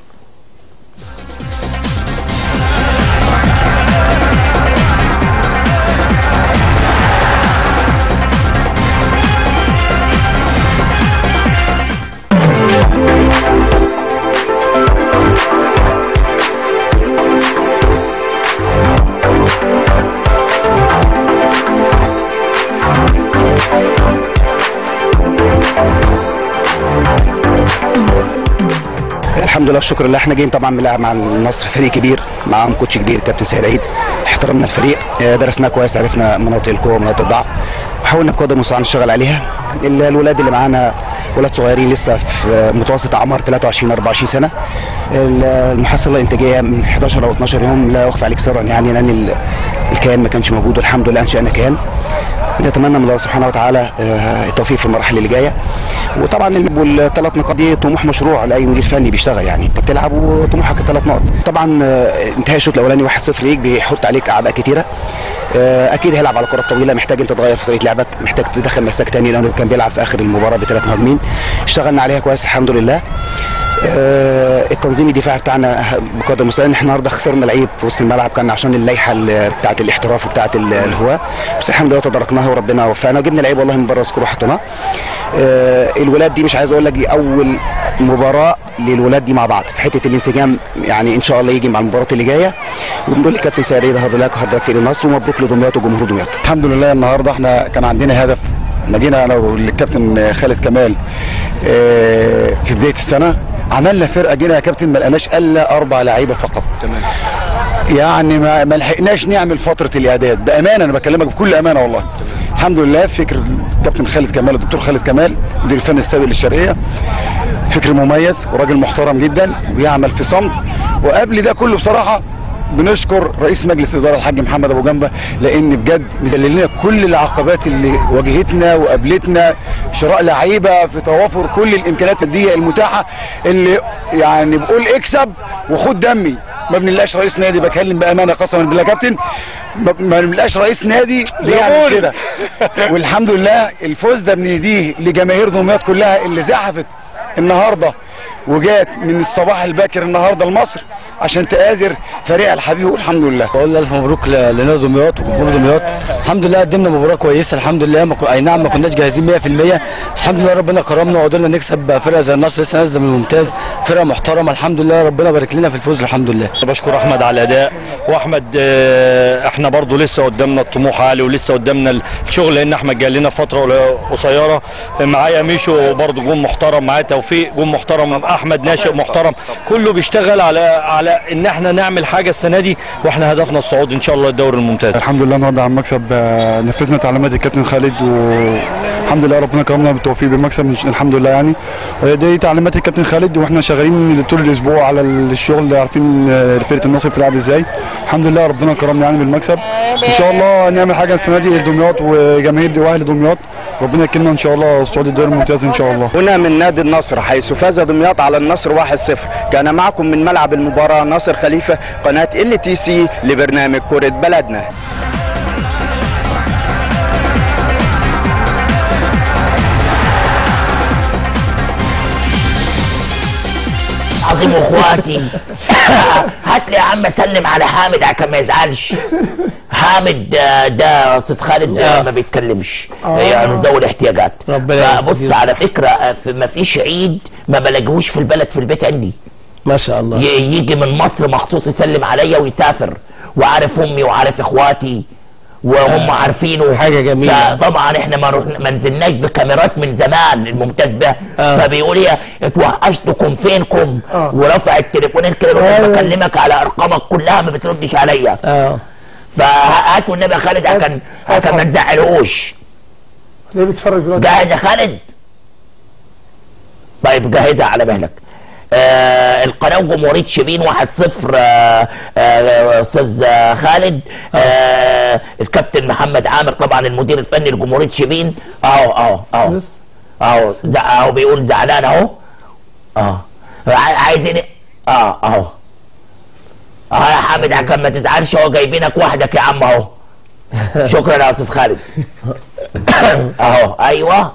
الحمد لله الشكر لله. احنا جايين طبعا بنلعب مع النصر، فريق كبير معاهم كوتش كبير كابتن سيد عيد. احترمنا الفريق، درسناه كويس، عرفنا مناطق القوه ومناطق الضعف وحاولنا بقدر المستطاع نشتغل عليها. الولاد اللي معانا ولاد صغيرين لسه في متوسط اعمار ثلاثة وعشرين أربعة وعشرين سنه. المحصله الانتاجيه من حداشر او اتناشر يوم لا اخفى عليك سرا، يعني لان الكيان ما كانش موجود والحمد لله انشانا كيان. نتمنى من الله سبحانه وتعالى التوفيق في المراحل اللي جايه. وطبعا الثلاث نقاط دي طموح مشروع لاي مدير فني بيشتغل، يعني انت بتلعب وطموحك الثلاث نقط. طبعا انتهاء الشوط الاولاني واحد صفر ليك بيحط عليك اعباء كتيره. اكيد هيلعب على كرات طويله، محتاج انت تغير في طريقه لعبك، محتاج تدخل مساك تاني لانه كان بيلعب في اخر المباراه بثلاث مهاجمين. اشتغلنا عليها كويس الحمد لله. آه التنظيم الدفاعي بتاعنا بقدر المستطاع. احنا النهارده خسرنا لعيب في وسط الملعب كان عشان اللائحه بتاعه الاحتراف وبتاعه الهواه، بس الحمد لله تداركناها وربنا وفقنا وجبنا لعيب والله من بره سكور وحطيناه. آه الولاد دي مش عايز اقول لك دي اول مباراه للولاد دي مع بعض في حته الانسجام، يعني ان شاء الله يجي مع المباراه اللي جايه. وبنقول للكابتن سيد عيد هارد لك هارد لك في النصر ومبروك لدمياط وجمهور دمياط. الحمد لله النهارده احنا كان عندنا هدف، نجينا انا والكابتن خالد كمال آه في بدايه السنه عملنا فرقه، جينا يا كابتن ما لقيناش الا اربع لعيبه فقط. تمام. يعني ما ما لحقناش نعمل فتره الاعداد بامانه، انا بكلمك بكل امانه والله. تمام. الحمد لله فكر الكابتن خالد كمال الدكتور خالد كمال مدير الفني السابق للشرقيه، فكر مميز وراجل محترم جدا ويعمل في صمت. وقبل ده كله بصراحه بنشكر رئيس مجلس الاداره الحاج محمد ابو جنبه، لان بجد مذلل لنا كل العقبات اللي واجهتنا وقابلتنا، شراء لعيبه في توافر كل الامكانيات الماديه المتاحه، اللي يعني بقول اكسب وخد دمي. ما بنلاقيش رئيس نادي، بكلم بامانه قسما بالله كابتن، ما بنلاقيش رئيس نادي بيعمل كده. والحمد لله الفوز ده بنهديه لجماهير دمياط كلها اللي زحفت النهارده وجات من الصباح الباكر النهارده لمصر عشان تآزر فريق الحبيب. والحمد لله بقول الف مبروك لنادي دمياط وجمهور دمياط. الحمد لله قدمنا مباراه كويسه الحمد لله. ما اي نعم ما كناش جاهزين مية في المية، الحمد لله ربنا كرمنا وقدرنا نكسب فرقه زي النصر لسه نازله من الممتاز، فرقه محترمه الحمد لله. ربنا بارك لنا في الفوز الحمد لله. بشكر احمد على الاداء، واحمد اه احنا برضو لسه قدامنا الطموح عالي ولسه قدامنا الشغل، لان احمد جاي لنا فتره قصيره. معايا ميشو برضو جون محترم، معايا توفيق جون محترم، احمد ناشئ محترم، كله بيشتغل على على ان احنا نعمل حاجه السنه دي، واحنا هدفنا الصعود ان شاء الله الدوري الممتاز. الحمد لله النهارده على المكسب، نفذنا تعليمات الكابتن خالد والحمد لله ربنا كرمنا بالتوفيق بالمكسب الحمد لله. يعني دي تعليمات الكابتن خالد واحنا شغالين طول الاسبوع على الشغل، عارفين فرقه النصر بتلعب ازاي. الحمد لله ربنا كرمنا يعني بالمكسب. ان شاء الله نعمل حاجه السنه دي لدمياط وجماهير واهل دمياط، ربنا يكرمنا ان شاء الله الصعود الدوري الممتاز ان شاء الله. هنا من نادي النصر حيث فاز دمياط على النصر واحد صفر. كان معكم من ملعب المباراه ناصر خليفه، قناه ال تي سي لبرنامج كره بلدنا. عظيم اخواتي. هات لي يا عم سلم على حامد عشان ما يزعلش. حامد آه، ده استاذ خالد آه. ما بيتكلمش آه. يعني ذوي الاحتياجات. ربنا فبص على فكره آه، في- ما فيش عيد ما بلاقيهوش في البلد في البيت عندي. ما شاء الله. ي- يجي من مصر مخصوص يسلم عليا ويسافر، وعارف امي وعارف اخواتي وهم آه. عارفينه. حاجه جميله. فطبعا احنا ما رحنا- ما نزلناش بكاميرات من زمان الممتاز ده. آه. فبيقول لي اتوحشتكم فينكم آه. ورفع التليفونين كده بيقول لي بكلمك على ارقامك كلها ما بتردش عليا. اه فهاتوا النبي يا خالد عشان عشان ما نزعلهوش. زي بيتفرج دلوقتي. جاهز يا خالد؟ طيب جاهزة على مهلك. آه القناة جمهورية شبين واحد صفر. آه آه أستاذ آه خالد. آه الكابتن محمد عامر طبعا المدير الفني لجمهورية شبين. أهو أهو أهو أهو زع- أهو بيقول زعلان أهو. أه عاي- عايزين أه أهو أه يا حامد عشان ما تزعلش هو جايبينك وحدك يا عم أهو. شكرا يا أستاذ خالد. أهو أيوه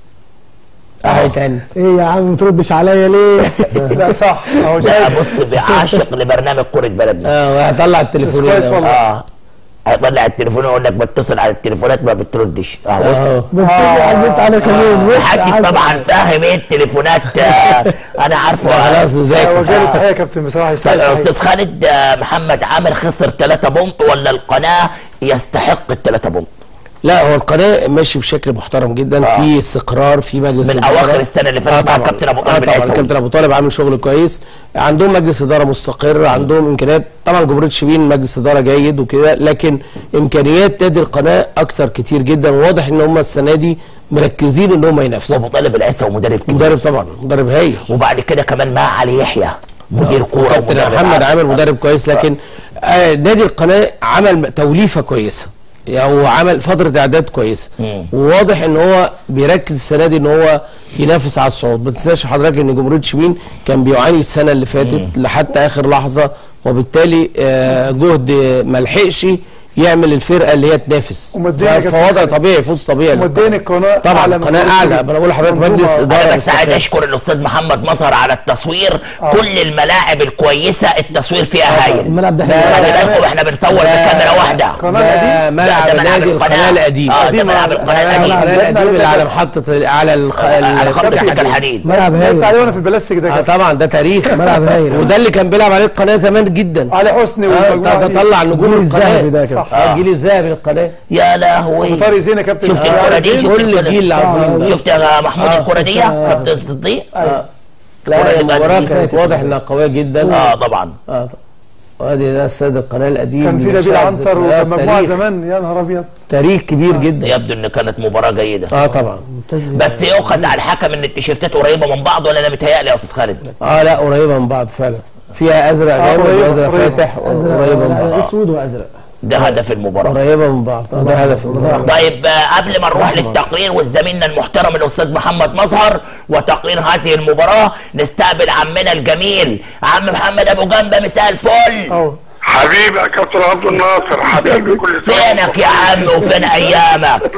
اهو تاني. ايه يا عم ما تردش عليا ليه؟ لا صح اهو لا شايف. بص بيعاشق لبرنامج كرة بلدنا. اه وهطلع التليفون. كويس والله. اه هيطلع التليفون يقول لك بتصل على التليفونات ما بتردش. اه بص اهو. بتصل على البيت على كمان. بص الحاج عايز- طبعا فاهم ايه التليفونات. آه انا عارفه. خلاص هو مذاكر. جاي تحيه يا كابتن بصراحه طيب يستاهل يا تحية. استاذ خالد آه محمد عامر خسر ثلاثة بونت ولا القناه يستحق الثلاثة بونت؟ لا هو القناه ماشي بشكل محترم جدا. آه. في استقرار في مجلس من إدارة. اواخر السنه اللي فاتت مع الكابتن ابو طالب آه طبعا العيسوي. الكابتن ابو طالب عامل شغل كويس. عندهم مجلس اداره مستقر، عندهم امكانيات. طبعا جمهوريه شبين مجلس اداره جيد وكده، لكن امكانيات نادي القناه اكتر كتير جدا. وواضح ان هم السنه دي مركزين ان هم ينافسوا. وابو طالب العيسوي مدرب كبير. مدرب طبعا مدرب هايل. وبعد كده كمان مع علي يحيى مدير كوره كابتن ومدرب محمد عام. عامر مدرب كويس، لكن آه نادي القناه عمل توليفه كويسه او عمل فتره اعداد كويسه. مم. وواضح ان هو بيركز السنه دي ان هو ينافس على الصعود. ما تنساش حضرتك ان جمهوريه شبين كان بيعاني السنه اللي فاتت لحتى اخر لحظه، وبالتالي آه جهد ما لحقش يعمل الفرقه اللي هي تنافس. ومدينا ف- كابتن فوضع طبيعي فوز طبيعي. ومدينا القناه طبعا أعلى من القناه جمهورية اعلى. شبين. انا بقول لحضرتك منظومة. مجلس اداره انا بس عايز مستقر. اشكر الاستاذ محمد مظهر على التصوير. آه. كل الملاعب الكويسه التصوير فيها هايل. الملعب ده خلي حلو. بالكم احنا بنصور بكاميرا واحده. القناه ده القديم. ملعب ده ملعب نادي القناة. القناه القديم. اه ده قديم. ملعب القناه آه، القديم. القناه القديم اللي على محطه على الخ... على خط السكة السكه الحديد. ملعب لعبت هايل. عليه وانا في البلاستيك ده آه كابتن. طبعا ده تاريخ. ملعب هايل. وده اللي كان بيلعب عليه القناه زمان جدا. علي حسني آه والمجموعه دي. تطلع نجوم الجيل الذهبي القناه. ده كده. صح. آه. الجيل الذهبي للقناه. يا لهوي. طارق زين يا كابتن. شفت آه، الكرة دي؟ زين. شفت كل الكرة جيل دي؟ عظيم ده. شفت يا محمود آه، الكرة دي شفتها. يا كابتن صديق؟ آه. الكرة لا اللي المباراه بعد دي. كانت واضح انها قويه جدا. اه طبعا. اه طبعا. وادي ده السيد القناه القديم. كان في نبيل مشاهد عنتر ذكريات. وكان مجموعه تاريخ- زمان يا نهار ابيض. تاريخ كبير جدا. يبدو ان كانت مباراة جيدة. اه طبعا. بس يؤخذ على الحكم ان التيشيرتات قريبة من بعض ولا انا متهيألي يا استاذ خالد؟ اه لا قريبه من بعض فعلا. فيها ازرق آه، جامد قريبة، وازرق قريبة. فاتح ازرق قريبه من بعض. لا، اسود وازرق. ده هدف المباراة. قريبه من بعض. آه، ده هدف المباراه. طيب آه، قبل ما نروح للتقرير وزميلنا المحترم الاستاذ محمد مظهر وتقرير هذه المباراة نستقبل عمنا الجميل عم محمد ابو جنبه. مساء الفل. اه حبيبي يا كابتن عبد الناصر، حبيبي كل سنه فينك يا عم وفين ايامك؟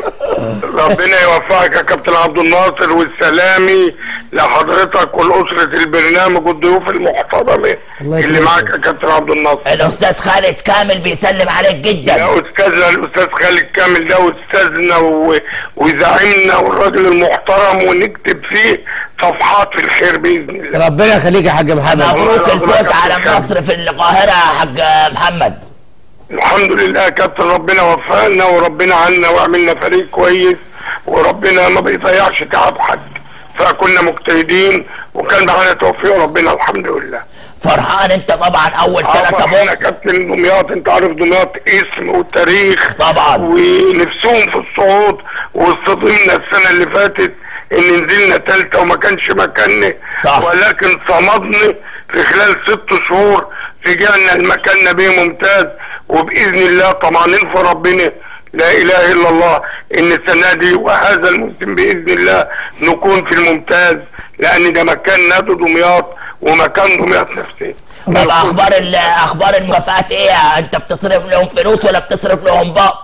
ربنا يوفقك يا كابتن عبد الناصر، والسلامي لحضرتك والاسره البرنامج والضيوف المحترمه اللي معاك يا كابتن عبد الناصر. الاستاذ خالد كامل بيسلم عليك جدا. يا استاذنا الاستاذ خالد كامل ده استاذنا و- وزعيمنا والراجل المحترم، ونكتب فيه صفحات في الخير باذن الله. ربنا يخليك يا حاج محمد. مبروك الفوز على النصر في القاهرة يا حاج محمد. الحمد لله يا كابتن، ربنا وفقنا وربنا عنا وعملنا فريق كويس، وربنا ما بيضيعش تعب حد، فكنا مجتهدين وكان معانا توفيق ربنا الحمد لله. فرحان انت طبعا اول ثلاثة فرحان يا بونت. كابتن. دمياط انت عارف دمياط اسم وتاريخ طبعا. ونفسهم في الصعود، واصطدمنا السنه اللي فاتت ان نزلنا ثالثه وما كانش مكاننا، صح. ولكن صمدنا في خلال ست شهور رجعنا المكان به ممتاز، وباذن الله طمعانين في ربنا لا اله الا الله ان السنه دي وهذا الموسم باذن الله نكون في الممتاز، لان ده مكان نادي دمياط ومكان دمياط نفسه. طب اخبار ال- اخبار المكافآت ايه؟ انت بتصرف لهم فلوس ولا بتصرف لهم بق؟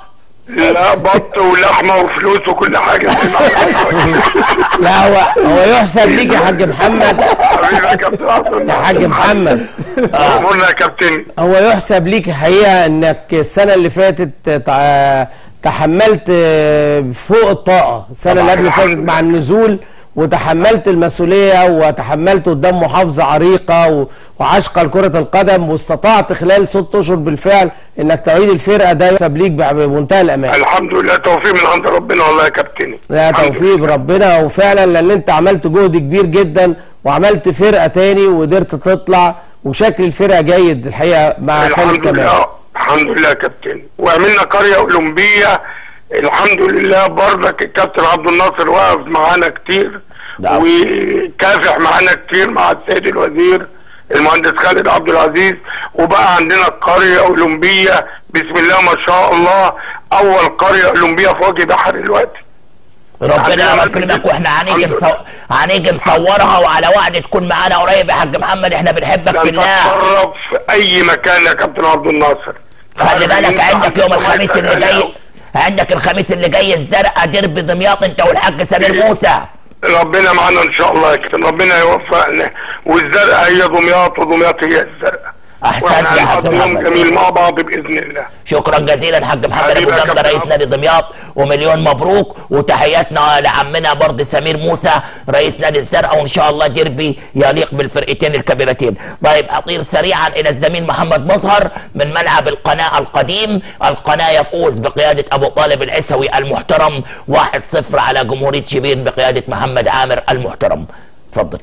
لا بط ولحمه وفلوس وكل حاجه. لا هو هو يحسب ليك يا حاج محمد. حبيبي يا كابتن عبد يا حاج محمد امورنا يا كابتن. هو يحسب ليك الحقيقه انك السنه اللي فاتت تع- تحملت فوق الطاقه، السنه اللي قبل فاتت مع النزول وتحملت المسؤوليه وتحملت قدام محافظه عريقه و- وعشقه لكره القدم، واستطعت خلال ست اشهر بالفعل انك تعيد الفرقه. ده يحسب ليك بمنتهى الامان. الحمد لله، توفيق من عند ربنا والله يا كابتن. لا توفيق ربنا، وفعلا لان انت عملت جهد كبير جدا وعملت فرقه تاني وقدرت تطلع، وشكل الفرقه جيد الحقيقه مع خالد الحمد كمال. لله الحمد لله يا كابتن. وعملنا قريه اولمبيه الحمد لله، برضك الكابتن عبد الناصر واقف معانا كتير وكافح معانا كتير مع السيد الوزير المهندس خالد عبد العزيز، وبقى عندنا قريه اولمبيه بسم الله ما شاء الله، اول قريه اولمبيه في وجه بحر دلوقتي. ربنا يكرمك، واحنا هنيجي نصو... هنيجي نصورها، وعلى وعد تكون معانا قريب يا حاج محمد، احنا بنحبك في الله. نتصرف في اي مكان يا كابتن عبد الناصر. خلي بالك عندك يوم الخميس اللي جاي، عندك الخميس اللي جاي الزرقاء ديربي دمياط انت والحاج سمير موسى. ربنا معانا ان شاء الله يا كابتن، ربنا يوفقنا، والزرقاء هي دمياط ودمياط هي الزرقاء. احسنت يا حاج محمد، جميل مع بعض باذن الله. شكرا جزيلا حاج محمد ابو جمده رئيس نادي دمياط، ومليون مبروك، وتحياتنا لعمنا برضه سمير موسى رئيس نادي الزرقاء، وان شاء الله ديربي يليق بالفرقتين الكبيرتين. طيب اطير سريعا الى الزميل محمد مظهر من ملعب القناه القديم. القناه يفوز بقياده ابو طالب العسوي المحترم واحد صفر على جمهوريه شبين بقياده محمد عامر المحترم. اتفضل.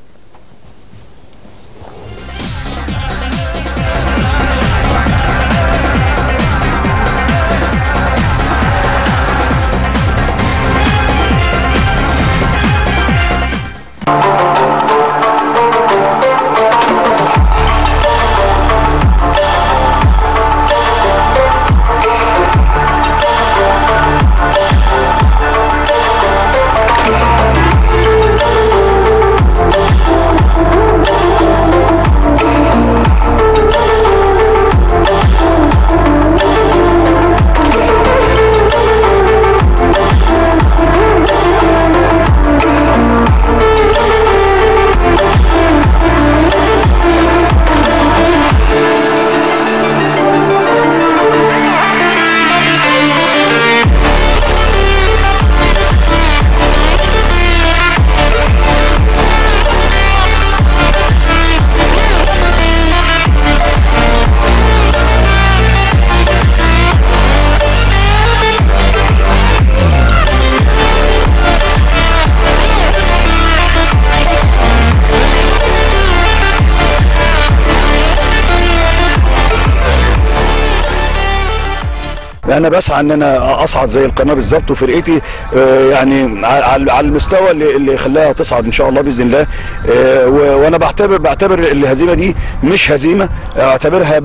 انا بسعى ان انا اصعد زي القناه بالظبط، وفرقتي آه يعني على على المستوى اللي, اللي خلاها تصعد ان شاء الله باذن الله. آه وانا بعتبر بعتبر الهزيمه دي مش هزيمه، اعتبرها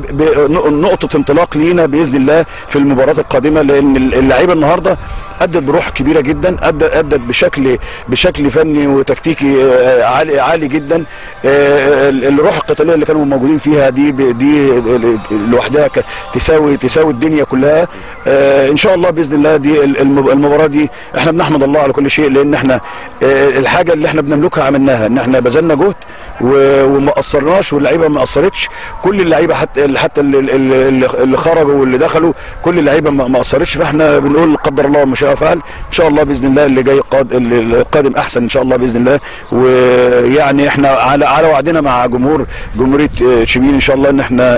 نقطه انطلاق لينا باذن الله في المباراه القادمه، لان اللعيبه النهارده ادت بروح كبيره جدا، ادت ادت بشكل بشكل فني وتكتيكي آه عالي عالي جدا. آه الروح القتاليه اللي كانوا موجودين فيها دي دي لوحدها تساوي تساوي الدنيا كلها. آه ان شاء الله باذن الله دي المباراه دي احنا بنحمد الله على كل شيء، لان احنا آه الحاجه اللي احنا بنملكها عملناها، ان احنا بذلنا جهد وما قصرناش، واللعيبه ما قصرتش، كل اللعيبه حتى حتى اللي, اللي خرجوا واللي دخلوا كل اللعيبه ما قصرتش. فاحنا بنقول قدر الله ما شاء فعل، ان شاء الله باذن الله اللي جاي قاد القادم احسن ان شاء الله باذن الله. ويعني احنا على على وعدنا مع جمهور جمهوريه شبين ان شاء الله ان احنا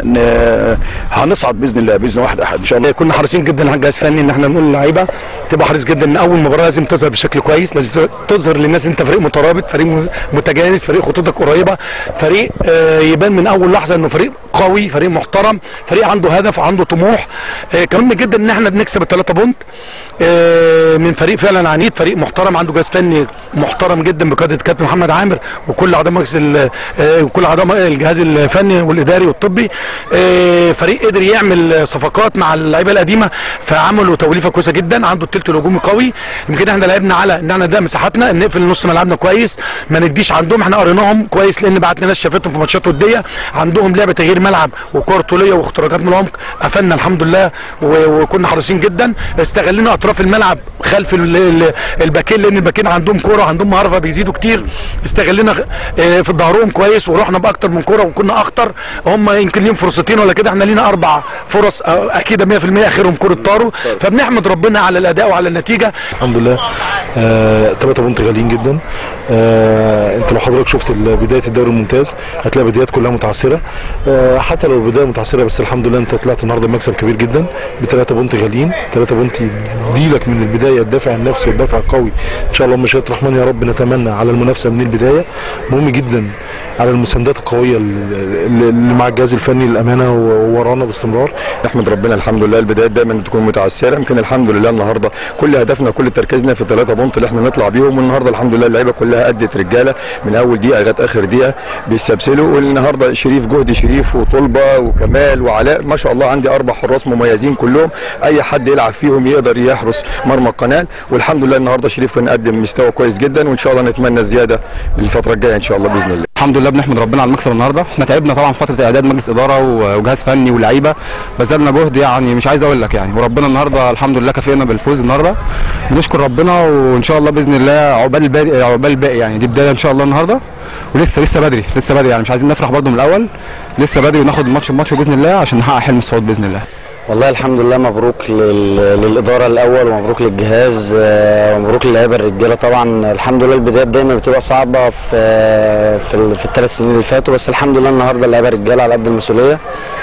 هنصعد باذن الله باذن واحد احد ان شاء الله. كنا حريصين جدا على الجهاز الفني ان احنا نقول للعيبه تبقى حريص جدا ان اول مباراه لازم تظهر بشكل كويس، لازم تظهر للناس ان انت فريق مترابط، فريق متجانس، فريق خطوطك قريبه، فريق آه يبان من اول لحظه انه فريق قوي، فريق محترم، فريق عنده هدف وعنده طموح. آه كمان جدا ان احنا بنكسب الثلاثه بونت آه من فريق فعلا عنيد، فريق محترم عنده جهاز فني محترم جدا بقياده الكابتن محمد عامر وكل اعضاء مجلس آه وكل اعضاء الجهاز الفني والاداري والطبي. آه فريق قدر يعمل صفقات مع اللعيبه القديمه، فعملوا توليفه كويسه جدا، عنده الثلث الهجومي قوي. يمكن احنا لعبنا على ان احنا ده مساحاتنا، نقفل نص ملعبنا كويس، ما نديش عندهم، احنا قريناهم كويس لان بعتنا ناس شافتهم في ماتشات وديه، عندهم لعبه تغيير ملعب وكور طوليه واختراقات من العمق قفلنا الحمد لله وكنا حريصين جدا. استغلنا اطراف الملعب خلف الباكين لان الباكين عندهم كوره وعندهم مهاره بيزيدوا كتير. استغلنا في ظهرهم كويس ورحنا باكتر من كوره وكنا اخطر. هم يمكن ليهم فرصتين ولا كده، احنا لينا اربع فرص اكيد مية في المية اخرهم كوره طاروا. فبنحمد ربنا على الاداء وعلى النتيجه الحمد لله. ثلاثة بونت غاليين جدا. آه انت لو حضرتك شفت بدايه الدوري الممتاز هتلاقي بدايات كلها متعثره. آه حتى لو البدايه متعثره بس الحمد لله انت طلعت النهارده بمكسب كبير جدا بثلاثة بونت غاليين. ثلاثة بونت يديلك من البدايه الدافع النفسي والدافع القوي ان شاء الله بمشيئه الرحمن يا رب. نتمنى على المنافسه من البدايه. مهم جدا على المساندات القويه اللي مع الجهاز الفني للامانه وورانا باستمرار. نحمد ربنا الحمد لله. البدايات دايما بتكون متعثره، يمكن الحمد لله النهارده كل هدفنا كل تركيزنا في الثلاثه بونت اللي احنا نطلع بيهم. والنهارده الحمد لله اللعيبه كلها ادت رجاله من اول دقيقه لغايه اخر دقيقه بيستبسلوا. والنهارده شريف جهد شريف وطلبه وكمال وعلاء ما شاء الله، عندي اربع حراس مميزين كلهم، اي حد يلعب فيهم يقدر يحرس مرمى القناه. والحمد لله النهارده شريف كان قدم مستوى كويس جدا وان شاء الله نتمنى الزياده الفتره الجايه ان شاء الله باذن الله. الحمد لله بنحمد ربنا على المكسب النهارده. احنا تعبنا طبعا فتره اعداد مجلس اداره وجهاز فني ولاعيبه، بذلنا جهد يعني مش عايز اقول لك يعني، وربنا النهارده الحمد لله كافئنا بالفوز النهارده. بنشكر ربنا وان شاء الله باذن الله عقبال الباقي عقبال الباقي يعني دي بدايه ان شاء الله النهارده. ولسه لسه بدري لسه بدري يعني مش عايزين نفرح برده من الاول، لسه بدري وناخد الماتش بماتش باذن الله عشان نحقق حلم الصعود باذن الله. والله الحمد لله مبروك للاداره الاول ومبروك للجهاز ومبروك للعيبه الرجاله. طبعا الحمد لله البدايات دايما بتبقى صعبه في في, في الثلاث سنين اللي فاتوا، بس الحمد لله النهارده اللعيبه الرجاله على قد المسؤوليه.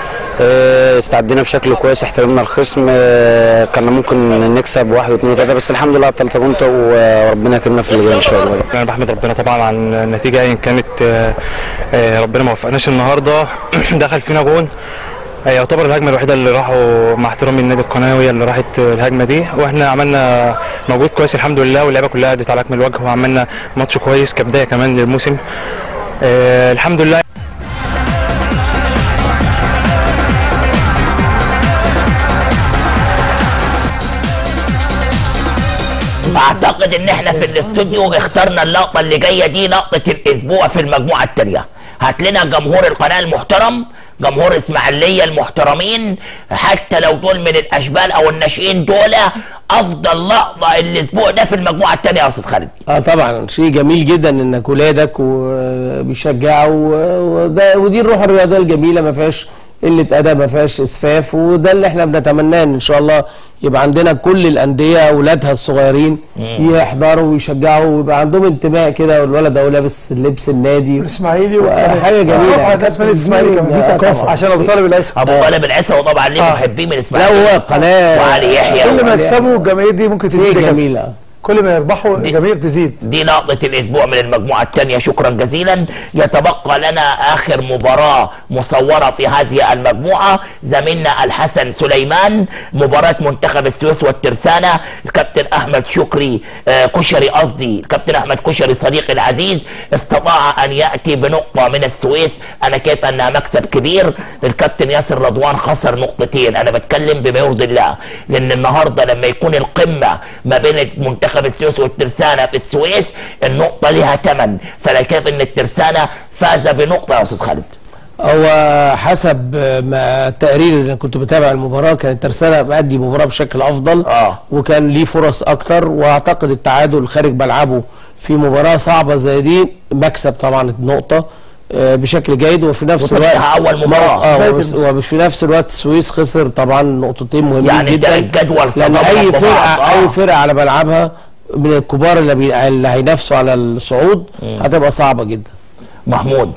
استعدينا بشكل كويس، احترمنا الخصم، كان ممكن نكسب واحد واثنين وثلاثه بس الحمد لله على الثلاثه بونت وربنا يكرمنا في اللي جاي ان شاء الله. انا بحمد ربنا طبعا عن النتيجه ايا كانت. ربنا ما وفقناش النهارده دخل فينا جون يعتبر الهجمه الوحيده اللي راحوا مع احترامي النادي القناوي اللي راحت الهجمه دي، واحنا عملنا مجهود كويس الحمد لله واللعيبه كلها ادت على اكمل وجه وعملنا ماتش كويس كبدايه كمان للموسم. آه الحمد لله. اعتقد ان احنا في الاستوديو اخترنا اللقطه اللي جايه دي لقطه الاسبوع في المجموعه التاليه. هات لنا جمهور القناه المحترم، جمهور اسماعيليه المحترمين، حتى لو دول من الاشبال او الناشئين دول، افضل لقطه الاسبوع ده في المجموعه الثانيه يا استاذ خالد. اه طبعا شيء جميل جدا انك ولادك وبيشجعوا وده ودي الروح الرياضيه الجميله، ما فيهاش قله ادب، ما فيهاش اسفاف، وده اللي احنا بنتمناه ان شاء الله يبقى عندنا كل الانديه اولادها الصغيرين مم. يحضروا ويشجعوا ويبقى عندهم انتماء كده، والولد اهو لابس لبس النادي الاسماعيلي حاجه جميله. اسم الاسماعيلي كمان في ثقافه عشان ابو طالب العيسى ابو طالب العيسى وطبعا ليه آه. محبين من الاسماعيلي. لا هو القناه وعلي يحيى كل ما يكسبوا الجماهير دي ممكن تزيد جميله، كل ما يربحوا الجماهير تزيد. دي لقطة الأسبوع من المجموعة الثانية. شكرا جزيلا. يتبقى لنا آخر مباراة مصورة في هذه المجموعة، زميلنا الحسن سليمان، مباراة منتخب السويس والترسانة. الكابتن أحمد شكري آه كشري قصدي الكابتن أحمد كشري صديقي العزيز استطاع أن يأتي بنقطة من السويس، أنا كيف أنها مكسب كبير. الكابتن ياسر رضوان خسر نقطتين، أنا بتكلم بما يرضي الله، لأن النهاردة لما يكون القمة ما بين منتخب السويس والترسانة في السويس النقطة لها ثمن، فلا كيف ان الترسانة فاز بنقطة يا استاذ خالد؟ هو حسب ما التقرير اللي كنت بتابع المباراة كان الترسانة مأدي مباراة بشكل افضل آه. وكان ليه فرص اكتر، واعتقد التعادل خارج ملعبه في مباراة صعبة زي دي مكسب طبعا النقطة بشكل جيد، وفي نفس الوقت اول مباراه اه وفي نفس الوقت السويس خسر طبعا نقطتين مهمين يعني جدا، يعني الجدول لان اي فرقه آه. اي فرقه على ملعبها من الكبار اللي, بي... اللي هينافسوا على الصعود هتبقى صعبه جدا. محمود.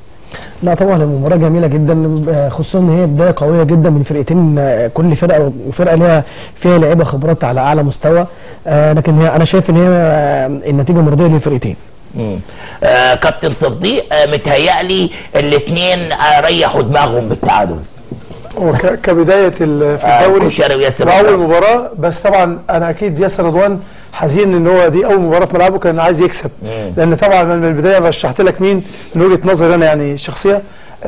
لا طبعا المباراه جميله جدا، خصوصا ان هي بدايه قويه جدا من فرقتين، كل فرقه وفرقه ليها فيها لعيبه خبرات على اعلى مستوى، آه لكن هي انا شايف ان هي النتيجه مرضيه للفرقتين. امم آه كابتن صديق، آه متهيألي الاثنين آه ريحوا دماغهم بالتعادل. هو كبدايه في الدوري آه واول مباراه، بس طبعا انا اكيد ياسر رضوان حزين ان هو دي اول مباراه في ملعبه كان عايز يكسب، مم. لان طبعا من البدايه رشحت لك مين من وجهه نظري انا يعني شخصيه،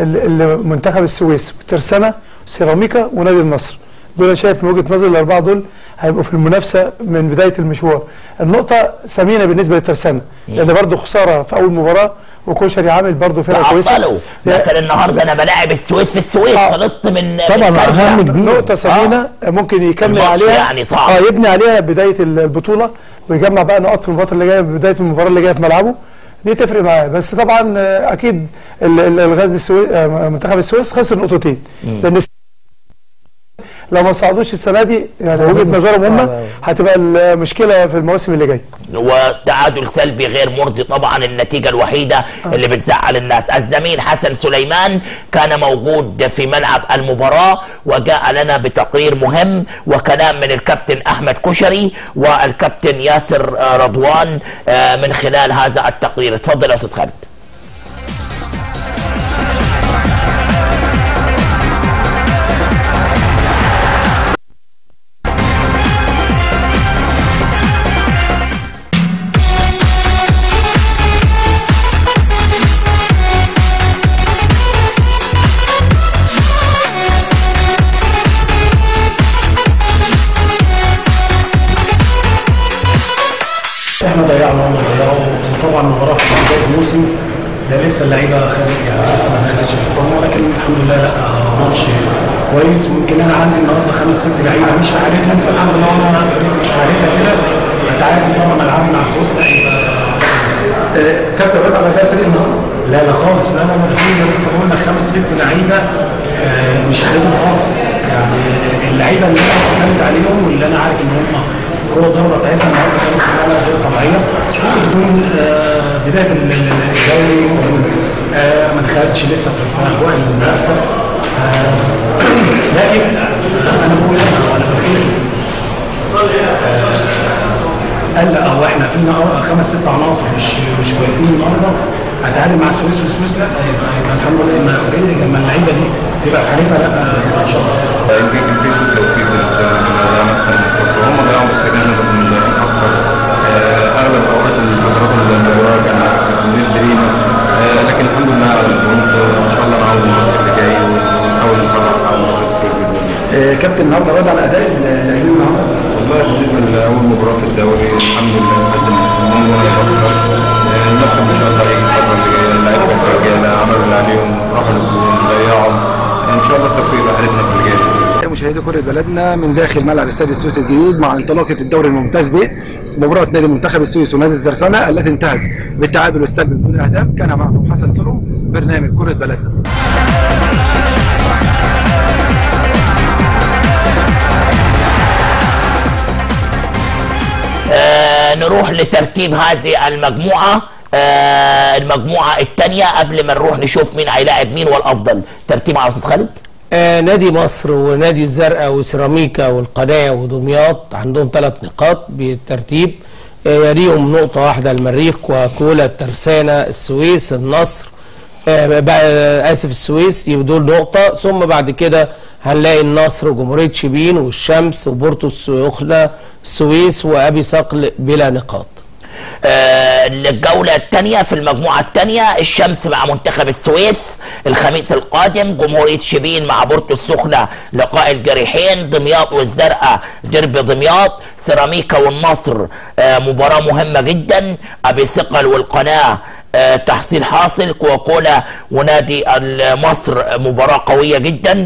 منتخب السويس والترسانة وسيراميكا ونادي النصر، دول شايف من وجهه نظري الاربعه دول هيبقوا في المنافسه من بدايه المشوار. النقطه ثمينه بالنسبه للترسانة لان برضه خساره في اول مباراه وكشري عامل برضه فرقه كويسه. تعطلوا لكن النهارده انا بلاعب السويس في السويس خلصت من طبعا اهم من نقطه ثمينه آه. ممكن يكمل عليها يعني صعب اه يبني عليها بدايه البطوله ويجمع بقى نقاط في المباراه اللي جايه بدايه المباراه اللي جايه في ملعبه، دي تفرق معاه. بس طبعا اكيد الغزل السويس منتخب السويس خسر نقطتين لان لو ما صعدوش السنه دي يعني وجهه نظرهم هم هتبقى المشكله في المواسم اللي جايه. وتعادل سلبي غير مرضي طبعا، النتيجه الوحيده آه. اللي بتزعل الناس. الزميل حسن سليمان كان موجود في ملعب المباراه وجاء لنا بتقرير مهم وكلام من الكابتن احمد كشري والكابتن ياسر رضوان من خلال هذا التقرير. اتفضل يا استاذ خالد. احنا ضيعنا هم ضيعوا، وطبعا المباراه في بدايه الموسم ده لسه اللعيبه خارج يعني لسه ما دخلتش في الفورمه، ولكن الحمد لله لا ماتش كويس. ويمكن انا عندي النهارده خمس ست لعيبه مش في حالتهم، فالحمد لله انا فريق مش في حالتها كده اتعادل بره ملعبي مع السويس لا يبقى كابتن رضا على كده فريق النهارده؟ لا لا خالص، لا لا انا لسه بقول لك خمس ست لعيبه مش حالتهم خالص، يعني اللعيبه اللي انا معتمد عليهم واللي انا عارف ان هم الكره الضربه بتاعتها النهارده كانت حاله غير طبيعيه بدون بدايه الدوري ممكن ما دخلتش لسه في اجواء المنافسه، لكن انا بقول انا فرقتي قال او احنا فينا خمس ست عناصر مش مش كويسين النهارده هتعادل مع السويس والسويس لا يبقى يبقى الحمد لله ان فرقتي لما اللعيبه دي تبقى في حالتها لا ان شاء الله. يمكن كان في سوء توفيق بالنسبه لنا كنا ضيعنا اكثر من فرصه هم ضيعوا بس احنا كنا ضيعين اكثر اغلب اوقات الفترات المباراه كان ند لينا لكن الحمد لله على البونت ان شاء الله نعوض الماتش اللي جاي ونحاول نفرح على السويس باذن الله. كابتن النهارده راضي على اداء اللاعبين النهارده؟ والله بالنسبه لاول مباراه في الدوري الحمد لله نقدم منظومه بخسر المكسب ان شاء الله هيجي الفتره اللي جايه اللعيبه كانت رجاله عملوا اللي عليهم راحوا للجون ضيعوا ان شاء الله التوفيق يبقى حالتنا في اللي جاي باذن الله. مشاهدي كرة بلدنا من داخل ملعب استاد السويس الجديد مع انطلاقة الدوري الممتاز ب مباراة نادي منتخب السويس ونادي الترسانة التي انتهت بالتعادل السلبي بدون اهداف. كان معكم حسن سلم برنامج كرة بلدنا. آه نروح لترتيب هذه المجموعة. آه المجموعة الثانية قبل ما نروح نشوف مين هيلاعب مين والافضل. ترتيب على استاذ خالد. آه نادي مصر ونادي الزرقاء وسيراميكا والقناة ودمياط عندهم ثلاث نقاط بالترتيب، آه يليهم نقطة واحدة المريخ وكولا الترسانة السويس النصر آه آسف السويس يبقى دول نقطة، ثم بعد كده هنلاقي النصر وجمهورية شبين والشمس وبورتو السخنة السويس وأبي صقل بلا نقاط. آه الجولة الثانية في المجموعة الثانية الشمس مع منتخب السويس الخميس القادم، جمهورية شبين مع بورتو السخنة لقاء الجريحين، دمياط والزرقاء ديربي دمياط، سيراميكا والنصر آه مباراة مهمة جدا، أبي ثقل والقناة آه تحصيل حاصل، كوكولا ونادي مصر مباراة قوية جدا،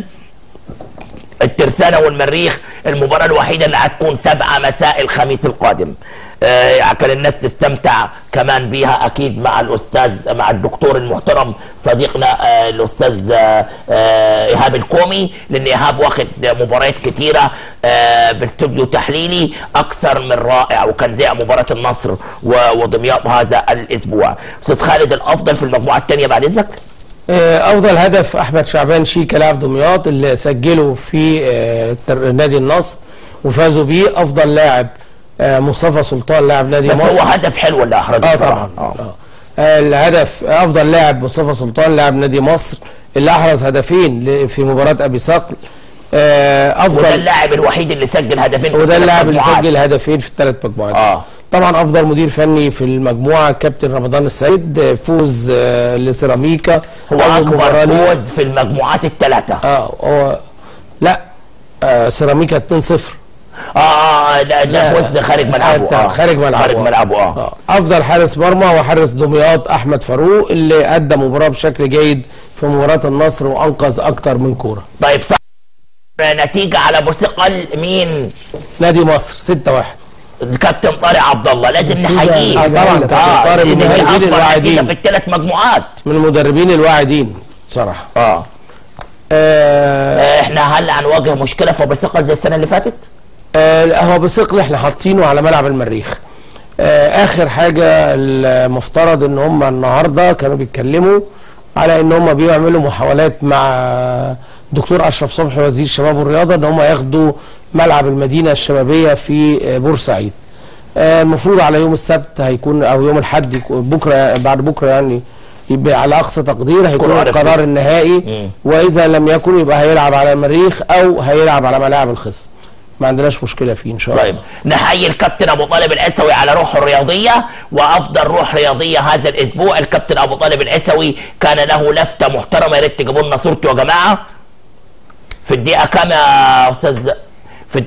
الترسانة والمريخ المباراة الوحيدة اللي هتكون سبعة مساء الخميس القادم. آه عشان الناس تستمتع كمان بيها اكيد مع الاستاذ مع الدكتور المحترم صديقنا آه الاستاذ آه آه ايهاب الكومي، لان ايهاب واخد مباريات كتيره آه باستوديو تحليلي اكثر من رائع، وكان زي مباراه النصر ودمياط هذا الاسبوع. استاذ خالد الافضل في المجموعه الثانيه بعد اذنك؟ افضل هدف احمد شعبان شيكا لاعب دمياط اللي سجله في نادي النصر وفازوا بيه. افضل لاعب مصطفى سلطان لاعب نادي بس مصر. بس هو هدف حلو اللي احرزه اه طبعا. اه, آه. الهدف افضل لاعب مصطفى سلطان لاعب نادي مصر اللي احرز هدفين في مباراه ابي صقل. آه افضل وده اللاعب الوحيد اللي سجل هدفين في وده اللاعب اللي سجل هدفين في الثلاث مجموعات. اه طبعا افضل مدير فني في المجموعه كابتن رمضان السيد، فوز آه لسيراميكا هو اكبر فوز في المجموعات الثلاثه. اه هو لا آه سيراميكا اتنين صفر اه اه ده ده فوز خارج ملعبه اه خارج ملعبه خارج ملعبه اه افضل حارس مرمى وحارس دمياط احمد فاروق اللي ادى مباراه بشكل جيد في مباراه النصر وانقذ اكتر من كوره. طيب صح. نتيجه على بوثقل مين؟ نادي مصر ستة واحد. الكابتن طارق عبد الله لازم نحييه. اه طبعا كابتن طارق من المدربين الواعدين في الثلاث مجموعات، من المدربين الواعدين بصراحه. اه آه احنا هل هنواجه مشكله في بوثقل زي السنه اللي فاتت؟ آه هو بوثقل احنا حاطينه على ملعب المريخ. آه اخر حاجه المفترض ان هم النهارده كانوا بيتكلموا على ان هم بيعملوا محاولات مع دكتور اشرف صبحي وزير الشباب والرياضه ان هم ياخدوا ملعب المدينه الشبابيه في بورسعيد. آه المفروض على يوم السبت هيكون او يوم الاحد بكره بعد بكره يعني يبقى على اقصى تقدير هيكون القرار النهائي م. واذا لم يكن يبقى هيلعب على المريخ او هيلعب على ملاعب الخصم. ما عندناش مشكله فيه ان شاء الله. طيب نحيي الكابتن ابو طالب الاسوي على روحه الرياضيه، وافضل روح رياضيه هذا الاسبوع الكابتن ابو طالب الاسوي كان له لفته محترمه. يا ريت تجيبوا لنا صورته يا جماعه. في الدقيقه كام يا استاذ؟ في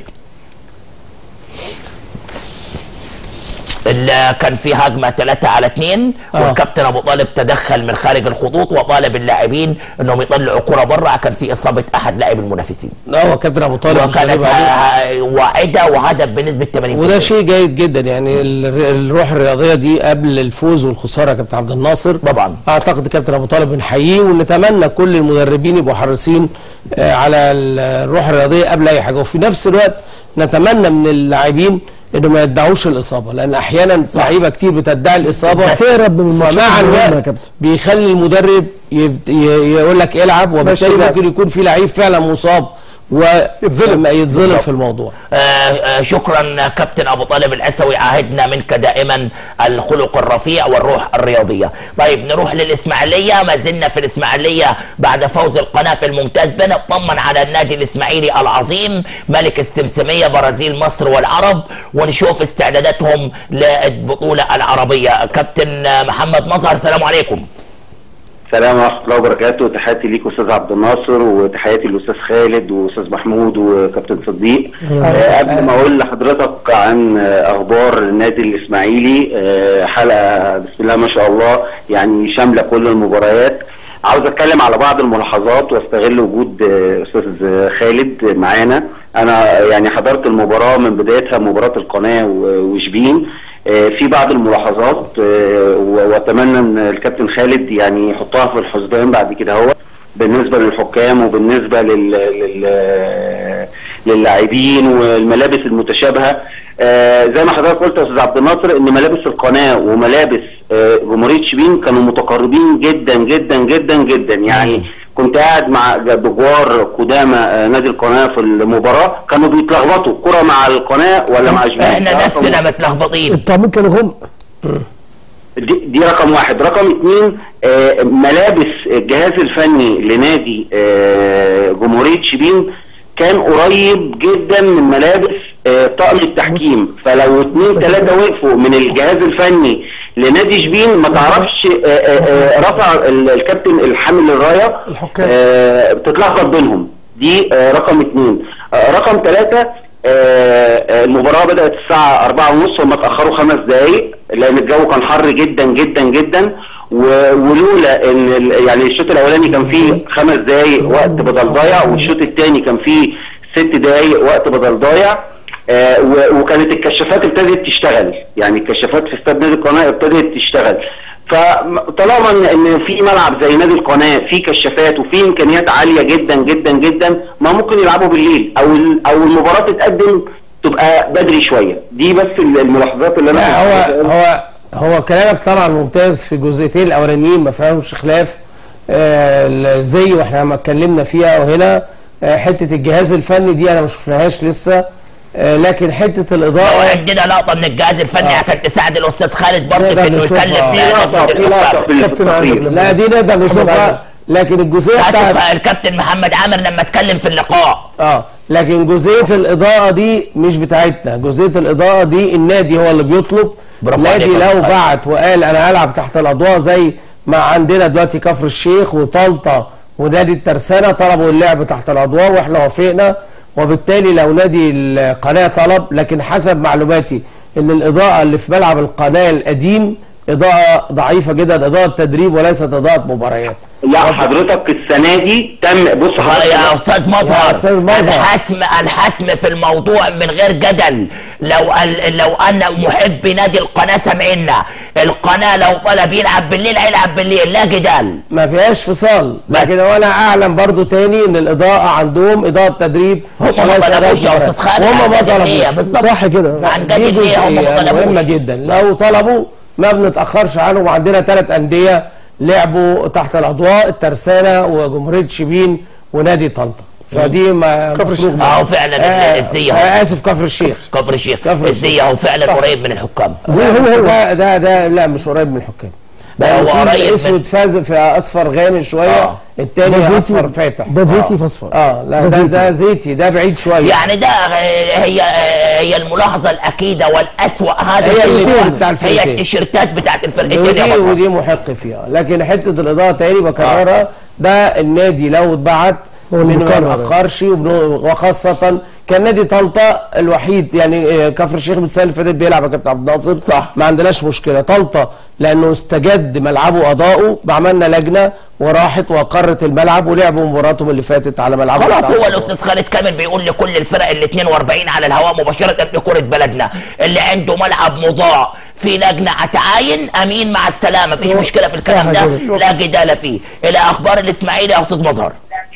اللي كان في هجمه ثلاثة على اثنين آه. والكابتن ابو طالب تدخل من خارج الخطوط وطالب اللاعبين انهم يطلعوا كره بره، كان في اصابه احد لاعب المنافسين. لا هو كابتن ابو طالب وكانت واعده وهدف بنسبه ثمانين بالمية. وده شيء جيد جدا يعني الروح الرياضيه دي قبل الفوز والخساره. كابتن عبد الناصر طبعا اعتقد كابتن ابو طالب بنحييه ونتمنى كل المدربين يبقوا حريصين على الروح الرياضيه قبل اي حاجه، وفي نفس الوقت نتمنى من اللاعبين انه ما يدعوش الاصابه، لان احيانا لعيبه كتير بتدعي الاصابه فمع الوقت بيخلي المدرب يقول لك العب، وبالتالي ممكن يكون في لعيب فعلا مصاب ويتظلم يتظلم في الموضوع. آه آه شكرا كابتن ابو طالب الاسوي، عاهدنا منك دائما الخلق الرفيع والروح الرياضيه. طيب نروح للاسماعيليه، ما زلنا في الاسماعيليه بعد فوز القناه في الممتاز. بنطمن على النادي الاسماعيلي العظيم ملك السمسميه برازيل مصر والعرب، ونشوف استعداداتهم للبطوله العربيه. كابتن محمد مظهر السلام عليكم. السلام ورحمه الله وبركاته، تحياتي ليك استاذ عبد الناصر وتحياتي للاستاذ خالد واستاذ محمود وكابتن صديق. آه قبل ما اقول لحضرتك عن اخبار النادي الاسماعيلي، آه حلقه بسم الله ما شاء الله يعني شامله كل المباريات، عاوز اتكلم على بعض الملاحظات واستغل وجود آه استاذ خالد معانا. انا يعني حضرت المباراه من بدايتها، مباراه القناه وشبين، في بعض الملاحظات واتمنى ان الكابتن خالد يعني يحطها في الحسبان بعد كده هو بالنسبه للحكام وبالنسبه لل للاعبين والملابس المتشابهه. زي ما حضرتك قلت يا استاذ عبد الناصر ان ملابس القناه وملابس جمهوريه شبين كانوا متقاربين جدا جدا جدا جدا، يعني كنت قاعد مع بجوار قدامى نادي القناه في المباراه كانوا بيتلخبطوا كره مع القناه ولا مع شبين. احنا نفسنا متلخبطين. الطعمين كانوا غم. دي, دي رقم واحد. رقم اثنين آه ملابس الجهاز الفني لنادي آه جمهوريه شبين كان قريب جدا من ملابس آه طاقم التحكيم، فلو اثنين ثلاثه وقفوا من الجهاز الفني لنادي شبين ما تعرفش آه آه رفع الكابتن الحامل الرايه آه بتتلخبط بينهم. دي آه رقم اثنين. آه رقم ثلاثه آه المباراه بدات الساعه أربعة ونص، هم اتاخروا خمس دقائق لان الجو كان حر جدا جدا جدا، ولولا ان يعني الشوط الاولاني كان فيه خمس دقائق وقت بدل ضايع، والشوط الثاني كان فيه ست دقائق وقت بدل ضايع، آه وكانت الكشافات ابتدت تشتغل، يعني الكشافات في استاد نادي القناه ابتدت تشتغل. فطالما ان في ملعب زي نادي القناه فيه كشافات وفيه امكانيات عاليه جدا جدا جدا، ما ممكن يلعبوا بالليل او او المباراه تتقدم تبقى بدري شويه. دي بس الملاحظات اللي انا هو هو هو كلامك طبعا ممتاز في الجزئيتين الاولانيين ما فيهمش خلاف. آه زي واحنا ما اتكلمنا فيها، وهنا آه حته الجهاز الفني دي انا ما شفناهاش لسه، آه لكن حته الاضاءه لو عندنا لقطه من الجهاز الفني عشان آه. تساعد الاستاذ خالد برضه في انه يتكلم فيها. لا دي نقدر نشوفها، لكن الجزئيه بتاعت الكابتن محمد عامر لما اتكلم في اللقاء اه لكن جزئيه الاضاءه دي مش بتاعتنا. جزئيه الاضاءه دي النادي هو اللي بيطلب. النادي لو بعت وقال انا هلعب تحت الاضواء زي ما عندنا دلوقتي كفر الشيخ وطنطا ونادي الترسانه طلبوا اللعب تحت الاضواء واحنا وافقنا وبالتالي لو نادي القناه طلب، لكن حسب معلوماتي ان الاضاءه اللي في ملعب القناه القديم اضاءه ضعيفه جدا، اضاءه تدريب وليست اضاءه مباريات. لا حضرتك السنه دي تم، بص يا استاذ مظهر الحسم الحسم في الموضوع من غير جدل. لو لو ان محبي نادي القناه سامعينا، القناه لو طلب يلعب بالليل هيلعب بالليل، لا جدال، ما فيهاش فصال. لكن وانا اعلم برضو تاني ان الاضاءه عندهم اضاءه تدريب، هم ما طلبوش يا استاذ خالد، هم ما طلبوش، صح كده، عن جد ليه هم ما طلبوش؟ مهمه جدا، لو طلبوا ما بنتاخرش عنهم. عندنا ثلاث انديه لعبوا تحت الاضواء، الترسانه وجمهوريه شبين ونادي طنطا، فدي ما كفر الشيخ اه فعلا آه الزيه آه اسف كفر الشيخ كفر الشيخ الزيه هو فعلا قريب من الحكام. هو هو ده ده ده لا مش قريب من الحكام، ده هو قريب اسود فاز في اصفر غامق شويه، آه. الثاني اصفر فاتح، ده زيتي في اصفر. اه لا ده ده زيتي، ده بعيد شويه. يعني ده هي هي الملاحظه الاكيده والاسوأ، هذا هي الفرقتين بتاع الفرقتين، هي التيشيرتات بتاعت الفرقتين ودي ودي محق فيها. لكن حته الاضاءه تاني بكررها، آه. ده النادي لو اتبعت من ما نأخرش، وخاصه كان نادي طنطا الوحيد، يعني كفر الشيخ من السنه اللي فاتت بيلعب يا كابتن عبد الناصر، صح، ما عندناش مشكله. طنطا لانه استجد ملعبه اضاءه، عملنا لجنه وراحت واقرت الملعب ولعبوا مباراتهم اللي فاتت على ملعبه. خلاص هو الاستاذ خالد كامل بيقول لكل الفرق ال اثنين واربعين على الهواء مباشره لكره بلدنا، اللي عنده ملعب مضاع في لجنه هتعاين امين مع السلامه، مفيش مشكله في الكلام ده، لا جدال فيه. الى اخبار الاسماعيلي يا استاذ مظهر.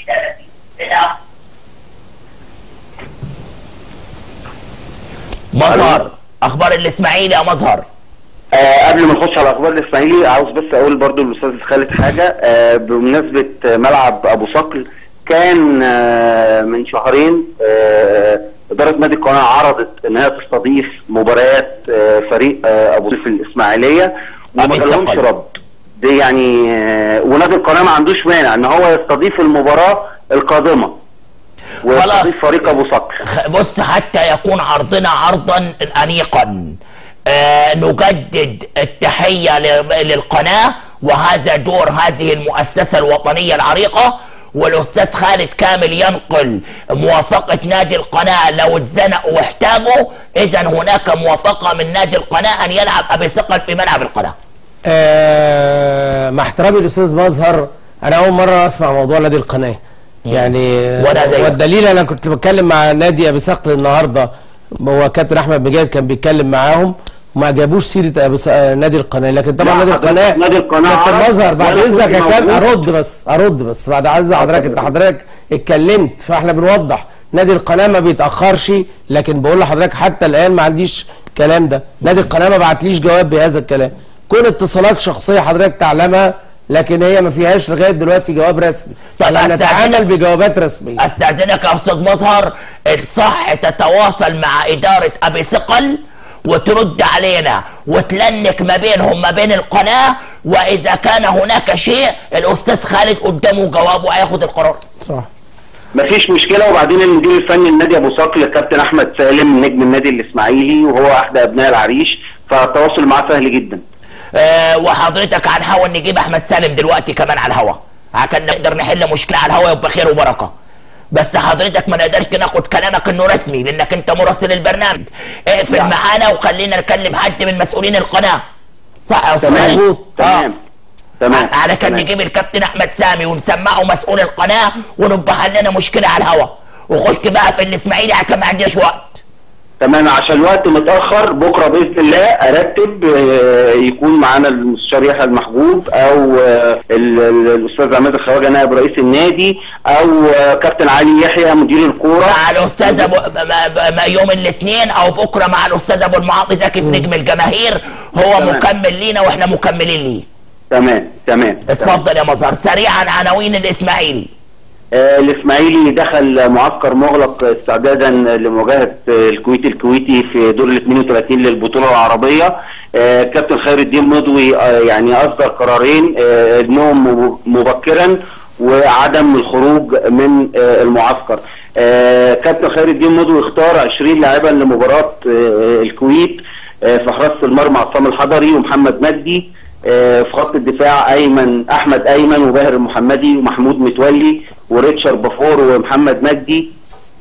مظهر اخبار الاسماعيلي يا مظهر. آه قبل ما نخش على اخبار الاسماعيلي عاوز بس اقول برضو للاستاذ خالد حاجه، آه بمناسبه ملعب ابو صقل، كان آه من شهرين آه اداره نادي القناه عرضت انها تستضيف مباريات آه فريق آه ابو صقل في الاسماعيليه وما جالهمش رد. دي يعني آه ونادي القناه ما عندوش مانع ان هو يستضيف المباراه القادمه ويستضيف فريق ابو صقل. بص حتى يكون عرضنا عرضا انيقا، آه نجدد التحيه للقناه، وهذا دور هذه المؤسسه الوطنيه العريقه. والاستاذ خالد كامل ينقل موافقه نادي القناه لو اتزنقوا واحتاجوا، اذا هناك موافقه من نادي القناه ان يلعب ابي ثقل في ملعب القناه. آه مع احترامي للاستاذ مظهر، انا اول مره اسمع موضوع نادي القناه، يعني والدليل انا كنت بتكلم مع نادي ابي ثقل النهارده، هو كابتن احمد بجاد كان بيتكلم معاهم وما جابوش سيره نادي القناه، لكن طبعا نادي القناه نادي القناه كابتن مظهر بعد اذنك يا كابتن ارد بس ارد بس بعد عز حضرتك، انت حضرتك اتكلمت فاحنا بنوضح نادي القناه ما بيتاخرش، لكن بقول لحضرتك حتى الان ما عنديش الكلام ده، نادي القناه ما بعتليش جواب بهذا الكلام، كل اتصالات شخصيه حضرتك تعلمها، لكن هي ما فيهاش لغايه دلوقتي جواب رسمي. طب نتعامل بجوابات رسميه. استاذنك يا استاذ مظهر، الصح تتواصل مع اداره ابي ثقل وترد علينا وتلنك ما بينهم ما بين القناه، واذا كان هناك شيء الاستاذ خالد قدامه جواب وهياخد القرار. صح. مفيش مشكله. وبعدين المدير الفني لنادي ابو صقل الكابتن احمد سالم نجم النادي الاسماعيلي وهو احد ابناء العريش، فالتواصل معاه سهل جدا. أه وحضرتك على الهوا نجيب احمد سالم دلوقتي كمان على الهوا عشان نقدر نحل مشكله على الهوا يبقى خير وبركه. بس حضرتك ما نقدرش ناخد كلامك انه رسمي لانك انت مراسل البرنامج. اقفل نعم. معانا وخلينا نكلم حد من مسؤولين القناه. صح يا استاذ؟ تمام تمام تمام. على كان نجيب الكابتن احمد سامي ونسمعه مسؤول القناه ونبقى حلنا مشكله على الهوا. وخش بقى في الاسماعيلي عشان ما عندناش وقت. تمام عشان الوقت متاخر. بكره باذن الله ارتب يكون معانا المستشار يحيى المحجوب او الاستاذ عماد الخواجه نائب رئيس النادي او كابتن علي يحيى مدير الكوره مع الاستاذ ابو يوم الاثنين او بكره مع الاستاذ ابو المعاطي زكي في نجم الجماهير. هو تمام. مكمل لينا واحنا مكملين ليه. تمام تمام. اتفضل يا مظهر سريعا عناوين الاسماعيلي. آه الاسماعيلي دخل معسكر مغلق استعدادا لمواجهه الكويت الكويتي في دور ال اثنين وثلاثين للبطوله العربيه. آه كابتن خير الدين مضوي آه يعني اصدر قرارين، آه النوم مبكرا وعدم الخروج من آه المعسكر. آه كابتن خير الدين مضوي اختار عشرين لاعبا لمباراه آه الكويت. آه في حراسه المرمى عصام الحضري ومحمد مجدي. آه في خط الدفاع ايمن احمد ايمن وباهر المحمدي ومحمود متولي وريتشارد بافور ومحمد مجدي.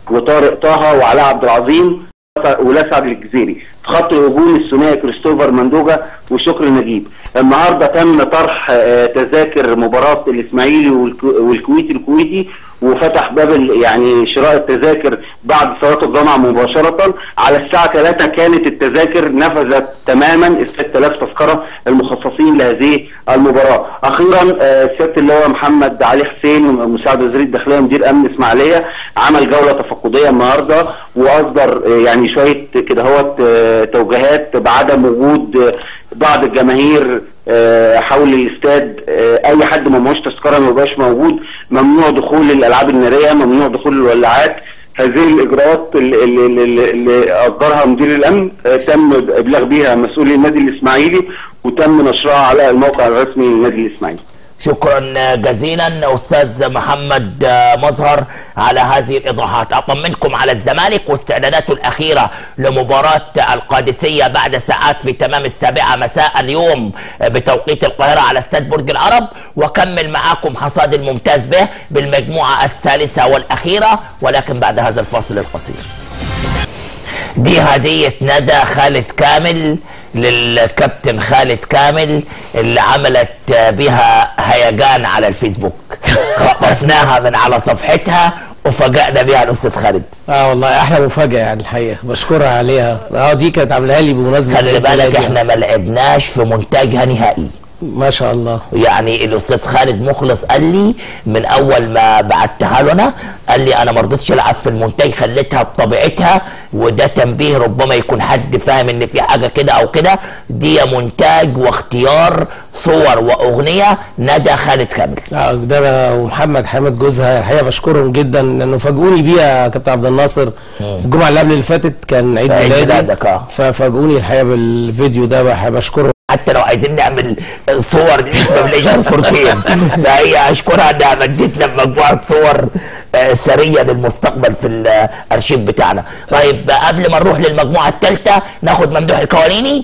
وطارق طه وعلاء عبد العظيم ولسعد الجزيري. في خط الهجوم الثنائي كريستوفر مندوجا وشكري نجيب. النهارده تم طرح تذاكر مباراه الاسماعيلي والكويتي الكويتي، وفتح باب يعني شراء التذاكر بعد صلاه الجمعه مباشره. على الساعه ثلاثة كانت التذاكر نفذت تماما ال ستة آلاف تذكره المخصصين لهذه المباراه. اخيرا سياده اللواء محمد علي حسين مساعد وزير الداخليه ومدير امن اسماعيليه عمل جوله تفقديه النهارده، واصدر يعني شويه كده هوت توجيهات بعدم وجود بعض الجماهير حول الاستاد. اي حد ما معهوش تذكره ما يبقاش موجود، ممنوع دخول الالعاب الناريه، ممنوع دخول الولاعات. هذه الاجراءات اللي, اللي, اللي اصدرها مدير الامن تم ابلاغ بها مسؤولي النادي الاسماعيلي وتم نشرها على الموقع الرسمي للنادي الاسماعيلي. شكرا جزيلا استاذ محمد مظهر على هذه الايضاحات. اطمنكم على الزمالك واستعداداته الاخيره لمباراه القادسيه بعد ساعات في تمام السابعه مساء اليوم بتوقيت القاهره على استاد برج العرب، وكمل معاكم حصاد الممتاز به بالمجموعه الثالثه والاخيره، ولكن بعد هذا الفاصل القصير. دي هديه ندى خالد كامل للكابتن خالد كامل اللي عملت بها هيجان على الفيسبوك. خطفناها من على صفحتها وفاجأنا بيها الاستاذ خالد. اه والله احلى مفاجاه يعني الحقيقه، بشكرها عليها. اه دي كانت عاملاها لي بمناسبه خلي بالك احنا ما لعبناش في منتجها نهائي. ما شاء الله. يعني الاستاذ خالد مخلص قال لي من اول ما بعتها لنا، قال لي انا ما رضيتش العب في المونتاج، خليتها بطبيعتها، وده تنبيه ربما يكون حد فاهم ان في حاجه كده او كده. دي مونتاج واختيار صور واغنيه ندى خالد كامل. اه ده ومحمد حامد جوزها الحقيقه بشكرهم جدا لانه فاجئوني بيها يا كابتن عبد الناصر. الجمعه اللي قبل اللي فاتت كان عيد ميلادي، ففاجئوني الحقيقه بالفيديو ده، بشكرهم. حتى لو عايزين نعمل صور دي ما بنلاقيش غير صورتين، فهي اشكرها انها مدتنا بمجموعه صور سريه للمستقبل في الارشيف بتاعنا. طيب قبل ما نروح للمجموعه الثالثه ناخد ممدوح الكواليني.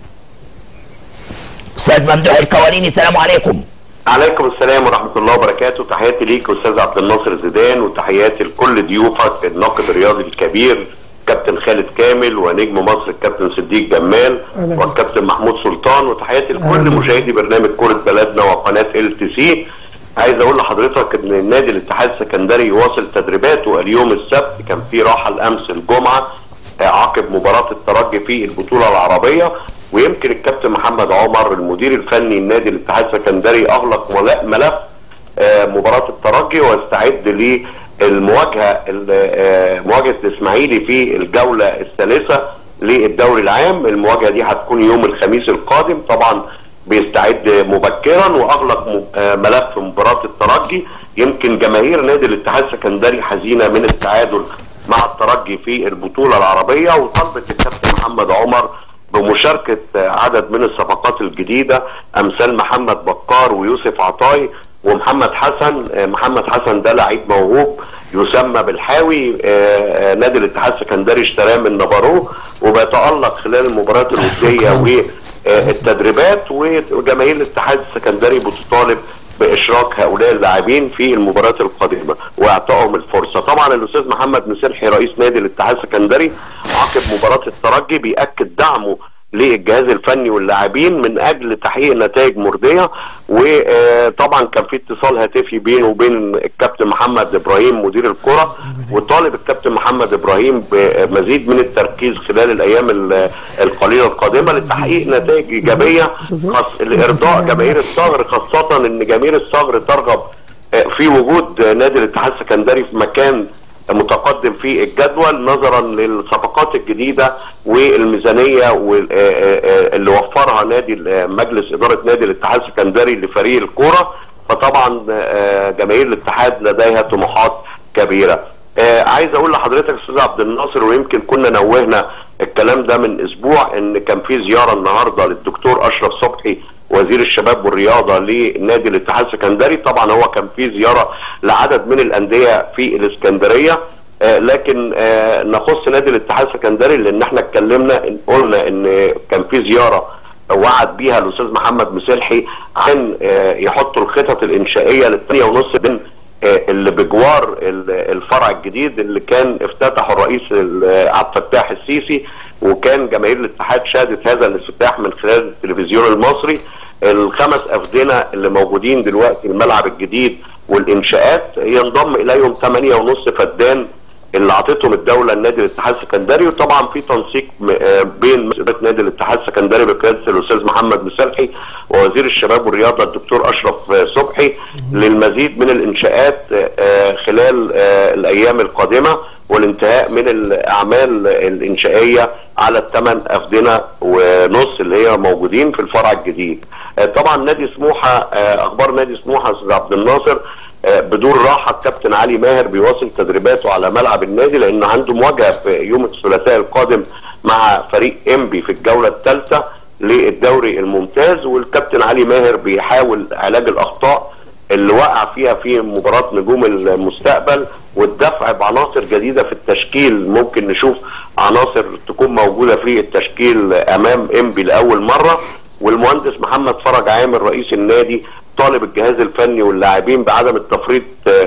استاذ ممدوح الكواليني السلام عليكم. عليكم السلام ورحمه الله وبركاته. تحياتي ليك استاذ عبد الناصر زيدان، وتحياتي لكل ضيوفك الناقد الرياضي الكبير كابتن خالد كامل ونجم مصر الكابتن صديق جمال والكابتن محمود سلطان، وتحياتي لكل مشاهدي برنامج كرة بلدنا وقناة ال تي سي. عايز اقول لحضرتك ان النادي الاتحاد السكندري يواصل تدريباته اليوم السبت. كان في راحه الامس الجمعه عقب مباراه الترجي في البطوله العربيه، ويمكن الكابتن محمد عمر المدير الفني النادي الاتحاد السكندري اغلق ملف مباراه الترجي واستعد ل المواجهه مواجهه الاسماعيلي في الجوله الثالثه للدوري العام. المواجهه دي هتكون يوم الخميس القادم، طبعا بيستعد مبكرا واغلق ملف مباراه الترجي. يمكن جماهير نادي الاتحاد السكندري حزينه من التعادل مع الترجي في البطوله العربيه، وطلبت الكابتن محمد عمر بمشاركه عدد من الصفقات الجديده امثال محمد بكار ويوسف عطاي ومحمد حسن. محمد حسن ده لعيب موهوب يسمى بالحاوي، نادي الاتحاد السكندري اشتراه من نابارو وبيتألق خلال المباريات الوديه والتدريبات، وجماهير الاتحاد السكندري بتطالب باشراك هؤلاء اللاعبين في المباريات القادمه واعطائهم الفرصه. طبعا الاستاذ محمد مسلحي رئيس نادي الاتحاد السكندري عقب مباراه الترجي بيأكد دعمه للجهاز الفني واللاعبين من اجل تحقيق نتائج مرضيه، وطبعا كان في اتصال هاتفي بينه وبين الكابتن محمد ابراهيم مدير الكره، وطالب الكابتن محمد ابراهيم بمزيد من التركيز خلال الايام القليله القادمه لتحقيق نتائج ايجابيه لارضاء جماهير الصغر، خاصه ان جماهير الصغر ترغب في وجود نادي الاتحاد السكندري في مكان متقدم في الجدول نظرا للصفقات الجديده والميزانيه اللي وفرها نادي مجلس اداره نادي الاتحاد السكندري لفريق الكوره. فطبعا جماهير الاتحاد لديها طموحات كبيره. عايز اقول لحضرتك استاذ عبد الناصر، ويمكن كنا نوهنا الكلام ده من اسبوع، ان كان في زياره النهارده للدكتور اشرف صبحي وزير الشباب والرياضه لنادي الاتحاد السكندري. طبعا هو كان في زياره لعدد من الانديه في الاسكندريه، آه لكن آه نخص نادي الاتحاد السكندري لان احنا اتكلمنا إن قلنا ان كان في زياره وعد بيها الاستاذ محمد مسلحي عن آه يحطوا الخطط الانشائيه للثانيه ونص من اللي بجوار الفرع الجديد اللي كان افتتحه الرئيس عبد الفتاح السيسي، وكان جماهير الاتحاد شهدت هذا الافتتاح من خلال التلفزيون المصري. الخمس افدنه اللي موجودين دلوقتي الملعب الجديد والانشاءات ينضم اليهم ثمانية ونص فدان اللي اعطتهم الدوله لنادي الاتحاد السكندري، وطبعا في تنسيق بين مسؤوليه نادي الاتحاد السكندري بقياده الاستاذ محمد مسلحي ووزير الشباب والرياضه الدكتور اشرف صبحي للمزيد من الانشاءات خلال الايام القادمه والانتهاء من الاعمال الانشائيه على الثمان افدنه ونص اللي هي موجودين في الفرع الجديد. طبعا نادي سموحه، اخبار نادي سموحه استاذ عبد الناصر بدون راحه، الكابتن علي ماهر بيواصل تدريباته على ملعب النادي لان عنده مواجهه في يوم الثلاثاء القادم مع فريق انبي في الجوله الثالثه للدوري الممتاز، والكابتن علي ماهر بيحاول علاج الاخطاء اللي وقع فيها في مباراه نجوم المستقبل والدفع بعناصر جديده في التشكيل. ممكن نشوف عناصر تكون موجوده في التشكيل امام انبي لاول مره، والمهندس محمد فرج عامر رئيس النادي طالب الجهاز الفني واللاعبين بعدم التفريط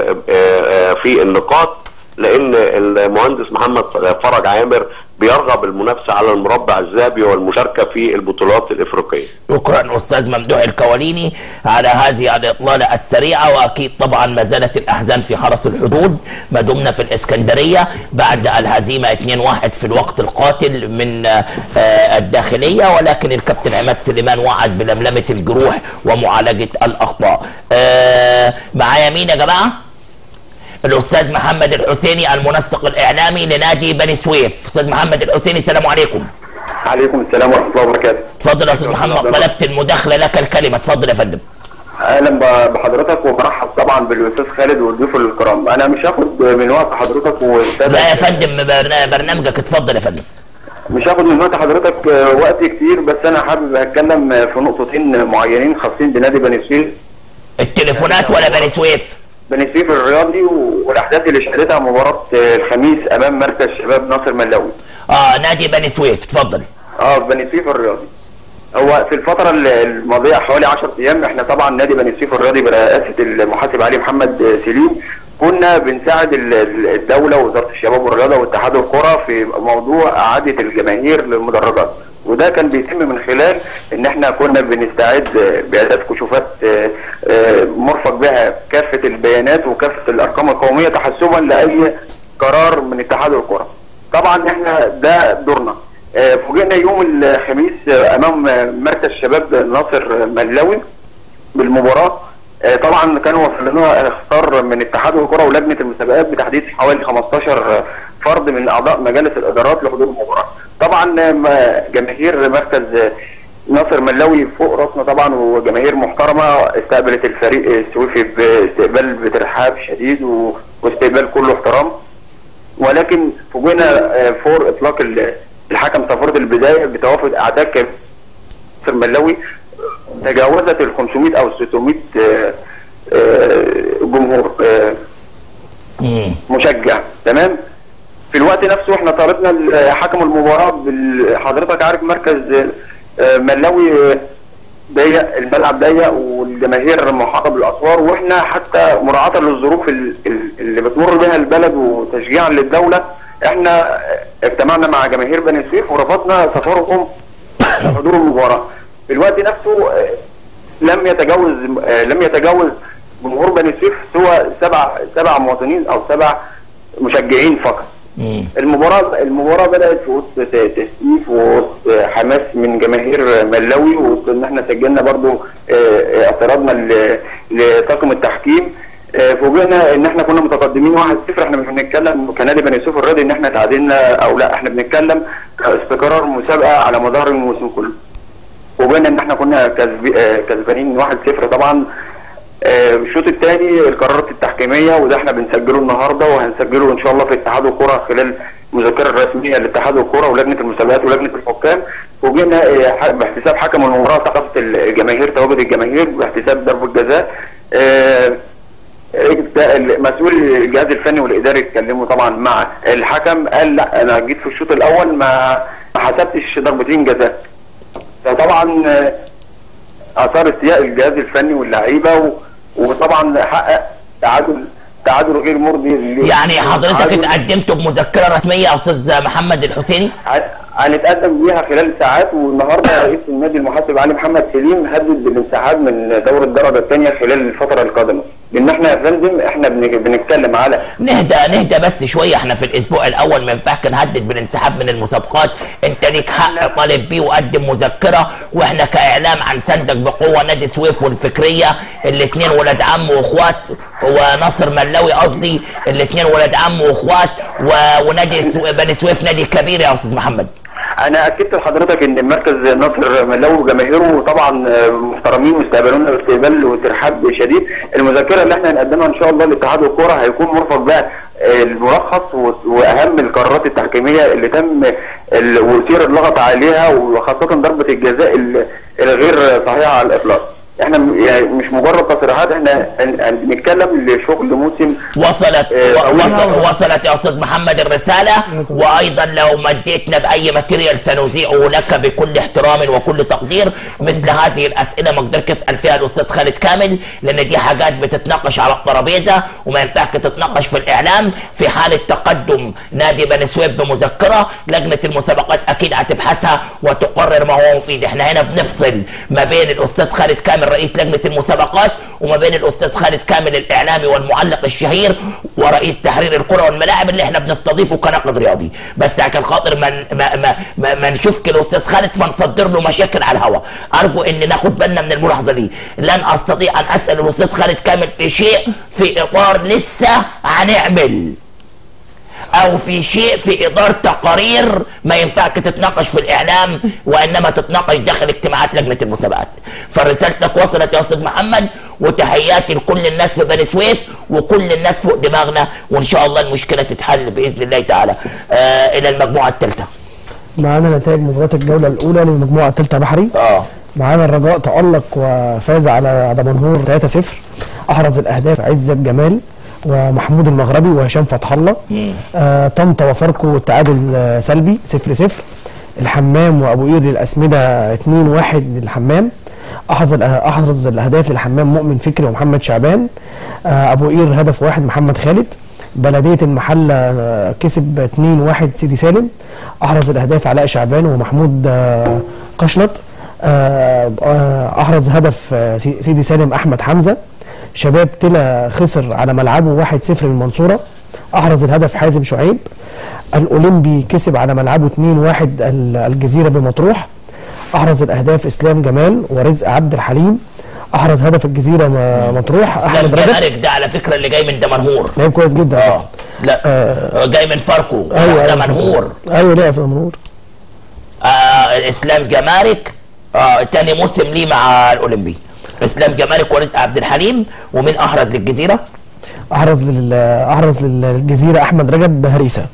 في النقاط، لان المهندس محمد فرج عامر بيرغب المنافسه على المربع الذهبي والمشاركه في البطولات الافريقيه. شكرا استاذ ممدوح الكواليني على هذه الاطلاله السريعه، واكيد طبعا ما زالت الاحزان في حرس الحدود ما دمنا في الاسكندريه بعد الهزيمه اثنين واحد في الوقت القاتل من الداخليه، ولكن الكابتن عماد سليمان وعد بلملمه الجروح ومعالجه الاخطاء. معايا مين يا جماعه؟ الاستاذ محمد الحسيني المنسق الاعلامي لنادي بني سويف. استاذ محمد الحسيني السلام عليكم. عليكم السلام ورحمه الله وبركاته. اتفضل يا استاذ محمد، طلبت المداخله لك الكلمه، اتفضل يا فندم. اهلا بحضرتك وبرحب طبعا بالاستاذ خالد والضيوف الكرام. انا مش هاخد من وقت حضرتك والساده. لا يا فندم برنامجك، اتفضل يا فندم. مش هاخد من وقت حضرتك وقت كتير، بس انا حابب اتكلم في نقطتين معينين خاصين بنادي بني سويف. التليفونات ولا بني سويف؟ بني سويف الرياضي والاحداث اللي شهدتها مباراه الخميس امام مركز شباب ناصر ملاوي. اه نادي بني سويف، اتفضل. اه بني سويف الرياضي. هو في الفتره الماضيه حوالي عشرة ايام احنا طبعا نادي بني سويف الرياضي برئاسه المحاسب علي محمد سليم كنا بنساعد الدوله ووزاره الشباب والرياضه واتحاد الكره في موضوع اعاده الجماهير للمدرجات، وده كان بيتم من خلال ان احنا كنا بنستعد باعداد كشوفات مرفق بها كافه البيانات وكافه الارقام القوميه تحسبا لاي قرار من اتحاد الكره. طبعا احنا ده دورنا. فوجئنا يوم الخميس امام مركز شباب ناصر ملاوي بالمباراه. طبعا كانوا وصل لنا اخطار من اتحاد الكره ولجنه المسابقات بتحديد حوالي خمستاشر فرد من اعضاء مجالس الادارات لحضور المباراه. طبعا جماهير مركز ناصر ملاوي فوق راسنا طبعا، وجماهير محترمه استقبلت الفريق السويفي باستقبال بترحاب شديد واستقبال كله احترام، ولكن فوجئنا فور اطلاق الحكم صفاره البدايه بتوافد اعداد كبيره ناصر ملاوي تجاوزت ال خمسمائة او ستمائة جمهور مشجع. تمام. في الوقت نفسه احنا طالبنا حكم المباراه، حضرتك عارف مركز ملاوي ضيق، الملعب ضيق والجماهير محاطه بالاسوار، واحنا حتى مراعاه للظروف اللي بتمر بها البلد وتشجيعا للدوله احنا اجتمعنا مع جماهير بني سويف ورفضنا سفرهم حضور المباراه. في الوقت نفسه لم يتجاوز لم يتجاوز جمهور بني سويف سوى سبع سبع مواطنين او سبع مشجعين فقط. المباراه المباراه بدات في وسط تسقيف ووسط حماس من جماهير ملاوي، ووسط ان احنا سجلنا برضو اعتراضنا لطاقم التحكيم. فوجئنا ان احنا كنا متقدمين واحد صفر. احنا مش بنتكلم كنادي بني سويف الرياضي ان احنا تعادلنا او لا، احنا بنتكلم كاستقرار مسابقه على مدار الموسم كله. وبين ان احنا كنا كسبانين واحد صفر. طبعا الشوط الثاني القرارات التحكيميه وده احنا بنسجله النهارده وهنسجله ان شاء الله في اتحاد الكره خلال المذكره الرسميه لاتحاد الكره ولجنه المسابقات ولجنه الحكام. فوجئنا باحتساب حكم المباراه ثقافه الجماهير، تواجد الجماهير باحتساب ضربه جزاء. مسؤول الجهاز الفني والاداري اتكلموا طبعا مع الحكم، قال لا انا جيت في الشوط الاول ما ما حسبتش ضربتين جزاء. فطبعا اثار استياء الجهاز الفني واللعيبه وطبعا حقق تعادل تعادل غير مرضي. يعني حضرتك اتقدمت بمذكره رسميه يا استاذ محمد الحسيني؟ هنتقدم بيها خلال ساعات، والنهارده رئيس النادي المحاسب علي محمد سليم هدد بالانسحاب من دوري الدرجه الثانيه خلال الفتره القادمه، لان احنا يا فندم احنا بنتكلم على نهدى نهدى بس شويه. احنا في الاسبوع الاول ما ينفعش نهدد بالانسحاب من المسابقات، انت ليك حق طالب بيه وقدم مذكره، واحنا كاعلام هنساندك بقوه. نادي سويف والفكريه الاثنين ولاد عم واخوات، وناصر ملاوي قصدي الاثنين ولاد عم واخوات، ونادي بني سويف نادي كبير يا استاذ محمد. انا اكدت لحضرتك ان مركز ناصر ملاوي وجماهيره طبعا محترمين واستقبلونا باستقبال وترحاب شديد. المذكره اللي احنا هنقدمها ان شاء الله لاتحاد الكوره هيكون مرفق بها الملخص واهم القرارات التحكيميه اللي تم وثير اللغط عليها، وخاصه ضربه الجزاء الغير صحيحه على الاطلاق. احنا يعني مش مجرد تصريحات، احنا بنتكلم لشغل موسم. وصلت آه وصل وصلت يا استاذ محمد الرساله، وايضا لو مديتنا باي ماتيريال سنذيعه لك بكل احترام وكل تقدير. مثل هذه الاسئله ما اقدرش اسال فيها الاستاذ خالد كامل، لان دي حاجات بتتناقش على الترابيزه وما ينفعش تتناقش في الاعلام. في حاله تقدم نادي بني سويف بمذكره، لجنه المسابقات اكيد هتبحثها وتقرر ما هو مفيد. احنا هنا بنفصل ما بين الاستاذ خالد كامل رئيس لجنة المسابقات وما بين الأستاذ خالد كامل الإعلامي والمعلق الشهير ورئيس تحرير الكرة والملاعب اللي احنا بنستضيفه كناقد رياضي. بس عشان خاطر ما ما ما, ما, ما نشوفك الأستاذ خالد فنصدر له مشاكل على الهواء. أرجو إن ناخد بالنا من الملاحظة دي. لن أستطيع أن أسأل الأستاذ خالد كامل في شيء في إطار لسه هنعمل، او في شيء في اداره تقارير ما ينفعش تتناقش في الاعلام، وانما تتناقش داخل اجتماعات لجنه المسابقات. فرسالتك وصلت يا استاذ محمد، وتحياتي لكل الناس في بني سويف وكل الناس فوق دماغنا، وان شاء الله المشكله تتحل باذن الله تعالى. آه الى المجموعه الثالثه. معانا نتائج مباراه الجوله الاولى للمجموعه الثالثه بحري. اه معانا الرجاء تألق وفاز على دمنهور ثلاثة صفر. احرز الاهداف عزت جمال ومحمود المغربي وهشام فتح الله. آه طنطا وفاركو التعادل آه سلبي صفر صفر. الحمام وابو قير للاسمده اتنين واحد للحمام. احرز احرز الاهداف للحمام مؤمن فكري ومحمد شعبان. آه ابو قير هدف واحد محمد خالد. بلديه المحله آه كسب اتنين واحد سيدي سالم. احرز الاهداف علاء شعبان ومحمود آه قشلط. آه آه احرز هدف آه سيدي سالم احمد حمزه. شباب تلا خسر على ملعبه واحد صفر للمنصوره. احرز الهدف حازم شعيب. الاولمبي كسب على ملعبه اتنين واحد الجزيره بمطروح. احرز الاهداف اسلام جمال ورزق عبد الحليم. احرز هدف الجزيره مطروح احمد جمال ده على فكره اللي جاي من دمنهور. لعيب كويس جدا. اه لا آه جاي من فاركو. ايوه دمنهور. ايوه لعب في دمنهور. آه اسلام جمارك اه تاني موسم ليه مع الاولمبي. اسلام جمارك ورزق عبد الحليم. ومين احرز للجزيره؟ احرز لل احرز للجزيره احمد رجب هريسه.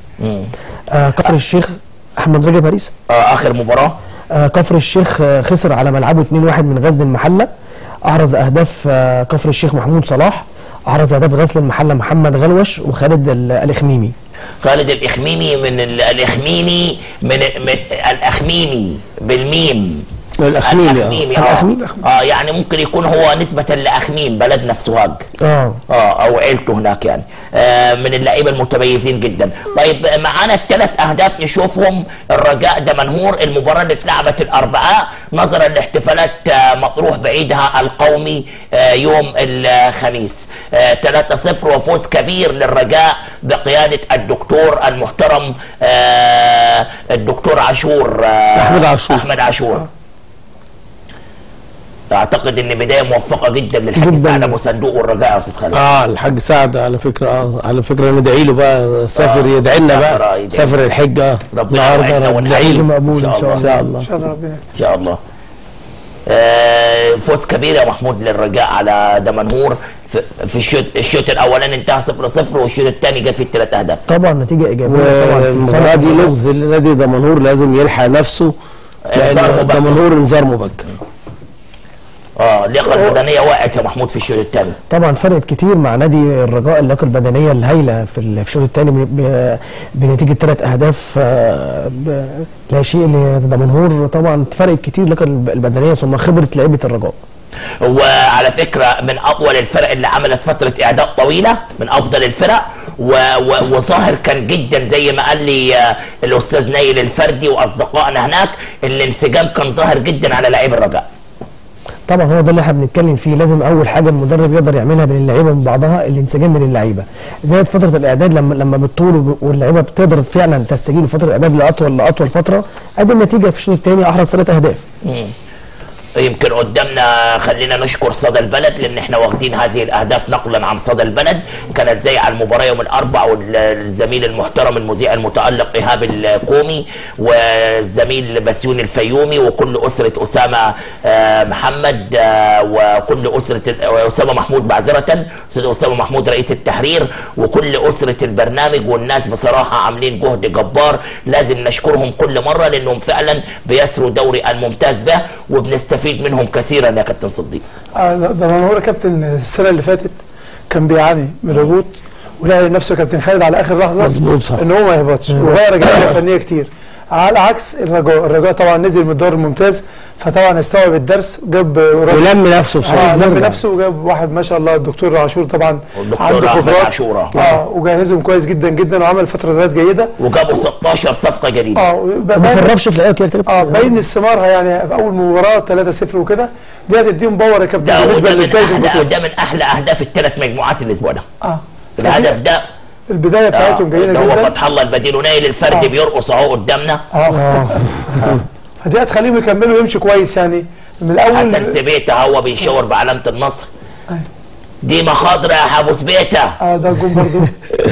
آه كفر الشيخ احمد رجب هريسه. آه اخر مباراه آه كفر الشيخ آه خسر على ملعبه اتنين واحد من غزل المحله. احرز اهداف آه كفر الشيخ محمود صلاح. احرز اهداف غزل المحله محمد غلوش وخالد الاخميمي. خالد الاخميمي من الاخميني من, من الاخميمي بالميم. الاخميمي الاخميمي اه اه يعني ممكن يكون هو نسبة لاخميم بلدنا في سوهاج. اه اه او عيلته هناك يعني. آه من اللعيبه المتميزين جدا. طيب معانا الثلاث اهداف نشوفهم. الرجاء دمنهور المباراه اللي اتلعبت الاربعاء نظرا لاحتفالات آه مطروح بعيدها القومي آه يوم الخميس. آه ثلاثة صفر وفوز كبير للرجاء بقياده الدكتور المحترم آه الدكتور عاشور آه احمد عاشور احمد عاشور. اعتقد ان بدايه موفقه جدا للحاج سعد ابو صندوق والرجاء يا استاذ خالد. اه الحاج سعد على فكره اه على فكره ندعي له بقى سافر آه يدعي لنا بقى سافر الحجه النهارده ندعي له مقبول ان شاء الله. ان شاء الله ان شاء الله. آه فوز كبير يا محمود للرجاء على دمنهور في, في الشوط الشوط الاولاني انتهى صفر صفر والشوط الثاني جه فيه الثلاث اهداف. طبعا نتيجه ايجابيه طبعا. المباراه دي لغز لنادي دمنهور لازم يلحق نفسه لان دمنهور انذار مبكر. اه اللياقه البدنيه وقعت يا محمود في الشوط الثاني. طبعا فرقت كتير مع نادي الرجاء اللياقه البدنيه الهائله في الشوط الثاني بنتيجه ثلاث اهداف لا شيء لدمنهور. طبعا فرقت كتير اللياقه البدنيه ثم خبره لعيبه الرجاء. وعلى فكره من اطول الفرق اللي عملت فتره اعداد طويله، من افضل الفرق، وظاهر كان جدا زي ما قال لي الاستاذ نايل الفردي واصدقائنا هناك، الانسجام كان ظاهر جدا على لاعبي الرجاء. طبعا هو ده اللي احنا بنتكلم فيه، لازم اول حاجه المدرب يقدر يعملها بين اللعيبه من بعضها الانسجام بين اللعيبه، زائد فتره الاعداد لما لما بتطول واللعيبه بتقدر فعلا تستجيب لفتره الاعداد لاطول لاطول فتره، ادي النتيجه في الشوط الثاني احرز ثلاث اهداف. مم. يمكن قدامنا خلينا نشكر صدى البلد لان احنا واخدين هذه الاهداف نقلا عن صدى البلد، كانت زي على المباراه يوم الاربع، والزميل المحترم المذيع المتالق ايهاب القومي والزميل بسيون الفيومي وكل اسره اسامه محمد وكل اسره اسامه محمود معذره استاذ اسامه محمود رئيس التحرير وكل اسره البرنامج، والناس بصراحه عاملين جهد جبار لازم نشكرهم كل مره لانهم فعلا بيسروا دوري الممتاز به وبنستفيد نستفيد منهم كثيرا يا كابتن صديق. اه ده منور يا كابتن، السنه اللي فاتت كان بيعاني من الهبوط ولقى نفسه كابتن خالد على اخر لحظه مظبوط صح ان هو ما يهبطش وغير رجعيه فنيه كتير، على عكس الرجاء، الرجاء طبعا نزل من الدوري الممتاز فطبعا استوعب الدرس وجاب ولم نفسه بصراحه آه لم نفسه وجاب واحد ما شاء الله الدكتور عاشور طبعا عنده خبرات اه وجهزهم كويس جدا جدا وعمل فترات جيده وجابوا ستاشر صفقه جديده اه ما فرفش في الاول كده اه باين الثمارها يعني في اول مباراه ثلاثة صفر وكده، دي هتديهم باور يا كابتن بالنسبه للنتائج البطوله. ده من احلى اهداف الثلاث مجموعات الاسبوع ده. اه الهدف ده البدايه بتاعتهم جيده جدا، هو فتح الله البديل ونايل الفردي آه. بيرقص اهو قدامنا اه فدي هتخليهم يكملوا ويمشوا كويس يعني من الاول. حسن سبيته هو بيشاور بعلامه النصر. دي مخاضره يا ابو سبيته. اه ده جون برضه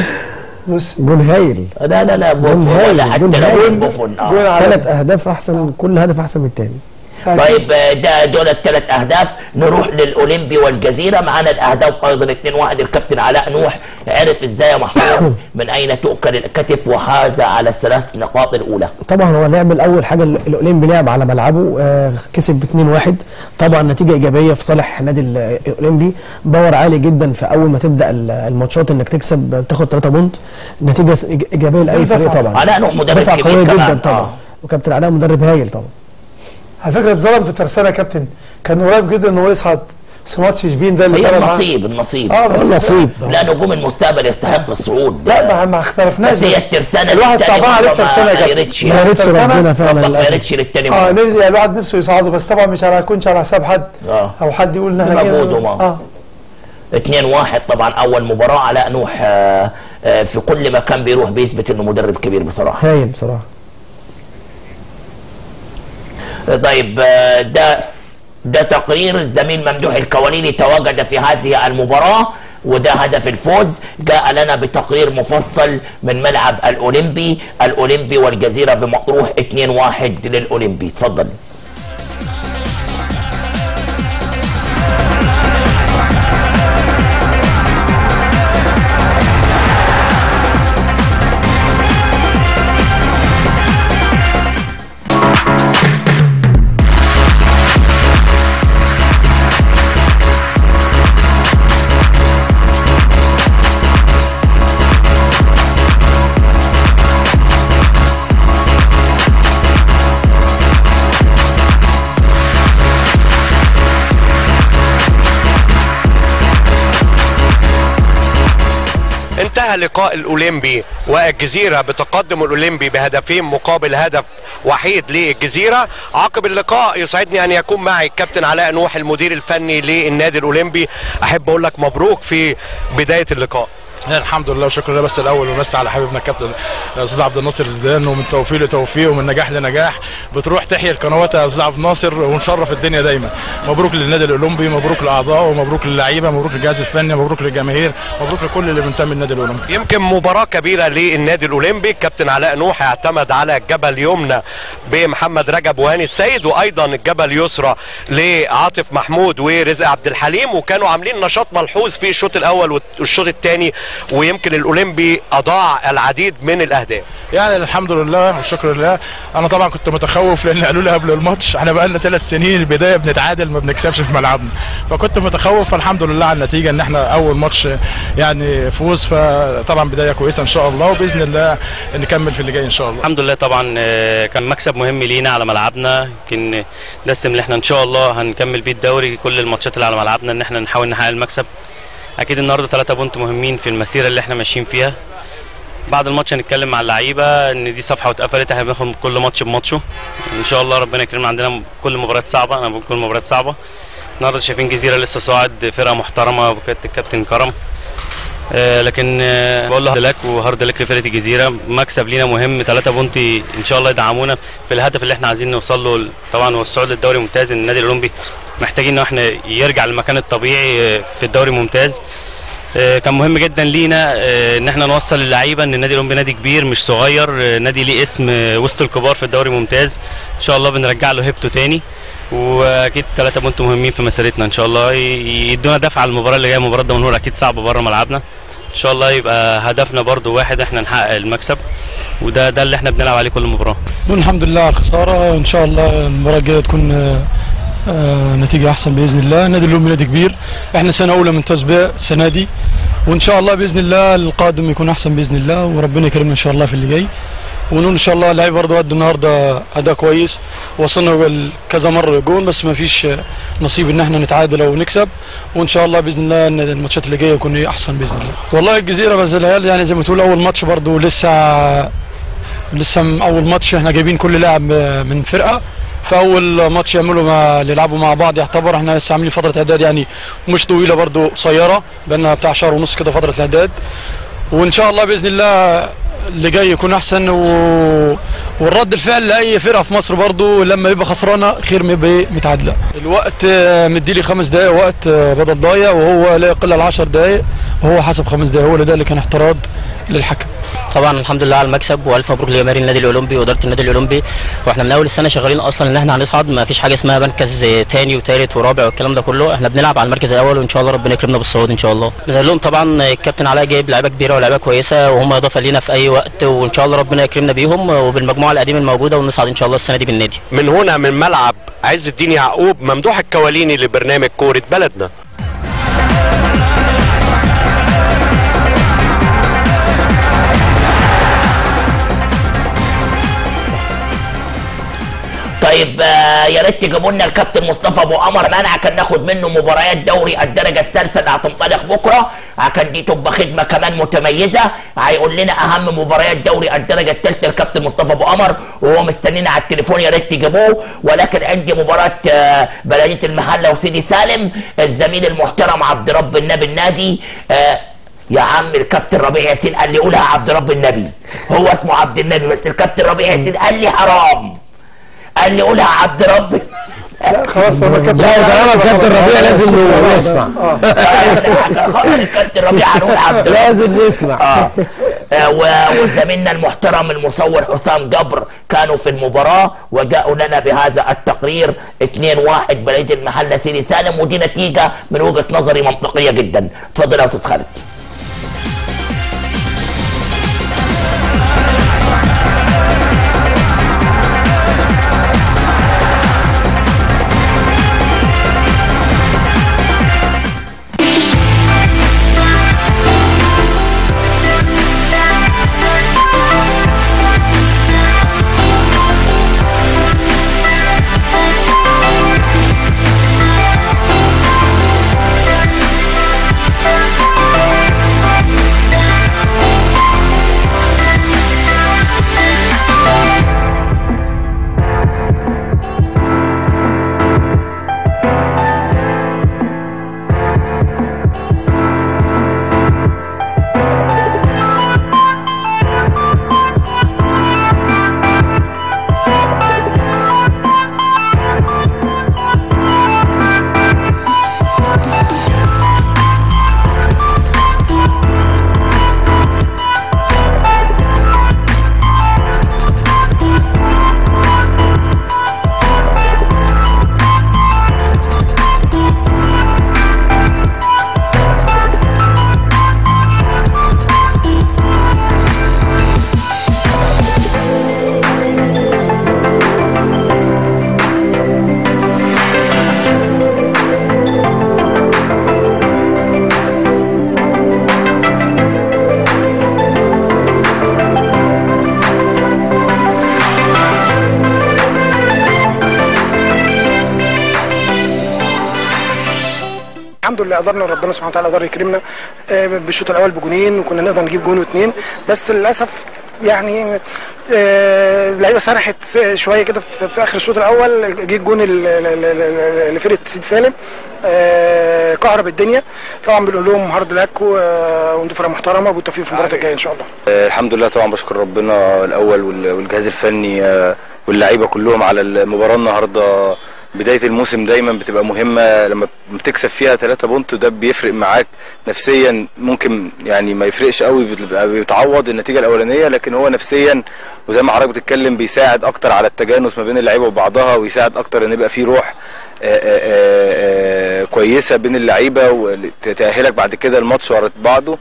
بص جون هايل. لا لا لا بوفون ولا حتى لو بوفون اه ثلاث اهداف احسن، كل هدف احسن من الثاني. طيب ده دول الثلاث اهداف. نروح للاولمبي والجزيره، معانا الاهداف ايضا اتنين واحد. الكابتن علاء نوح عرف ازاي يا محمود من اين تؤكل الكتف وحاز على الثلاث نقاط الاولى. طبعا هو لعب الاول حاجه الاولمبي لعب على ملعبه آه كسب اتنين واحد، طبعا نتيجه ايجابيه في صالح نادي الاولمبي، باور عالي جدا في اول ما تبدا الماتشات انك تكسب تاخد ثلاثة بونت، نتيجه ايجابيه لاي فريق طبعا. علاء نوح مدرب كبير جدا طبعا آه. وكابتن علاء مدرب هايل طبعا. على فكره اتظلم في الترسانه يا كابتن، كان قريب جدا ان هو يصعد في ماتش شبين ده اللي هي النصيب النصيب اه بس النصيب لا نجوم المستقبل يستحق الصعود. لا ما, ما اختلفناش، بس هي الترسانه الواحد صعبان عليه الترسانه يا كابتن، ما يريدش ربنا فعلا ما يريدش للتاني اه نفسي يعني الواحد نفسه يصعدوا بس طبعا مش على يكونش على حساب حد آه. او حد يقول ان احنا مجهودهم اه اتنين واحد طبعا اول مباراه. علاء نوح آه آه في كل مكان بيروح بيثبت انه مدرب كبير بصراحه هايل بصراحه. طيب ده ده تقرير الزميل ممدوح الكواليلي تواجد في هذه المباراة وده هدف الفوز. جاء لنا بتقرير مفصل من ملعب الأولمبي الأولمبي والجزيرة بمطروح اتنين واحد للأولمبي. اتفضل. انتهى لقاء الأولمبي والجزيرة بتقدم الأولمبي بهدفين مقابل هدف وحيد للجزيرة. عقب اللقاء يسعدني أن يكون معي الكابتن علاء نوح المدير الفني للنادي الأولمبي. أحب أقول لك مبروك في بداية اللقاء. الحمد لله وشكرا لله، بس الاول وبس على حبيبنا الكابتن الاستاذ عبد الناصر زيدان، ومن توفيق لتوفيق ومن نجاح لنجاح بتروح تحيي القنوات يا استاذ عبد الناصر ونشرف الدنيا دايما. مبروك للنادي الاولمبي، مبروك للاعضاء ومبروك للعيبه، مبروك للجهاز الفني، مبروك للجماهير، مبروك لكل اللي بينتمي للنادي الاولمبي. يمكن مباراه كبيره للنادي الاولمبي. الكابتن علاء نوح اعتمد على الجبل يمنى بمحمد رجب وهاني السيد، وايضا الجبل يسرى لعاطف محمود ورزق عبد الحليم، وكانوا عاملين نشاط ملحوظ في الشوط الاول والشوط الثاني ويمكن الاولمبي اضاع العديد من الاهداف. يعني الحمد لله والشكر لله. انا طبعا كنت متخوف لان قالوا لي قبل الماتش احنا بقى لنا ثلاث سنين البدايه بنتعادل ما بنكسبش في ملعبنا، فكنت متخوف. فالحمد لله على النتيجه ان احنا اول ماتش يعني فوز، فطبعا بدايه كويسه ان شاء الله، وباذن الله نكمل في اللي جاي ان شاء الله. الحمد لله طبعا كان مكسب مهم لينا على ملعبنا، يمكن ده السم اللي احنا ان شاء الله هنكمل بيه الدوري، كل الماتشات اللي على ملعبنا ان احنا نحاول نحقق المكسب. اكيد النهارده ثلاثة بونت مهمين في المسيره اللي احنا ماشيين فيها. بعد الماتش هنتكلم مع اللعيبه ان دي صفحه واتقفلت، احنا بناخد كل ماتش بماتشه ان شاء الله، ربنا يكرمنا. عندنا كل مباريات صعبه، انا بقول كل مباريات صعبه. النهارده شايفين جزيره لسه صاعد، فرقه محترمه وكابتن الكابتن كرم، آه لكن آه بقول له هارد لك وهارد لك لفرقه الجزيره، مكسب لينا مهم. ثلاثة بونتي ان شاء الله يدعمونا في الهدف اللي احنا عايزين نوصل له، طبعا هو الصعود للدوري ممتاز. النادي الاولمبي محتاجين ان احنا يرجع للمكان الطبيعي في الدوري ممتاز. آه كان مهم جدا لينا آه ان احنا نوصل للعيبه ان النادي الاولمبي نادي كبير مش صغير، آه نادي ليه اسم آه وسط الكبار في الدوري ممتاز. ان شاء الله بنرجع له هيبته تاني، واكيد ثلاثة بونت مهمين في مسيرتنا ان شاء الله، يدونا دفعه على المباراه اللي جايه. مباراه دمنهور اكيد صعبه بره ملعبنا، ان شاء الله يبقى هدفنا برضو واحد، احنا نحقق المكسب، وده ده اللي احنا بنلعب عليه كل مباراه. الحمد لله على الخساره، وان شاء الله المباراه الجايه تكون آه نتيجه احسن باذن الله. النادي الاولمبي نادي كبير، احنا سنه اولى من تسبيق السنه دي، وان شاء الله باذن الله القادم يكون احسن باذن الله، وربنا يكرمنا ان شاء الله في اللي جاي. ونقول ان شاء الله اللعيبه برضه ادوا النهارده اداء كويس، وصلنا كذا مره جون بس ما فيش نصيب ان احنا نتعادل او نكسب، وان شاء الله باذن الله ان الماتشات اللي جايه يكون احسن باذن الله. والله الجزيره بس العيال يعني زي ما تقول اول ماتش برضه لسه لسه اول ماتش، احنا جايبين كل لاعب من فرقه، فاول ماتش يعملوا ما يلعبوا مع بعض يعتبر. احنا لسه عاملين فتره اعداد يعني مش طويله برضه، قصيره بقالنا بتاع شهر ونص كده فتره الاعداد، وان شاء الله باذن الله اللي جاي يكون احسن. و... والرد الفعل لاي فرقه في مصر برضو لما يبقى خسرانه خير ما يبقى متعادله. الوقت مديلي خمس دقائق وقت بدل ضايع، وهو لا يقل عن عشر دقائق، وهو حسب خمس دقائق، هو ده اللي كان احتراض للحكم. طبعا الحمد لله على المكسب، والف مبروك لجماهير النادي الاولمبي واداره النادي الاولمبي. واحنا من اول السنه شغالين اصلا ان احنا هنصعد، ما فيش حاجه اسمها مركز ثاني وثالث ورابع والكلام ده كله، احنا بنلعب على المركز الاول، وان شاء الله ربنا يكرمنا بالصعود ان شاء الله. بنقول لهم طبعا الكابتن علاء جايب لعيبه كبيره ولاعيبه كويسه، وهم اضافه لينا في اي وقت، وان شاء الله ربنا يكرمنا بيهم وبالمجموعه القديمه الموجوده، ونصعد ان شاء الله السنه دي بالنادي. من هنا من ملعب عز الدين يعقوب ممدوح الكواليني لبرنامج كوره بلدنا. طيب آه يا ريت تجيبوا لنا الكابتن مصطفى ابو قمر منع، كان ناخد منه مباريات دوري الدرجه الثالثه اللي هتنطلق بكره، عشان دي تبقى خدمه كمان متميزه. هيقول لنا اهم مباريات دوري الدرجه الثالثه الكابتن مصطفى ابو قمر، وهو مستنينا على التليفون، يا ريت تجيبوه. ولكن عندي مباراه آه بلديه المحله وسيدي سالم، الزميل المحترم عبد رب النبي النادي. آه يا عم الكابتن ربيع ياسين قال لي قولها عبد رب النبي، هو اسمه عبد النبي بس الكابتن ربيع ياسين قال لي حرام، قال لي قولها عبد رب. خلاص طالما كابتن لا طالما الكابتن ربيع لازم نسمع. الكابتن ربيع هنقول عبد لازم نسمع. اه وزميلنا المحترم المصور حسام جبر كانوا في المباراه وجاءوا لنا بهذا التقرير. اثنين واحد بلديه المحله سيدي سالم، ودي نتيجه من وجهه نظري منطقيه جدا. اتفضل يا استاذ خالد. الحمد لله قدرنا وربنا سبحانه وتعالى قدر يكرمنا آه، بالشوط الاول بجونين، وكنا نقدر نجيب جون واثنين، بس للاسف يعني آه، اللعيبه سرحت شويه كده في, في اخر الشوط الاول. جه الجون لفرقه سيدي سالم آه، كهرب الدنيا. طبعا بنقول لهم هارد لك وانتوا فرقه محترمه وبالتوفيق في المباراه الجايه ان شاء الله. آه، الحمد لله طبعا بشكر ربنا الاول والجهاز الفني آه، واللعيبه كلهم على المباراه النهارده. بدايه الموسم دايما بتبقى مهمه، لما بتكسب فيها ثلاثة بونت ده بيفرق معاك نفسيا. ممكن يعني ما يفرقش قوي، بتبقى بيتعوض النتيجه الاولانيه، لكن هو نفسيا وزي ما حضرتك بتتكلم بيساعد اكتر على التجانس ما بين اللعيبه وبعضها، ويساعد اكتر ان يبقى في روح آآ آآ كويسه بين اللعيبه وتأهلك بعد كده الماتش ورا بعضه.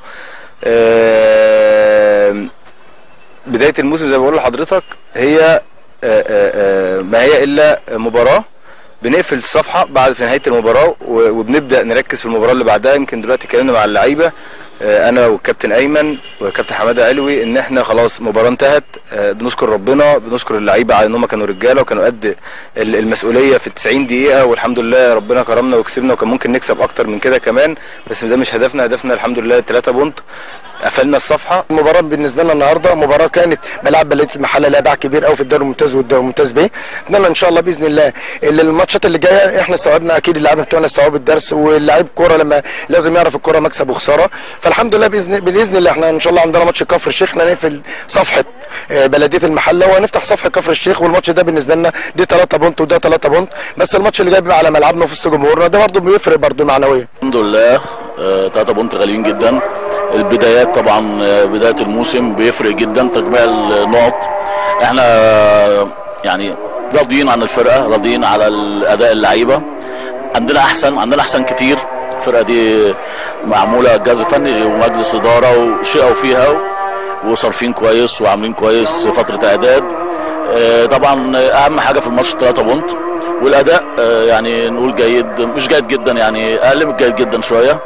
بدايه الموسم زي ما بقول لحضرتك هي آآ ما هي الا مباراه، بنقفل الصفحه بعد في نهايه المباراه وبنبدا نركز في المباراه اللي بعدها. يمكن دلوقتي اتكلمنا مع اللعيبه انا والكابتن ايمن والكابتن حماده علوي ان احنا خلاص المباراه انتهت. بنشكر ربنا، بنشكر اللعيبه على ان هم كانوا رجاله وكانوا قد المسؤوليه في التسعين دقيقه، والحمد لله ربنا كرمنا وكسبنا، وكان ممكن نكسب اكتر من كده كمان، بس ده مش هدفنا. هدفنا الحمد لله ثلاثة بونت، قفلنا الصفحه. المباراه بالنسبه لنا النهارده مباراه كانت ملعب بلديه المحله لها باع كبير قوي في الدوري الممتاز والدوري الممتاز ب. اتمنى ان شاء الله باذن الله اللي الماتشات اللي جايه احنا استوعبنا، اكيد اللعيبه بتوعنا استوعبوا الدرس، واللاعب كوره لما لازم يعرف الكوره مكسب وخساره. فالحمد لله باذن باذن الله احنا ان شاء الله عندنا ماتش كفر الشيخ، احنا نقفل صفحه بلديه المحله وهنفتح صفحه كفر الشيخ، والماتش ده بالنسبه لنا دي ثلاثة بونت وده ثلاثة بونت، بس الماتش اللي جاي بيبقى على ملعبنا وفي وسط جمهورنا، ده برضه بيفرق برضه معنويا. الحمد لله ثلاثة بونت غاليين جدا. البدايات طبعا بدايه الموسم بيفرق جدا تجميع النقط. احنا يعني راضيين عن الفرقه، راضيين على الاداء اللعيبه، عندنا احسن عندنا احسن كتير. الفرقه دي معموله جهاز فني ومجلس اداره وشقوا فيها وصارفين كويس وعاملين كويس فتره اعداد. طبعا اهم حاجه في الماتش ثلاثة بونت، والاداء يعني نقول جيد، مش جيد جدا يعني، اقل من جيد جدا شويه.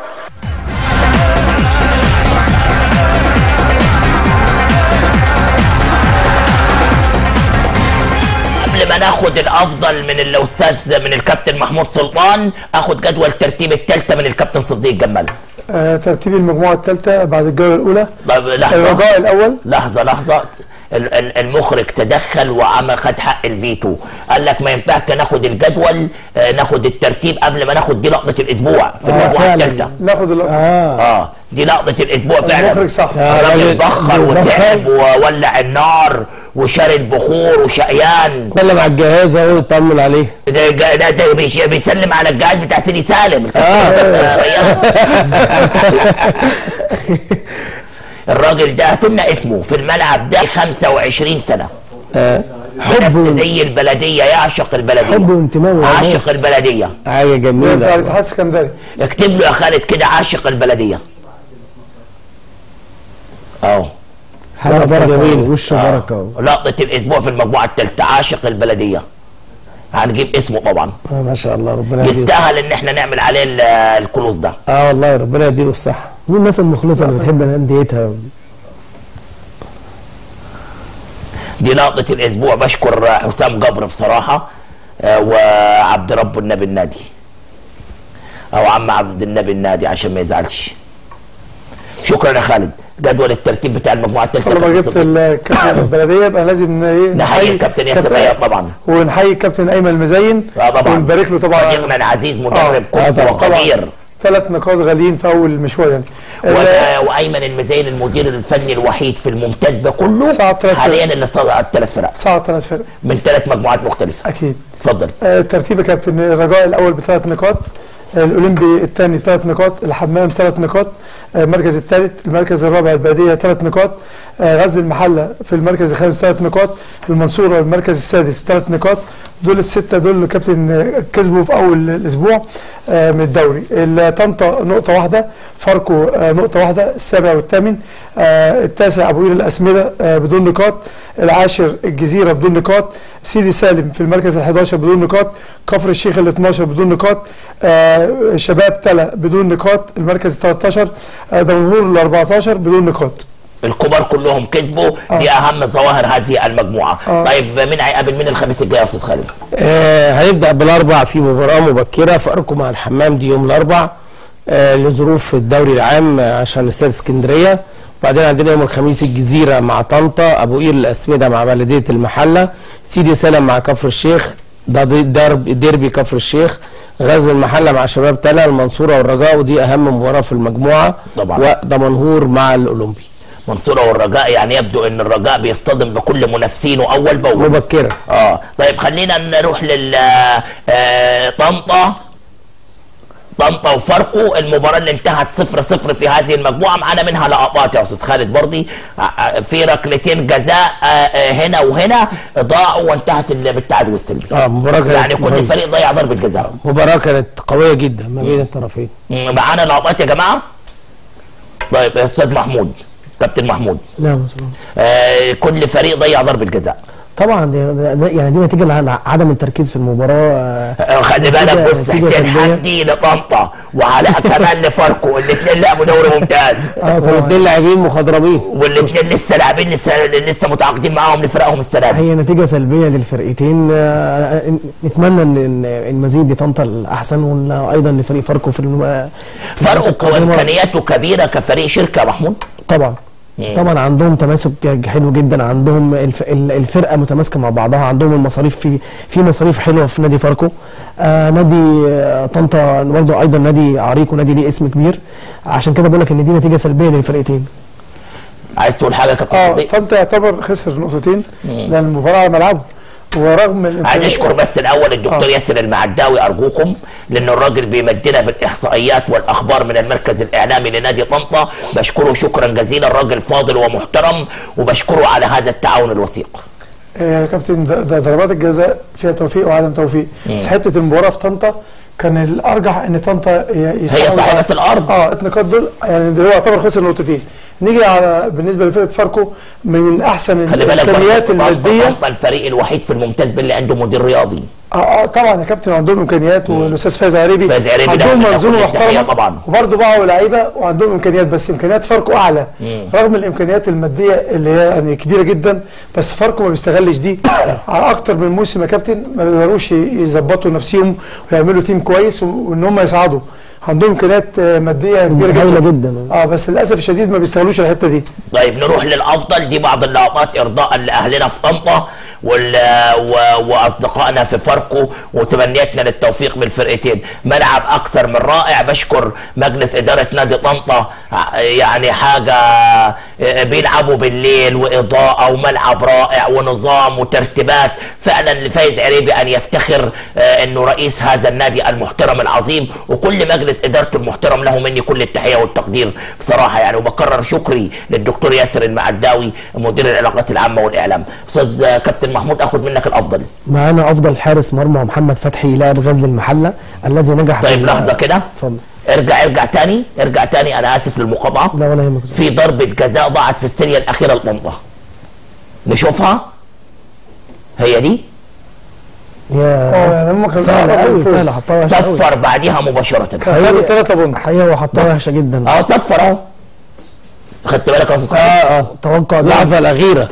قبل ما ناخد الافضل من الاستاذ من الكابتن محمود سلطان، اخد جدول ترتيب الثالثه من الكابتن صديق جمال. آه ترتيب المجموعه الثالثه بعد الجوله الاولى. لحظه الرجاء الاول. لحظه لحظه المخرج تدخل وعمل خد حق الفيتو، قال لك ما ينفعش ناخد الجدول آه ناخد الترتيب قبل ما ناخد دي لقطه الاسبوع في المجموعه الثالثه. ناخد اللقطه اه, آه دي لقطه الاسبوع فعلا. المخرج صح. الراجل بخر وتعب وولع النار وشارد بخور وشقيان. اتكلم على الجهاز اهو يطمن عليه. ده ده, ده بيسلم على الجهاز بتاع سيدي سالم. الراجل ده هاتولنا اسمه في الملعب ده خمسة وعشرين سنه. آه. حب زي البلديه، يعشق البلديه، حب وانتماء، عاشق البلديه. حاجه جميله بتاع الاتحاد السكندري. اكتب له يا خالد كده عاشق البلديه اهو. حاجه بركه، وش بركه اهو. لقطه الاسبوع في المجموعه الثالثه عاشق البلديه، هنجيب اسمه طبعا. اه ما شاء الله، ربنا يهديه. يستاهل ان احنا نعمل عليه الكلوز ده. اه والله ربنا يديله الصحه. مين الناس المخلصه اللي بتحب انديتها؟ دي لقطه الاسبوع. بشكر حسام جبر بصراحه آه وعبد رب النبي النادي او عم عبد النبي النادي عشان ما يزعلش. شكرا يا خالد. جدول الترتيب بتاع المجموعه الثالثه. لما جبت الكابتن البلديه يبقى لازم ايه نحيي الكابتن ياسر اياب طبعا، ونحيي الكابتن ايمن المزين اه طبعا، ونبارك له طبعا صديقنا العزيز مدرب آه. كفء وقدير. ثلاث نقاط غاليين في اول مشوار يعني. وايمن المزين المدير الفني الوحيد في الممتاز ده كله حاليا اللي صعد ثلاث فرق. صعد ثلاث فرق من ثلاث مجموعات مختلفه. اكيد. اتفضل. آه ترتيب يا كابتن. الرجاء الاول بثلاث نقاط، الاولمبي الثاني ثلاث نقاط، الحمام ثلاث نقاط، المركز الثالث، المركز الرابع البلديه ثلاث نقاط، غزل المحله في المركز الخامس ثلاث نقاط، المنصوره المركز السادس ثلاث نقاط. دول السته دول كابتن كسبوا في اول الاسبوع من الدوري. طنطا نقطه واحده، فاركو نقطه واحده، السابع والثامن، التاسع ابو قير الاسمده بدون نقاط، العاشر الجزيره بدون نقاط، سيدي سالم في المركز الحادي عشر بدون نقاط، كفر الشيخ ال اثني عشر بدون نقاط، شباب تلا بدون نقاط المركز ال ثلاثة عشر، دمنهور ال أربعة عشر بدون نقاط. الكبار كلهم كسبوا. آه. دي اهم ظواهر هذه المجموعه. آه. طيب مين هيقابل مين الخميس الجاي يا استاذ خالد؟ آه هنبدا بالاربع في مباراه مبكره، فاركو مع الحمام دي يوم الاربع آه لظروف الدوري العام عشان استاد اسكندريه. وبعدين عندنا يوم الخميس الجزيره مع طنطا، ابو قير الاسمده مع بلديه المحله، سيدي سالم مع كفر الشيخ، ده ديربي, ديربي كفر الشيخ، غزل المحله مع شباب تلا، المنصوره والرجاء، ودي اهم مباراه في المجموعه طبعا. ودمنهور مع الاولمبي. منصوره والرجاء، يعني يبدو ان الرجاء بيصطدم بكل منافسينه اول باول مبكرا. اه طيب خلينا نروح لل آه طنطا طنطا وفاركو، المباراه اللي انتهت صفر صفر في هذه المجموعه، معانا منها لقطات يا استاذ خالد برضي، في ركلتين جزاء هنا وهنا ضاعوا وانتهت بالتعادل السلبي. اه مباراه يعني كل فريق ضيع ضربه جزاء. مباراه كانت قويه جدا ما بين الطرفين. معانا لقطات يا جماعه. طيب يا استاذ محمود، كابتن محمود. نعم. آه كل فريق ضيع ضربه جزاء. طبعا دي يعني دي نتيجه لعدم التركيز في المباراه. خلي بالك بص، حسين حمدي لطنطا وعلاء كمان لفاركو، الاثنين لعبوا دوري ممتاز. اه والاثنين لاعبين مخضرمين، والاثنين لسه لاعبين لسه لسه متعاقدين معاهم لفرقهم السنه دي. هي نتيجه سلبيه للفرقتين، نتمنى ان المزيد لطنطا الاحسن، وايضا لفريق فاركو في فاركو امكانياته كبيره كفريق شركه محمود. طبعا طبعا عندهم تماسك حلو جدا، عندهم الف... الفرقه متماسكه مع بعضها، عندهم المصاريف في في مصاريف حلوه في نادي فاركو. آه نادي آه طنطا برضه ايضا نادي عريق ونادي ليه اسم كبير، عشان كده بقول لك ان دي نتيجه سلبيه للفرقتين. عايز تقول حاجه يا كابتن صديق؟ اه طنطا يعتبر خسر نقطتين لان المباراه على ملعبه، ورغم عايز اشكر بس الاول الدكتور آه. ياسر المعداوي ارجوكم، لان الراجل بيمدنا بالاحصائيات والاخبار من المركز الاعلامي لنادي طنطا، بشكره شكرا جزيلا، الراجل فاضل ومحترم وبشكره على هذا التعاون الوثيق. يا كابتن ده ضربات الجزاء فيها توفيق وعدم توفيق، بس حته المباراه في طنطا كان الارجح ان طنطا هي صاحبه الارض. اه النقاط دول يعني هو يعتبر خسر نقطتين. نيجي على بالنسبه لفرقه فاركو من احسن الامكانيات الماديه. طنطا الفريق الوحيد في الممتاز باللي عنده مدير رياضي. اه اه طبعا يا كابتن عندهم امكانيات، والاستاذ فايز عريبي فايز عريبي عندهم منظومه محترمه طبعا، وبرضه باعوا لعيبه وعندهم امكانيات، بس امكانيات فاركو اعلى مم. رغم الامكانيات الماديه اللي هي يعني كبيره جدا، بس فاركو ما بيستغلش دي. على اكتر من موسم يا كابتن ما بيقدروش يظبطوا نفسهم ويعملوا تيم كويس وان هم يصعدوا، عندهم امكانيات ماديه كبيره جدا جدا اه بس للاسف الشديد ما بيستغلوش الحته دي. طيب نروح للافضل، دي بعض اللقطات ارضاء لاهلنا في طنطا واصدقائنا في فاركو، وتمنياتنا للتوفيق بالفرقتين. ملعب اكثر من رائع، بشكر مجلس اداره نادي طنطا، يعني حاجه بيلعبوا بالليل واضاءه وملعب رائع ونظام وترتيبات، فعلا لفايز عريبي ان يفتخر انه رئيس هذا النادي المحترم العظيم، وكل مجلس ادارته المحترم له مني كل التحيه والتقدير بصراحه يعني. وبكرر شكري للدكتور ياسر المعداوي مدير العلاقات العامه والاعلام. استاذ كابتن محمود اخد منك الافضل. معانا افضل حارس مرمى محمد فتحي لاعب غزل المحله الذي نجح. طيب لحظه كده، اتفضل. ارجع ارجع تاني ارجع تاني انا اسف للمقاطعه. لا ولا يهمك. في ضربه جزاء ضاعت في الثانيه الاخيره لطنطا، نشوفها هي دي. يا سهله قوي سهله حطها صفر بعديها مباشره. خدوا ثلاثة بونت. حقيقه وحطها وحشه جدا. اه صفر اهو. خدت بالك يا استاذ؟ اه اه توقع اللحظه الاخيره.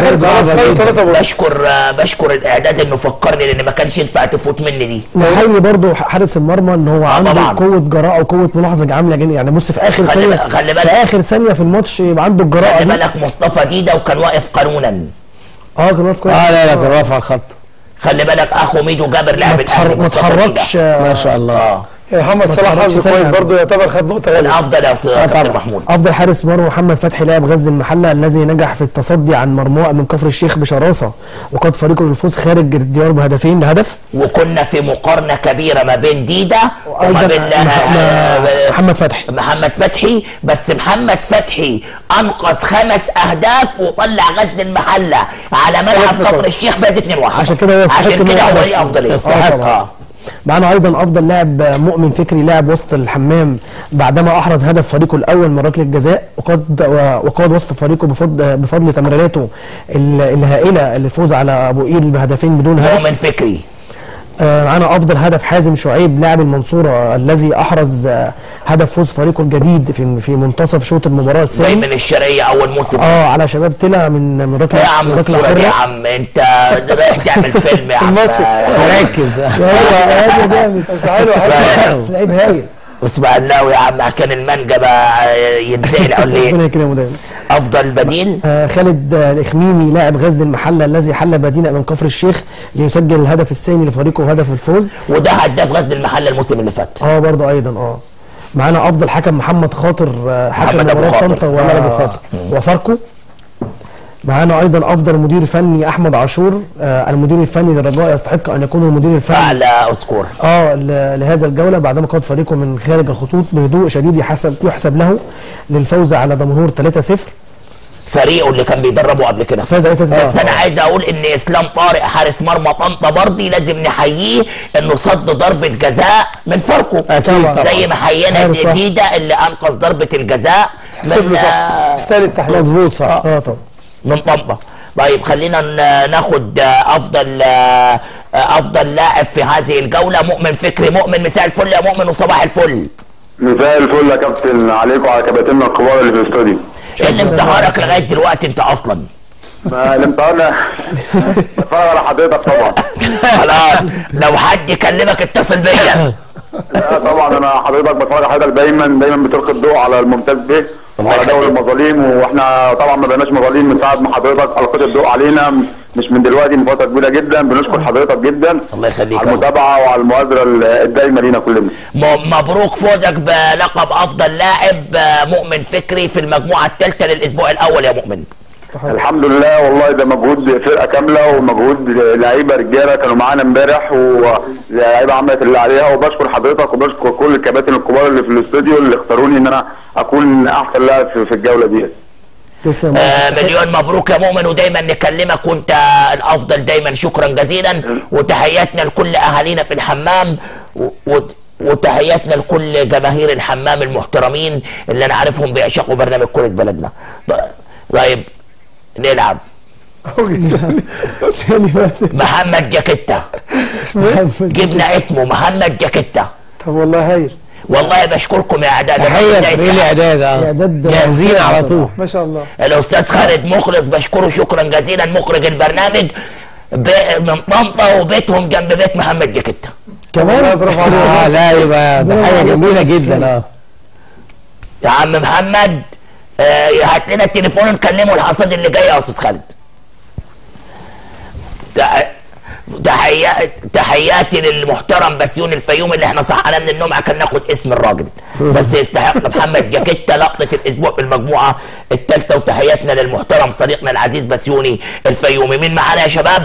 بشكر بشكر الاعداد انه فكرني، لان ما كانش ينفع تفوت مني دي. نحيي برضه حارس المرمى ان هو عنده طبعا قوه جراءه وقوه ملاحظه عامله جدا، يعني بص في اخر ثانيه خلي بالك في اخر ثانيه في الماتش يبقى عنده الجراءه. خلي بالك مصطفى ديده وكان واقف قانونا. اه كان واقف كويس. اه لا لا كان واقف على الخط. خلي بالك اخو ميدو جابر لاعب الاهلي ما اتحركش ما شاء الله. اه محمد صلاح حظه كويس برضه يعتبر خد نقطه غاليه. الافضل يا استاذ كابتن محمود. افضل حارس مرمى محمد فتحي لاعب غزل المحله الذي نجح في التصدي عن مرموق من كفر الشيخ بشراسه، وقاد فريقه للفوز خارج الديار بهدفين لهدف. وكنا في مقارنه كبيره ما بين ديده وما بين محمد فتحي. محمد فتحي بس محمد فتحي انقذ خمس اهداف وطلع غزل المحله على ملعب كفر الشيخ فاز اتنين واحد. عشان كده هو عشان كده هو ليه افضليه. يستحق. معانا ايضا افضل لاعب مؤمن فكري لاعب وسط الحمام بعدما احرز هدف فريقه الاول من ركله الجزاء، وقاد وقاد وسط فريقه بفضل بفضل تمريراته الهائله للفوز على ابو قير بهدفين بدون هدف. مؤمن فكري. معانا افضل هدف حازم شعيب لاعب المنصوره الذي احرز هدف فوز فريقه الجديد في في منتصف شوط المباراه الثاني. زي من الشرقيه اول موسم. اه على شباب تلا من من ركله يا عم الصوره دي يا عم انت رايح تعمل فيلم يا عم. ركز. هو جامد بس حلو حلو لعيب هايل. اسماعيلاوي يا عم كان المانجا بقى ينزل عليه. ربنا يكرمه دايما. افضل بديل آه خالد آه الاخميمي لاعب غزل المحله الذي حل بديلا من كفر الشيخ ليسجل الهدف الثاني لفريقه وهدف الفوز. وده هداف غزل المحله الموسم اللي فات. اه برضه ايضا اه معانا افضل حكم محمد خاطر آه حكم محمد ابو خاطر طنطا و... وفاركو. معانا ايضا افضل مدير فني احمد عاشور. آه المدير الفني للرجاء يستحق ان يكون المدير الفني اعلى اسكور اه لهذا الجوله بعدما قاد فريقه من خارج الخطوط بهدوء شديد يحسب يحسب له للفوز على دمنهور ثلاثة صفر. فريقه اللي كان بيدربه قبل كده فاز ثلاثة صفر. بس انا عايز اقول ان اسلام طارق حارس مرمى طنطا برضي لازم نحييه انه صد ضربه جزاء من فاركو زي ما حيينا الجديده اللي انقذ ضربه الجزاء من استاذ التحليل. مظبوط صح اه طبعا من طنطا. طيب خلينا ناخد افضل افضل لاعب في هذه الجوله. مؤمن فكري. مؤمن مساء الفل يا مؤمن وصباح الفل. مساء الفل يا كابتن عليكم وعلى كباتننا الكبار اللي في الاستوديو. ايه اللي مسهرك لغايه دلوقتي انت اصلا؟ ما اللي مسهرنا بتفرج على حضرتك طبعا. خلاص لو حد يكلمك اتصل بيا. لا طبعا انا حضرتك بتفرج على حضرتك دايما دايما بتلقي الضوء على الممتاز به وعلى دوري المظالم، واحنا طبعا ما بقيناش مظالم من ساعه ما حضرتك القيت الضوء علينا مش من دلوقتي، من فتره كبيره جدا. بنشكر حضرتك جدا الله يخليك على المتابعه وعلى المبادره الدايمه لينا كلنا. مبروك فوزك بلقب افضل لاعب مؤمن فكري في المجموعه الثالثه للاسبوع الاول يا مؤمن. الحمد لله والله ده مجهود فرقه كامله ومجهود لعيبه رجاله كانوا معانا امبارح واللعيبه عملت اللي عليها، وبشكر حضرتك وبشكر كل الكباتن الكبار اللي في الاستوديو اللي اختاروني ان انا اكون احسن لاعب في الجوله دي. آه مليون مبروك يا مؤمن ودايما نكلمك وانت الافضل دايما. شكرا جزيلا وتحياتنا لكل اهالينا في الحمام و... وتحياتنا لكل جماهير الحمام المحترمين اللي انا عارفهم بيعشقوا برنامج كرة بلدنا. طيب نلعب. محمد جاكيتا. جبنا اسمه محمد جاكيتا. طب والله هايل. والله بشكركم يا اعداد. تحيه فريق الاعداد اه جاهزين على طول ما شاء الله. الاستاذ خالد مخلص بشكره شكرا جزيلا مخرج البرنامج من طنطا وبيتهم جنب بيت محمد جاكيتا كمان. برافو عليك. اه لا يبقى ده حاجه جميله جدا. اه يا عم محمد آه هات لنا التليفون نكلمه الحصاد اللي جاي يا استاذ خالد. تحيات تحياتي للمحترم بسيون الفيوم اللي احنا صحنا من النوم عشان ناخد اسم الراجل بس يستحق محمد جاكيتا لقطه الاسبوع في المجموعه الثالثه. وتحياتنا للمحترم صديقنا العزيز بسيوني الفيومي. مين معانا يا شباب؟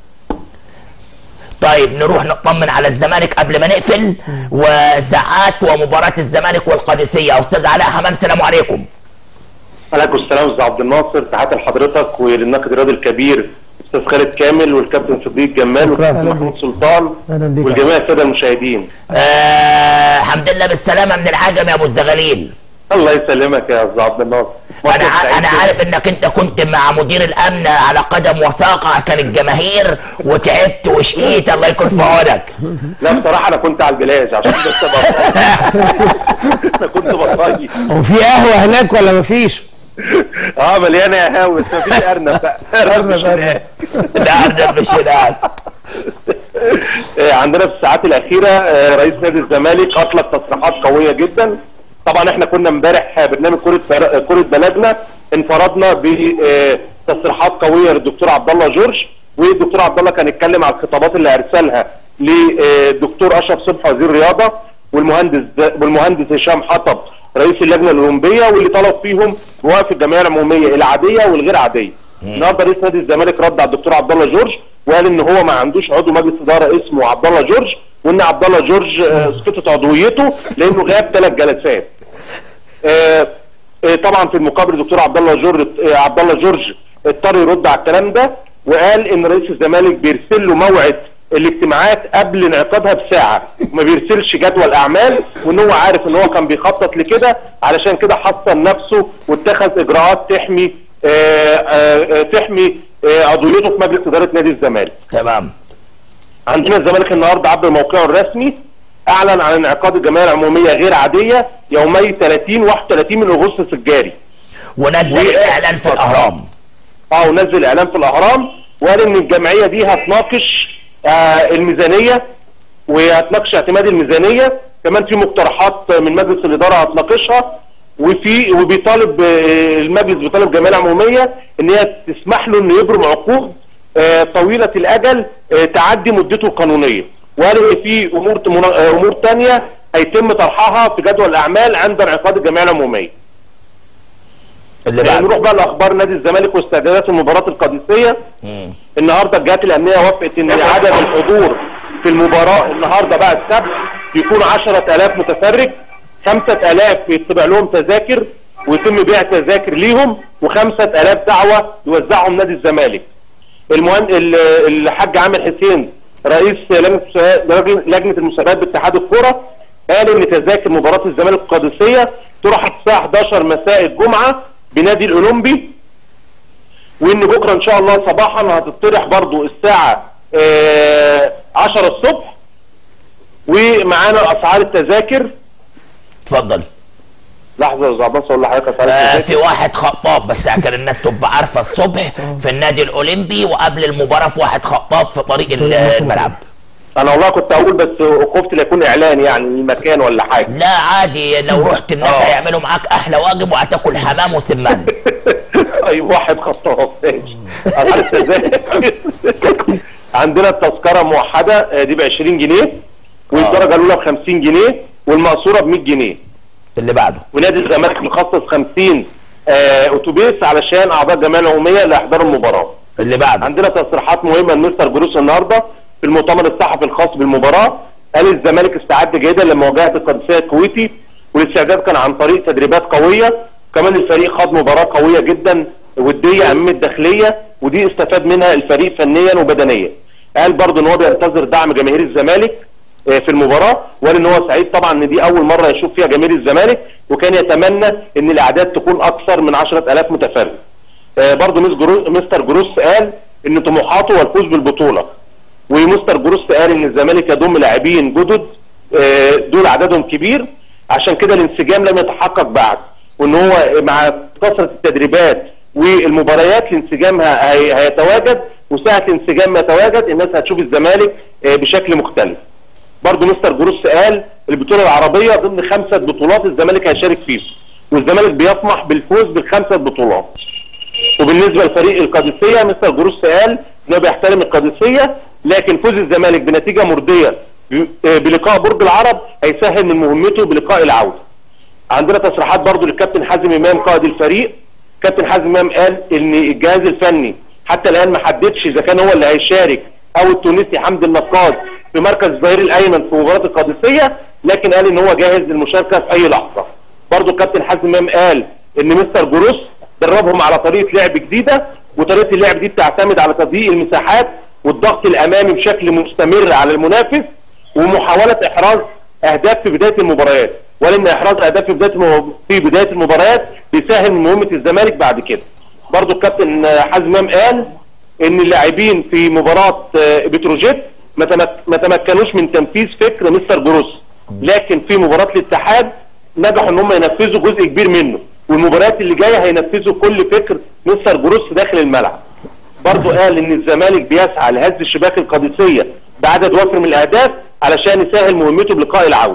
طيب نروح نطمن على الزمالك قبل ما نقفل وساعات ومباراه الزمالك والقادسيه. استاذ علاء حمام السلام عليكم. عليكم السلام استاذ عبد الناصر. تحياتي لحضرتك وللناقد الرياضي الكبير استاذ خالد كامل والكابتن صديق جمال والكابتن محمود سلطان والجميع الساده المشاهدين. آه الحمد لله بالسلامه من العجم يا ابو الزغاليل. الله يسلمك يا استاذ عبد الناصر. انا انا عارف انك انت كنت مع مدير الامن على قدم وساق كان الجماهير وتعبت وشقيت الله يكون في عونك. لا بصراحه انا كنت على البلاج عشان ده السبب. انا كنت بصلي. وفي قهوه هناك ولا مفيش؟ اه مليانه قهاوي بس مفيش ارنب بقى. ارنب مش هناك. لا ارنب مش هناك. عندنا في الساعات الاخيره رئيس نادي الزمالك اطلق تصريحات قويه جدا. طبعا احنا كنا امبارح برنامج كره كره بلدنا انفردنا بتصريحات قويه للدكتور عبد الله جورج، والدكتور عبد الله كان اتكلم على الخطابات اللي ارسلها للدكتور اشرف صبحي وزير الرياضه والمهندس والمهندس هشام حطب رئيس اللجنه الاولمبيه، واللي طلب فيهم بوقف الجمعيه العموميه العاديه والغير عاديه. النهارده رئيس نادي الزمالك رد على الدكتور عبد الله جورج وقال ان هو ما عندوش عضو مجلس اداره اسمه عبد الله جورج، وان عبد الله جورج سقطت عضويته لانه غاب ثلاث جلسات. آآ آآ طبعا في المقابل الدكتور عبد الله جورج عبد الله جورج اضطر يرد على الكلام ده وقال ان رئيس الزمالك بيرسل له موعد الاجتماعات قبل انعقادها بساعه، ما بيرسلش جدول اعمال، وان هو عارف ان هو كان بيخطط لكده علشان كده حصن نفسه واتخذ اجراءات تحمي آآ آآ تحمي عضويته في مجلس اداره نادي الزمالك. تمام. عندنا الزمالك النهارده عبر موقعه الرسمي اعلن عن انعقاد الجمعيه العموميه غير عاديه يومي ثلاثين وواحد وثلاثين من اغسطس الجاري. ونزل اعلان في الاهرام. اه ونزل اعلان في الاهرام وقال ان الجمعيه دي هتناقش آه الميزانيه وهتناقش اعتماد الميزانيه كمان في مقترحات من مجلس الاداره هتناقشها، وفي وبيطالب المجلس بيطالب الجمعيه العموميه ان هي تسمح له انه يبرم عقود طويله الاجل تعدي مدته القانونيه، وقال ان في امور امور ثانيه هيتم طرحها في جدول الاعمال عند انعقاد الجمعيه العموميه. اللي بعد نروح بقى لاخبار نادي الزمالك واستعدادات المباراه القادسيه. مم. النهارده الجهات الامنيه وافقت ان عدد الحضور في المباراه النهارده بقى السبت يكون عشرة آلاف متفرج، خمسة آلاف يطبع لهم تذاكر ويتم بيع تذاكر ليهم، وخمسة آلاف دعوه يوزعهم نادي الزمالك. المهن... الحاج عامر حسين رئيس لجنه المسابقات باتحاد الكره قال ان تذاكر مباراه الزمالك القادسيه طرحت الساعه احداشر مساء الجمعه بنادي الاولمبي، وان بكره ان شاء الله صباحا هتطرح برضو الساعه آه عشرة الصبح، ومعانا اسعار التذاكر. اتفضل. لحظه يا استاذ عباس اقول لحضرتك آه في واحد خطاب بس عشان الناس تبقى عارفه الصبح في النادي الاولمبي، وقبل المباراه في واحد خطاب في طريق الملعب. انا والله كنت اقول بس خفت لا يكون اعلان يعني المكان ولا حاجه. لا عادي، لو رحت الناس هيعملوا معاك احلى واجب وهتاكل حمام وسمان. اي واحد خطاب ماشي. عندنا التذكره موحده دي ب عشرين جنيه، والدرجه الاولى ب خمسين جنيه، والمقصوره ب مية جنيه. اللي بعده ونادي الزمالك مخصص خمسين آه اتوبيس علشان اعضاء الجمعيه العموميه لاحضار المباراه. اللي بعده عندنا تصريحات مهمه لمستر جروس النهارده في المؤتمر الصحفي الخاص بالمباراه. قال الزمالك استعد جيدا لمواجهه القادسيه الكويتي، والاستعداد كان عن طريق تدريبات قويه، كمان الفريق خاض مباراه قويه جدا وديه امام الداخليه، ودي استفاد منها الفريق فنيا وبدنيا. قال برضه ان هو بينتظر دعم جماهير الزمالك في المباراه، وقال ان هو سعيد طبعا ان دي اول مره يشوف فيها جماهير الزمالك، وكان يتمنى ان الاعداد تكون اكثر من عشرة آلاف متفرج. برضه مستر جروس قال ان طموحاته هو الفوز بالبطوله، ومستر جروس قال ان الزمالك يضم لاعبين جدد دول عددهم كبير، عشان كده الانسجام لم يتحقق بعد، وان هو مع كثره التدريبات والمباريات الانسجام هيتواجد، وساعه الانسجام ما يتواجد الناس هتشوف الزمالك بشكل مختلف. برضه مستر جروس قال البطوله العربيه ضمن خمسه بطولات الزمالك هيشارك فيها، والزمالك بيطمح بالفوز بالخمسه بطولات. وبالنسبه لفريق القادسيه مستر جروس قال انه بيحترم القادسيه، لكن فوز الزمالك بنتيجه مرضيه بلقاء برج العرب هيسهل من مهمته بلقاء العوده. عندنا تصريحات برضه للكابتن حازم امام قائد الفريق. كابتن حازم امام قال ان الجهاز الفني حتى الان ما حددش اذا كان هو اللي هيشارك او التونسي حمدي النقاد في مركز الظهير الايمن في مباراه القادسيه، لكن قال ان هو جاهز للمشاركه في اي لحظه. برضه الكابتن حازم امام قال ان مستر جروس دربهم على طريقه لعب جديده، وطريقه اللعب دي بتعتمد على تضييق المساحات والضغط الامامي بشكل مستمر على المنافس، ومحاوله احراز اهداف في بدايه المباريات، ولان احراز اهداف في بدايه في بدايه المباريات بيسهل من مهمه الزمالك بعد كده. برضه الكابتن حازم امام قال ان اللاعبين في مباراه بتروجيت ما تمكنوش من تنفيذ فكر مستر جروس، لكن في مباراه الاتحاد نجحوا ان هم ينفذوا جزء كبير منه، والمباريات اللي جايه هينفذوا كل فكر مستر جروس داخل الملعب. برضه قال ان الزمالك بيسعى لهز الشباك القادسيه بعدد وافر من الاهداف علشان يسهل مهمته بلقاء العوده.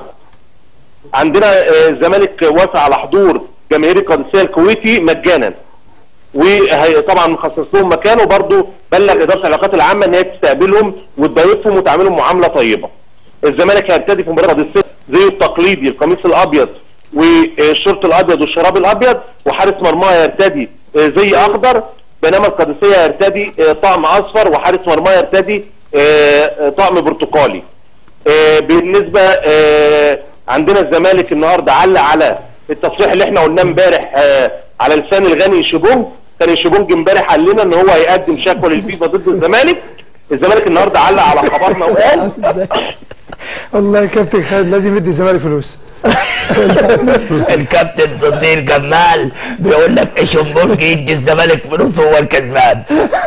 عندنا الزمالك وافق على حضور جماهير القادسيه الكويتي مجانا، وطبعا مخصص لهم مكان، وبرضه بلغ اداره العلاقات العامه ان هي تستقبلهم وتضيفهم وتعاملهم معامله طيبه. الزمالك هيبتدي في مباراه القادسيه زي التقليدي القميص الابيض والشورت الابيض والشراب الابيض، وحارس مرماه يرتدي زي اخضر، بينما القادسيه يرتدي طقم اصفر، وحارس مرماه يرتدي طقم برتقالي. بالنسبه عندنا الزمالك النهارده علق على التصريح اللي احنا قلناه امبارح على لسان الغني شيبونج. كان شيبونج امبارح قال لنا ان هو هيقدم شكوى للفيفا ضد الزمالك. الزمالك النهارده علق على خبرنا وقال والله يا كابتن خالد لازم يدي الزمالك فلوس. الكابتن صديق جمال بيقول لك شيبونج يدي الزمالك فلوس وهو الكسبان.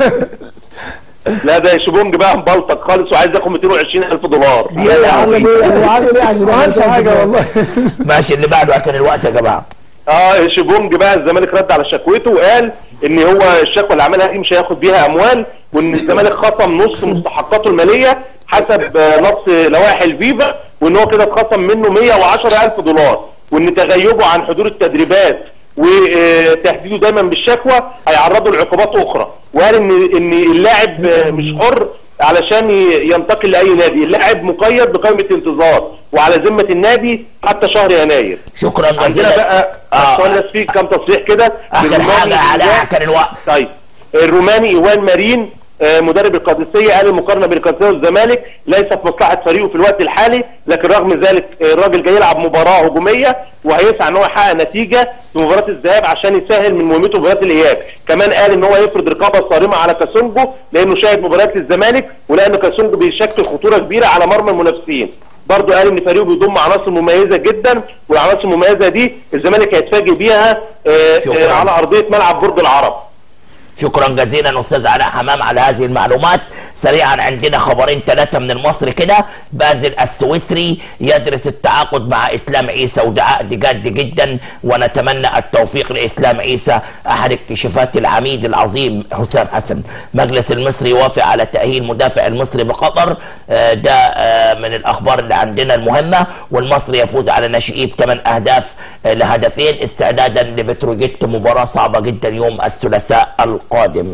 لا ده شيبونج بقى مبلطق خالص وعايز ياخد مئتين وعشرين ألف دولار. يا لهوي هو عامل ايه عشان ما عملش حاجه والله. ماشي اللي بعده عشان الوقت يا جماعه. اه شيبونج بقى الزمالك رد على شكوته وقال ان هو الشكوى اللي عملها دي مش هياخد بيها اموال، وان الزمالك خصم نص مستحقاته الماليه حسب نص لوائح الفيفا، وان هو كده اتخصم منه مية وعشرة ألف دولار، وان تغيبه عن حضور التدريبات وتهديده دايما بالشكوى هيعرضه لعقوبات اخرى. وقال ان ان اللاعب مش حر علشان ينتقل لاي نادي، اللاعب مقيد بقائمه انتظار وعلى ذمه النادي حتى شهر يناير. شكرا جزيلا. عندنا بقى آه. في كام تصريح كده اخر حاجه على اخر الوقت. طيب الروماني ايوان مارين مدرب القادسيه قال المقارنه بين القادسيه والزمالك ليس في مصلحه فريقه في الوقت الحالي، لكن رغم ذلك الراجل جاي يلعب مباراه هجوميه وهيسعى ان هو يحقق نتيجه في مباراه الذهاب عشان يسهل من مهمته في مباراه الاياب. كمان قال ان هو يفرض رقابه صارمه على كاسونجو لانه شاهد مباريات للزمالك ولان كاسونجو بيشكل خطوره كبيره على مرمى المنافسين. برضه قال ان فريقه بيضم عناصر مميزه جدا، والعناصر المميزه دي الزمالك هيتفاجئ بيها على ارضيه ملعب برج العرب. شكرا جزيلا استاذ علاء حمام على هذه المعلومات. سريعا عندنا خبرين ثلاثه من المصري كده. بازل السويسري يدرس التعاقد مع اسلام عيسى وده عقد جد جدا، ونتمنى التوفيق لاسلام عيسى احد اكتشافات العميد العظيم حسام حسن. مجلس المصري يوافق على تاهيل مدافع المصري بقطر، ده من الاخبار اللي عندنا المهمه. والمصري يفوز على ناشئيه بثمان اهداف لهدفين استعدادا لبتروجيت مباراه صعبه جدا يوم الثلاثاء القادم.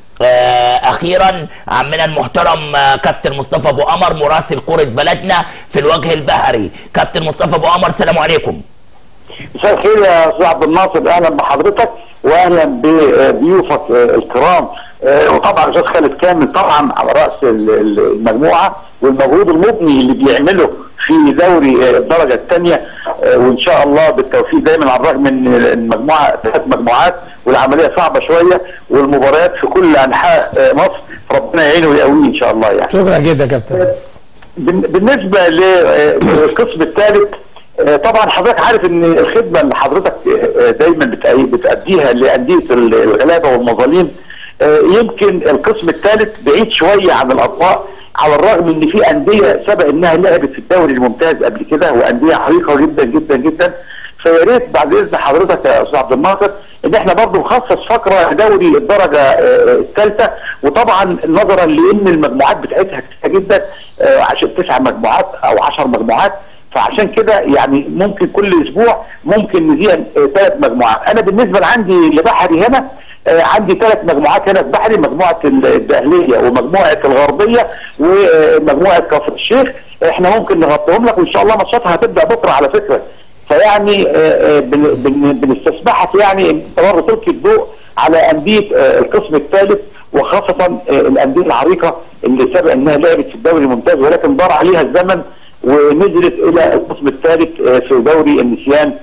اخيرا عمنا المحترم كابتن مصطفى ابو قمر مراسل كرة بلدنا في الوجه البحري. كابتن مصطفى ابو قمر السلام عليكم. مساء الخير يا استاذ عبد الناصر، اهلا بحضرتك واهلا بضيوفك الكرام، وطبعا الاستاذ خالد كامل طبعا على راس المجموعه والمجهود المبني اللي بيعمله في دوري الدرجه الثانيه، وان شاء الله بالتوفيق دايما على الرغم من المجموعه ثلاث مجموعات والعمليه صعبه شويه والمباريات في كل انحاء مصر، ربنا يعينه ويقويه ان شاء الله يعني. شكرا جدا يا كابتن. بالنسبه للقسم الثالث، طبعا حضرتك عارف ان الخدمه اللي حضرتك دايما بتأديها لانديه الغلابه والمظالم، يمكن القسم الثالث بعيد شويه عن الاضواء، على الرغم ان في انديه سبق انها لعبت في الدوري الممتاز قبل كده وانديه عريقه جدا جدا جدا. فيا ريت بعد اذن حضرتك يا استاذ عبد الناصر ان احنا برضه نخصص فقره دوري الدرجه الثالثه، وطبعا نظرا لان المجموعات بتاعتها كتير جدا، عشان تسع مجموعات او عشر مجموعات، فعشان كده يعني ممكن كل اسبوع ممكن نذيع ثلاث مجموعات. انا بالنسبه لعندي لبحري هنا عندي ثلاث مجموعات هنا في بحري، مجموعه الدقهليه ومجموعه الغربيه ومجموعه كفر الشيخ، احنا ممكن نغطيهم لك وان شاء الله ماتشاتها هتبدا بكره على فكره. فيعني بنستسمحك يعني برضه تلقي الضوء على انديه القسم الثالث، وخاصه الانديه العريقه اللي سبق انها لعبت في الدوري الممتاز ولكن دار عليها الزمن ونزلت الى القسم الثالث في دوري النسيان.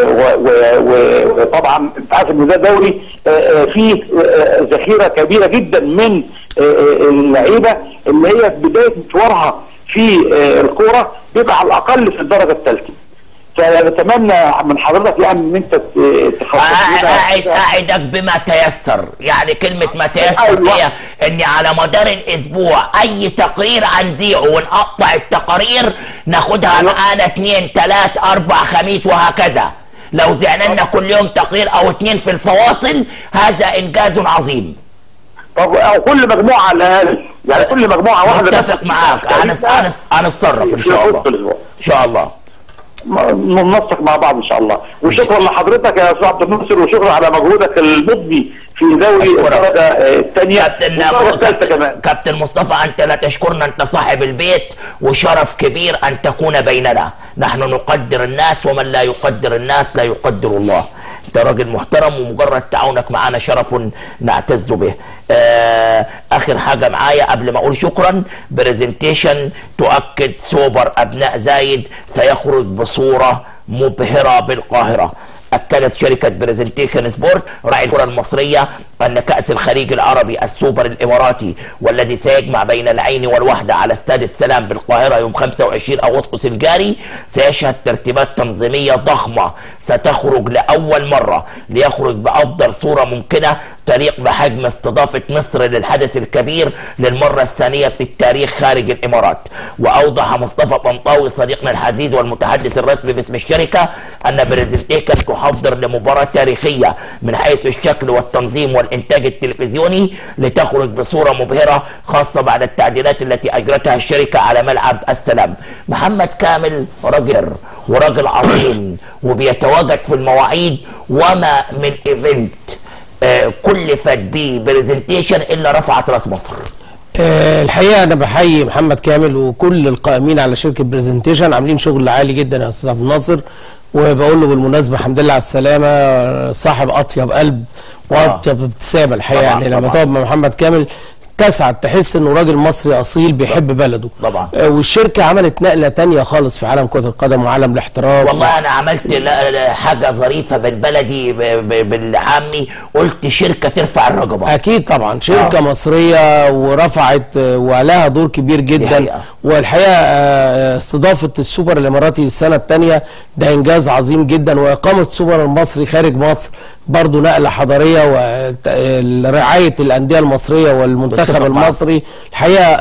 وطبعا انت عارف ان ده دوري فيه ذخيره كبيره جدا من اللعيبه اللي هي في بدايه مشوارها في الكوره بيبقى على الاقل في الدرجه الثالثه. فنتمنى من حضرتك يعني ان انت تخصص اعد اعدك بما تيسر، يعني كلمه ما تيسر أيوة. هي ان على مدار الاسبوع اي تقرير هنذيعه ونقطع التقارير ناخدها أيوة. معانا اثنين ثلاث اربع خميس وهكذا. لو زعنا لنا كل يوم تقرير او اثنين في الفواصل هذا انجاز عظيم. طب او كل مجموعه على الاقل، يعني كل مجموعه واحده. اتفق معاك، هنتصرف ان شاء الله ان شاء الله ننسق مع بعض ان شاء الله. وشكرا لحضرتك يا استاذ عبد الناصر، وشكرا على مجهودك المبني في دوري الدرجه الثانيه والثالثه كمان. كابتن مصطفى انت لا تشكرنا، انت صاحب البيت وشرف كبير ان تكون بيننا. نحن نقدر الناس ومن لا يقدر الناس لا يقدر الله. انت راجل محترم ومجرد تعاونك معانا شرف نعتز به. آه اخر حاجه معايا قبل ما اقول شكرا، برزنتيشن تؤكد سوبر ابناء زايد سيخرج بصوره مبهره بالقاهره. اكدت شركه برزنتيشن سبورت راعي الكره المصريه ان كاس الخليج العربي السوبر الاماراتي والذي سيجمع بين العين والوحده على استاد السلام بالقاهره يوم خمسة وعشرين اغسطس الجاري سيشهد ترتيبات تنظيميه ضخمه ستخرج لاول مره ليخرج بافضل صوره ممكنه تليق بحجم استضافه مصر للحدث الكبير للمره الثانيه في التاريخ خارج الامارات. واوضح مصطفى طنطاوي صديقنا العزيز والمتحدث الرسمي باسم الشركه ان برزنتيشن تحضر لمباراه تاريخيه من حيث الشكل والتنظيم والإ والإنتاج التلفزيوني لتخرج بصورة مبهرة، خاصة بعد التعديلات التي أجرتها الشركة على ملعب السلام. محمد كامل راجل وراجل عظيم وبيتواجد في المواعيد، وما من ايفنت آه كلفت بيه برزنتيشن الا رفعت راس مصر. أه الحقيقه انا بحيي محمد كامل وكل القائمين على شركه برزنتيشن، عاملين شغل عالي جدا يا استاذ عبد الناصر، وبقول له بالمناسبه الحمد لله على السلامه، صاحب اطيب قلب واطيب ابتسامه الحقيقه. يعني لما تقعد مع محمد كامل تسعد، تحس انه راجل مصري اصيل بيحب بلده طبعا. آه والشركه عملت نقله تانية خالص في عالم كره القدم وعالم الاحتراف. والله انا عملت حاجه ظريفه بالبلدي بالعامي، قلت شركه ترفع الرقبه. اكيد طبعا شركه آه. مصريه ورفعت ولها دور كبير جدا، والحقيقه استضافه السوبر الاماراتي السنه الثانيه ده انجاز عظيم جدا، واقامه السوبر المصري خارج مصر برضه نقله حضاريه، ورعايه الانديه المصريه والمنتخب المصري الحقيقه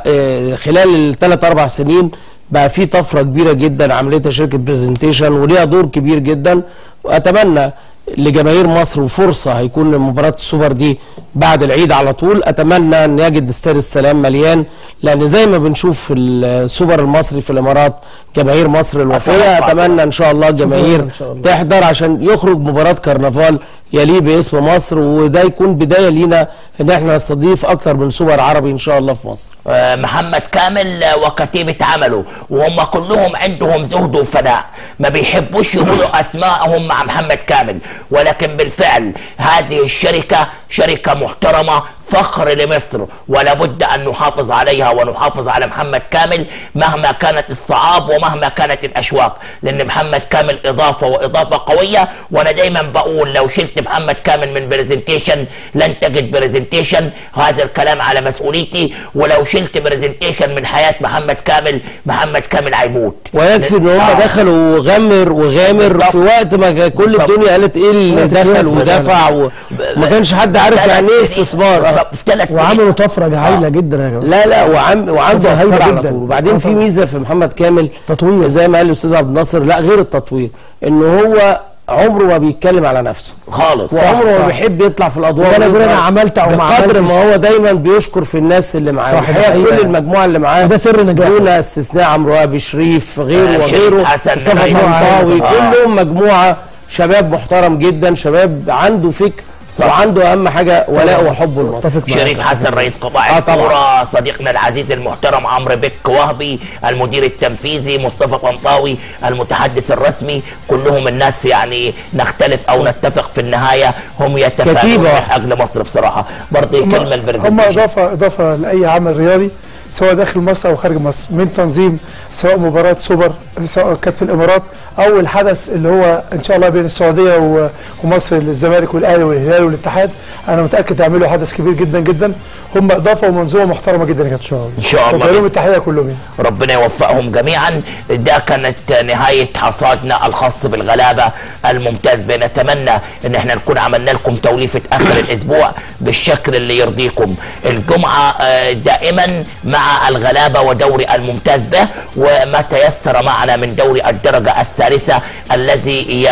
خلال الثلاث اربع سنين بقى في طفره كبيره جدا عملتها شركه برزنتيشن وليها دور كبير جدا. واتمنى لجماهير مصر وفرصه هيكون مباراه السوبر دي بعد العيد على طول، اتمنى ان يجد استاد السلام مليان، لان زي ما بنشوف في السوبر المصري في الامارات جماهير مصر الوفيه، اتمنى ان شاء الله الجماهير تحضر عشان يخرج مباراه كرنفال يليه باسم مصر، وده يكون بدايه لينا ان احنا نستضيف اكتر من سوبر عربي ان شاء الله في مصر. آه محمد كامل وكتيبه عمله وهم كلهم عندهم زهد وفناء، ما بيحبوش يقولوا اسمائهم مع محمد كامل، ولكن بالفعل هذه الشركه شركه محترمه فخر لمصر، ولا بد ان نحافظ عليها ونحافظ على محمد كامل مهما كانت الصعاب ومهما كانت الاشواق، لان محمد كامل اضافه واضافه قويه. وانا دايما بقول لو شلت محمد كامل من برزنتيشن لن تجد برزنتيشن، هذا الكلام على مسؤوليتي، ولو شلت برزنتيشن من حياه محمد كامل محمد كامل هيموت. ويكفي ان هم آه. دخلوا وغامر وغامر في وقت ما كل الدنيا قالت ايه اللي دخل ودفع، وما كانش حد عارف يعني ايه استثمار، وعملوا طفره هايله جدا يا جماعه. لا لا وعم وعنده افكار على طول. وبعدين في ميزه في محمد كامل تطوير زي ما قال الاستاذ عبد الناصر، لا غير التطوير، ان هو عمره ما بيتكلم على نفسه خالص، وعمره ما بيحب يطلع في الاضواء ولا يقول انا عملت او ما عملتش، بقدر ما هو دايما بيشكر في الناس اللي معاه. الحقيقه كل المجموعه اللي معاه ده سر نجاحه دون استثناء، عمرو ابي شريف غيره وغيره، حسن منطاوي، كلهم مجموعه شباب محترم جدا، شباب عنده فكر صح. وعنده اهم حاجه ولاء وحب لمصر. شريف حسن رئيس قطاع الكوره، صديقنا العزيز المحترم عمرو بك وهبي المدير التنفيذي، مصطفى طنطاوي المتحدث الرسمي، كلهم الناس يعني نختلف او نتفق في النهايه هم يتفاعلون من اجل مصر بصراحه. برضه كلمه البرزنتيشن هم اضافه اضافه لاي عمل رياضي سواء داخل مصر او خارج مصر، من تنظيم سواء مباراه سوبر سواء كانت في الامارات او الحدث اللي هو ان شاء الله بين السعوديه ومصر للزمالك والاهلي والهلال والاتحاد، انا متاكد هيعملوا حدث كبير جدا جدا. هم اضافه ومنظومه محترمه جدا يا كابتن. ان شاء الله لهم التحيه كلهم، ربنا يوفقهم جميعا. ده كانت نهايه حصادنا الخاص بالغلابه الممتاز. بنتمنى ان احنا نكون عملنا لكم توليفه اخر الاسبوع بالشكل اللي يرضيكم. الجمعه دائما مع الغلابه ودوري الممتاز به، وما تيسر معنا من دوري الدرجه الثالثه الذي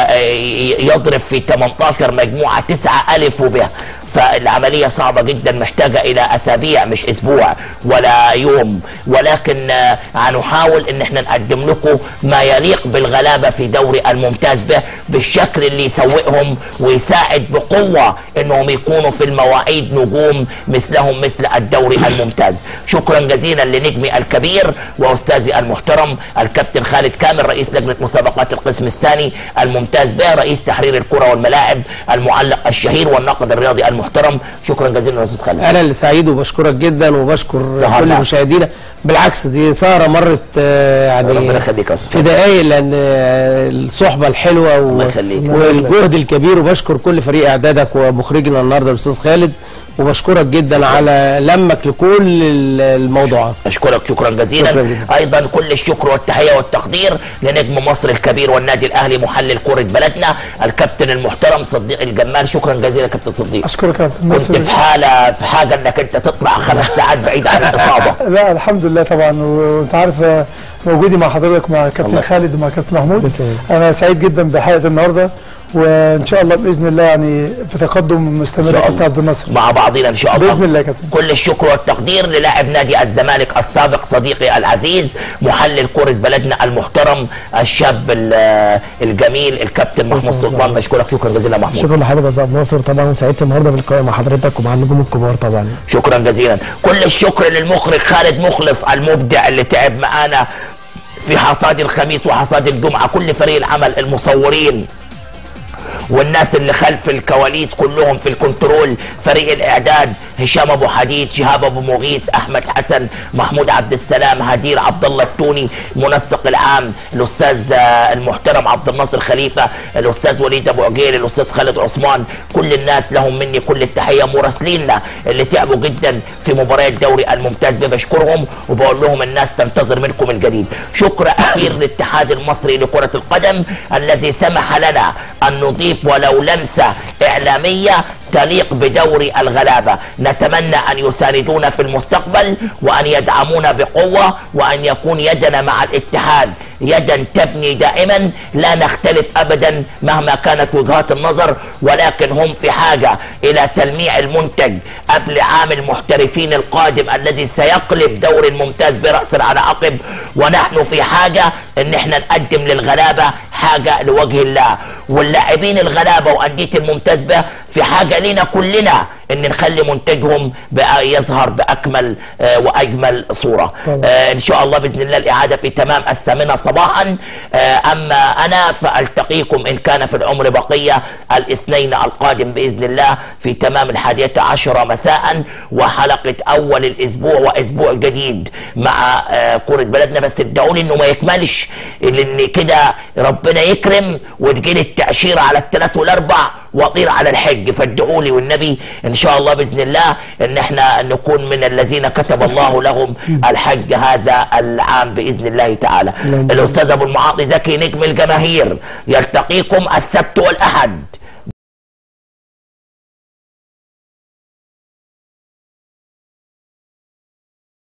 يضرب في ثمانية عشر مجموعه تسعة الف وب، فالعملية صعبة جدا محتاجة إلى أسابيع مش أسبوع ولا يوم، ولكن هنحاول إن احنا نقدم لكم ما يليق بالغلابة في دوري الممتاز به بالشكل اللي يسوقهم ويساعد بقوة إنهم يكونوا في المواعيد نجوم مثلهم مثل الدوري الممتاز. شكرا جزيلا لنجمي الكبير وأستاذي المحترم الكابتن خالد كامل رئيس لجنة مسابقات القسم الثاني الممتاز به، رئيس تحرير الكرة والملاعب، المعلق الشهير والناقد الرياضي المحترم. شكرا جزيلا يا استاذ خالد. انا اللي سعيد وبشكرك جدا وبشكر كل مشاهدينا. بالعكس دي سهره مرت يعني ربنا يخليك في دقايق، لان الصحبه الحلوه والجهد الكبير، وبشكر كل فريق اعدادك ومخرجنا النهارده الاستاذ خالد، وبشكرك جدا على لمك لكل الموضوعات. اشكرك شكرا جزيلا. شكرا جدا. ايضا كل الشكر والتحيه والتقدير لنجم مصر الكبير والنادي الاهلي محلل كره بلدنا الكابتن المحترم صديق الجمال. شكرا جزيلا كابتن صديق. اشكرك يا كابتن. كنت في حاله في حاجه انك انت تطلع خمس ساعات بعيد عن الاصابه. لا الحمد لله طبعا، وانت عارف موجودي مع حضرتك مع كابتن خالد ومع كابتن محمود. انا سعيد جدا بحلقه النهارده، وان شاء الله باذن الله يعني في تقدم مستمر يا كابتن عبد الناصر مع بعضنا ان شاء الله باذن الله يا كابتن. كل الشكر والتقدير للاعب نادي الزمالك السابق صديقي العزيز محلل كرة بلدنا المحترم الشاب الجميل الكابتن محمود سلطان. بشكرك شكرا جزيلا محمود. شكرا لحضرتك يا استاذ عبد الناصر، طبعا سعدت النهارده باللقاء مع حضرتك ومع النجوم الكبار طبعا. شكرا جزيلا. كل الشكر للمخرج خالد مخلص المبدع اللي تعب معانا في حصاد الخميس وحصاد الجمعه، كل فريق العمل، المصورين والناس اللي خلف الكواليس كلهم في الكنترول، فريق الاعداد هشام ابو حديد، شهاب ابو مغيث، احمد حسن، محمود عبد السلام، هدير عبد الله التوني، منسق العام الاستاذ المحترم عبد الناصر خليفه، الاستاذ وليد ابو عقيل، الاستاذ خالد عثمان، كل الناس لهم مني كل التحيه. مراسليننا اللي تعبوا جدا في مباريات الدوري الممتاز بشكرهم وبقول لهم الناس تنتظر منكم الجديد. شكر اخير للاتحاد المصري لكره القدم الذي سمح لنا ان نضيف ولو لمسه اعلاميه تليق بدوري الغلابه. نتمنى ان يساندونا في المستقبل وان يدعمونا بقوه وان يكون يدنا مع الاتحاد يدا تبني دائما، لا نختلف ابدا مهما كانت وجهات النظر، ولكن هم في حاجه الى تلميع المنتج قبل عام المحترفين القادم الذي سيقلب دوري الممتاز براس على عقب، ونحن في حاجه ان احنا نقدم للغلابه حاجه لوجه الله، واللاعبين الغلابه وانديه الممتاز به في حاجه لنا كلنا ان نخلي منتجهم بقى يظهر باكمل آه واجمل صوره. آه ان شاء الله باذن الله الاعاده في تمام الثامنه صباحا. آه اما انا فالتقيكم ان كان في العمر بقيه الاثنين القادم باذن الله في تمام الحادية عشرة مساء، وحلقه اول الاسبوع واسبوع جديد مع آه كرة بلدنا. بس ادعوا انه ما يكملش، لان كده ربنا يكرم وتجيلي التاشيره على الثلاث والاربع واطير على الحج، فادعوا لي والنبي ان شاء الله باذن الله ان احنا نكون من الذين كتب الله لهم الحج هذا العام باذن الله تعالى. الاستاذ ابو المعاطي زكي نجم الجماهير يلتقيكم السبت والاحد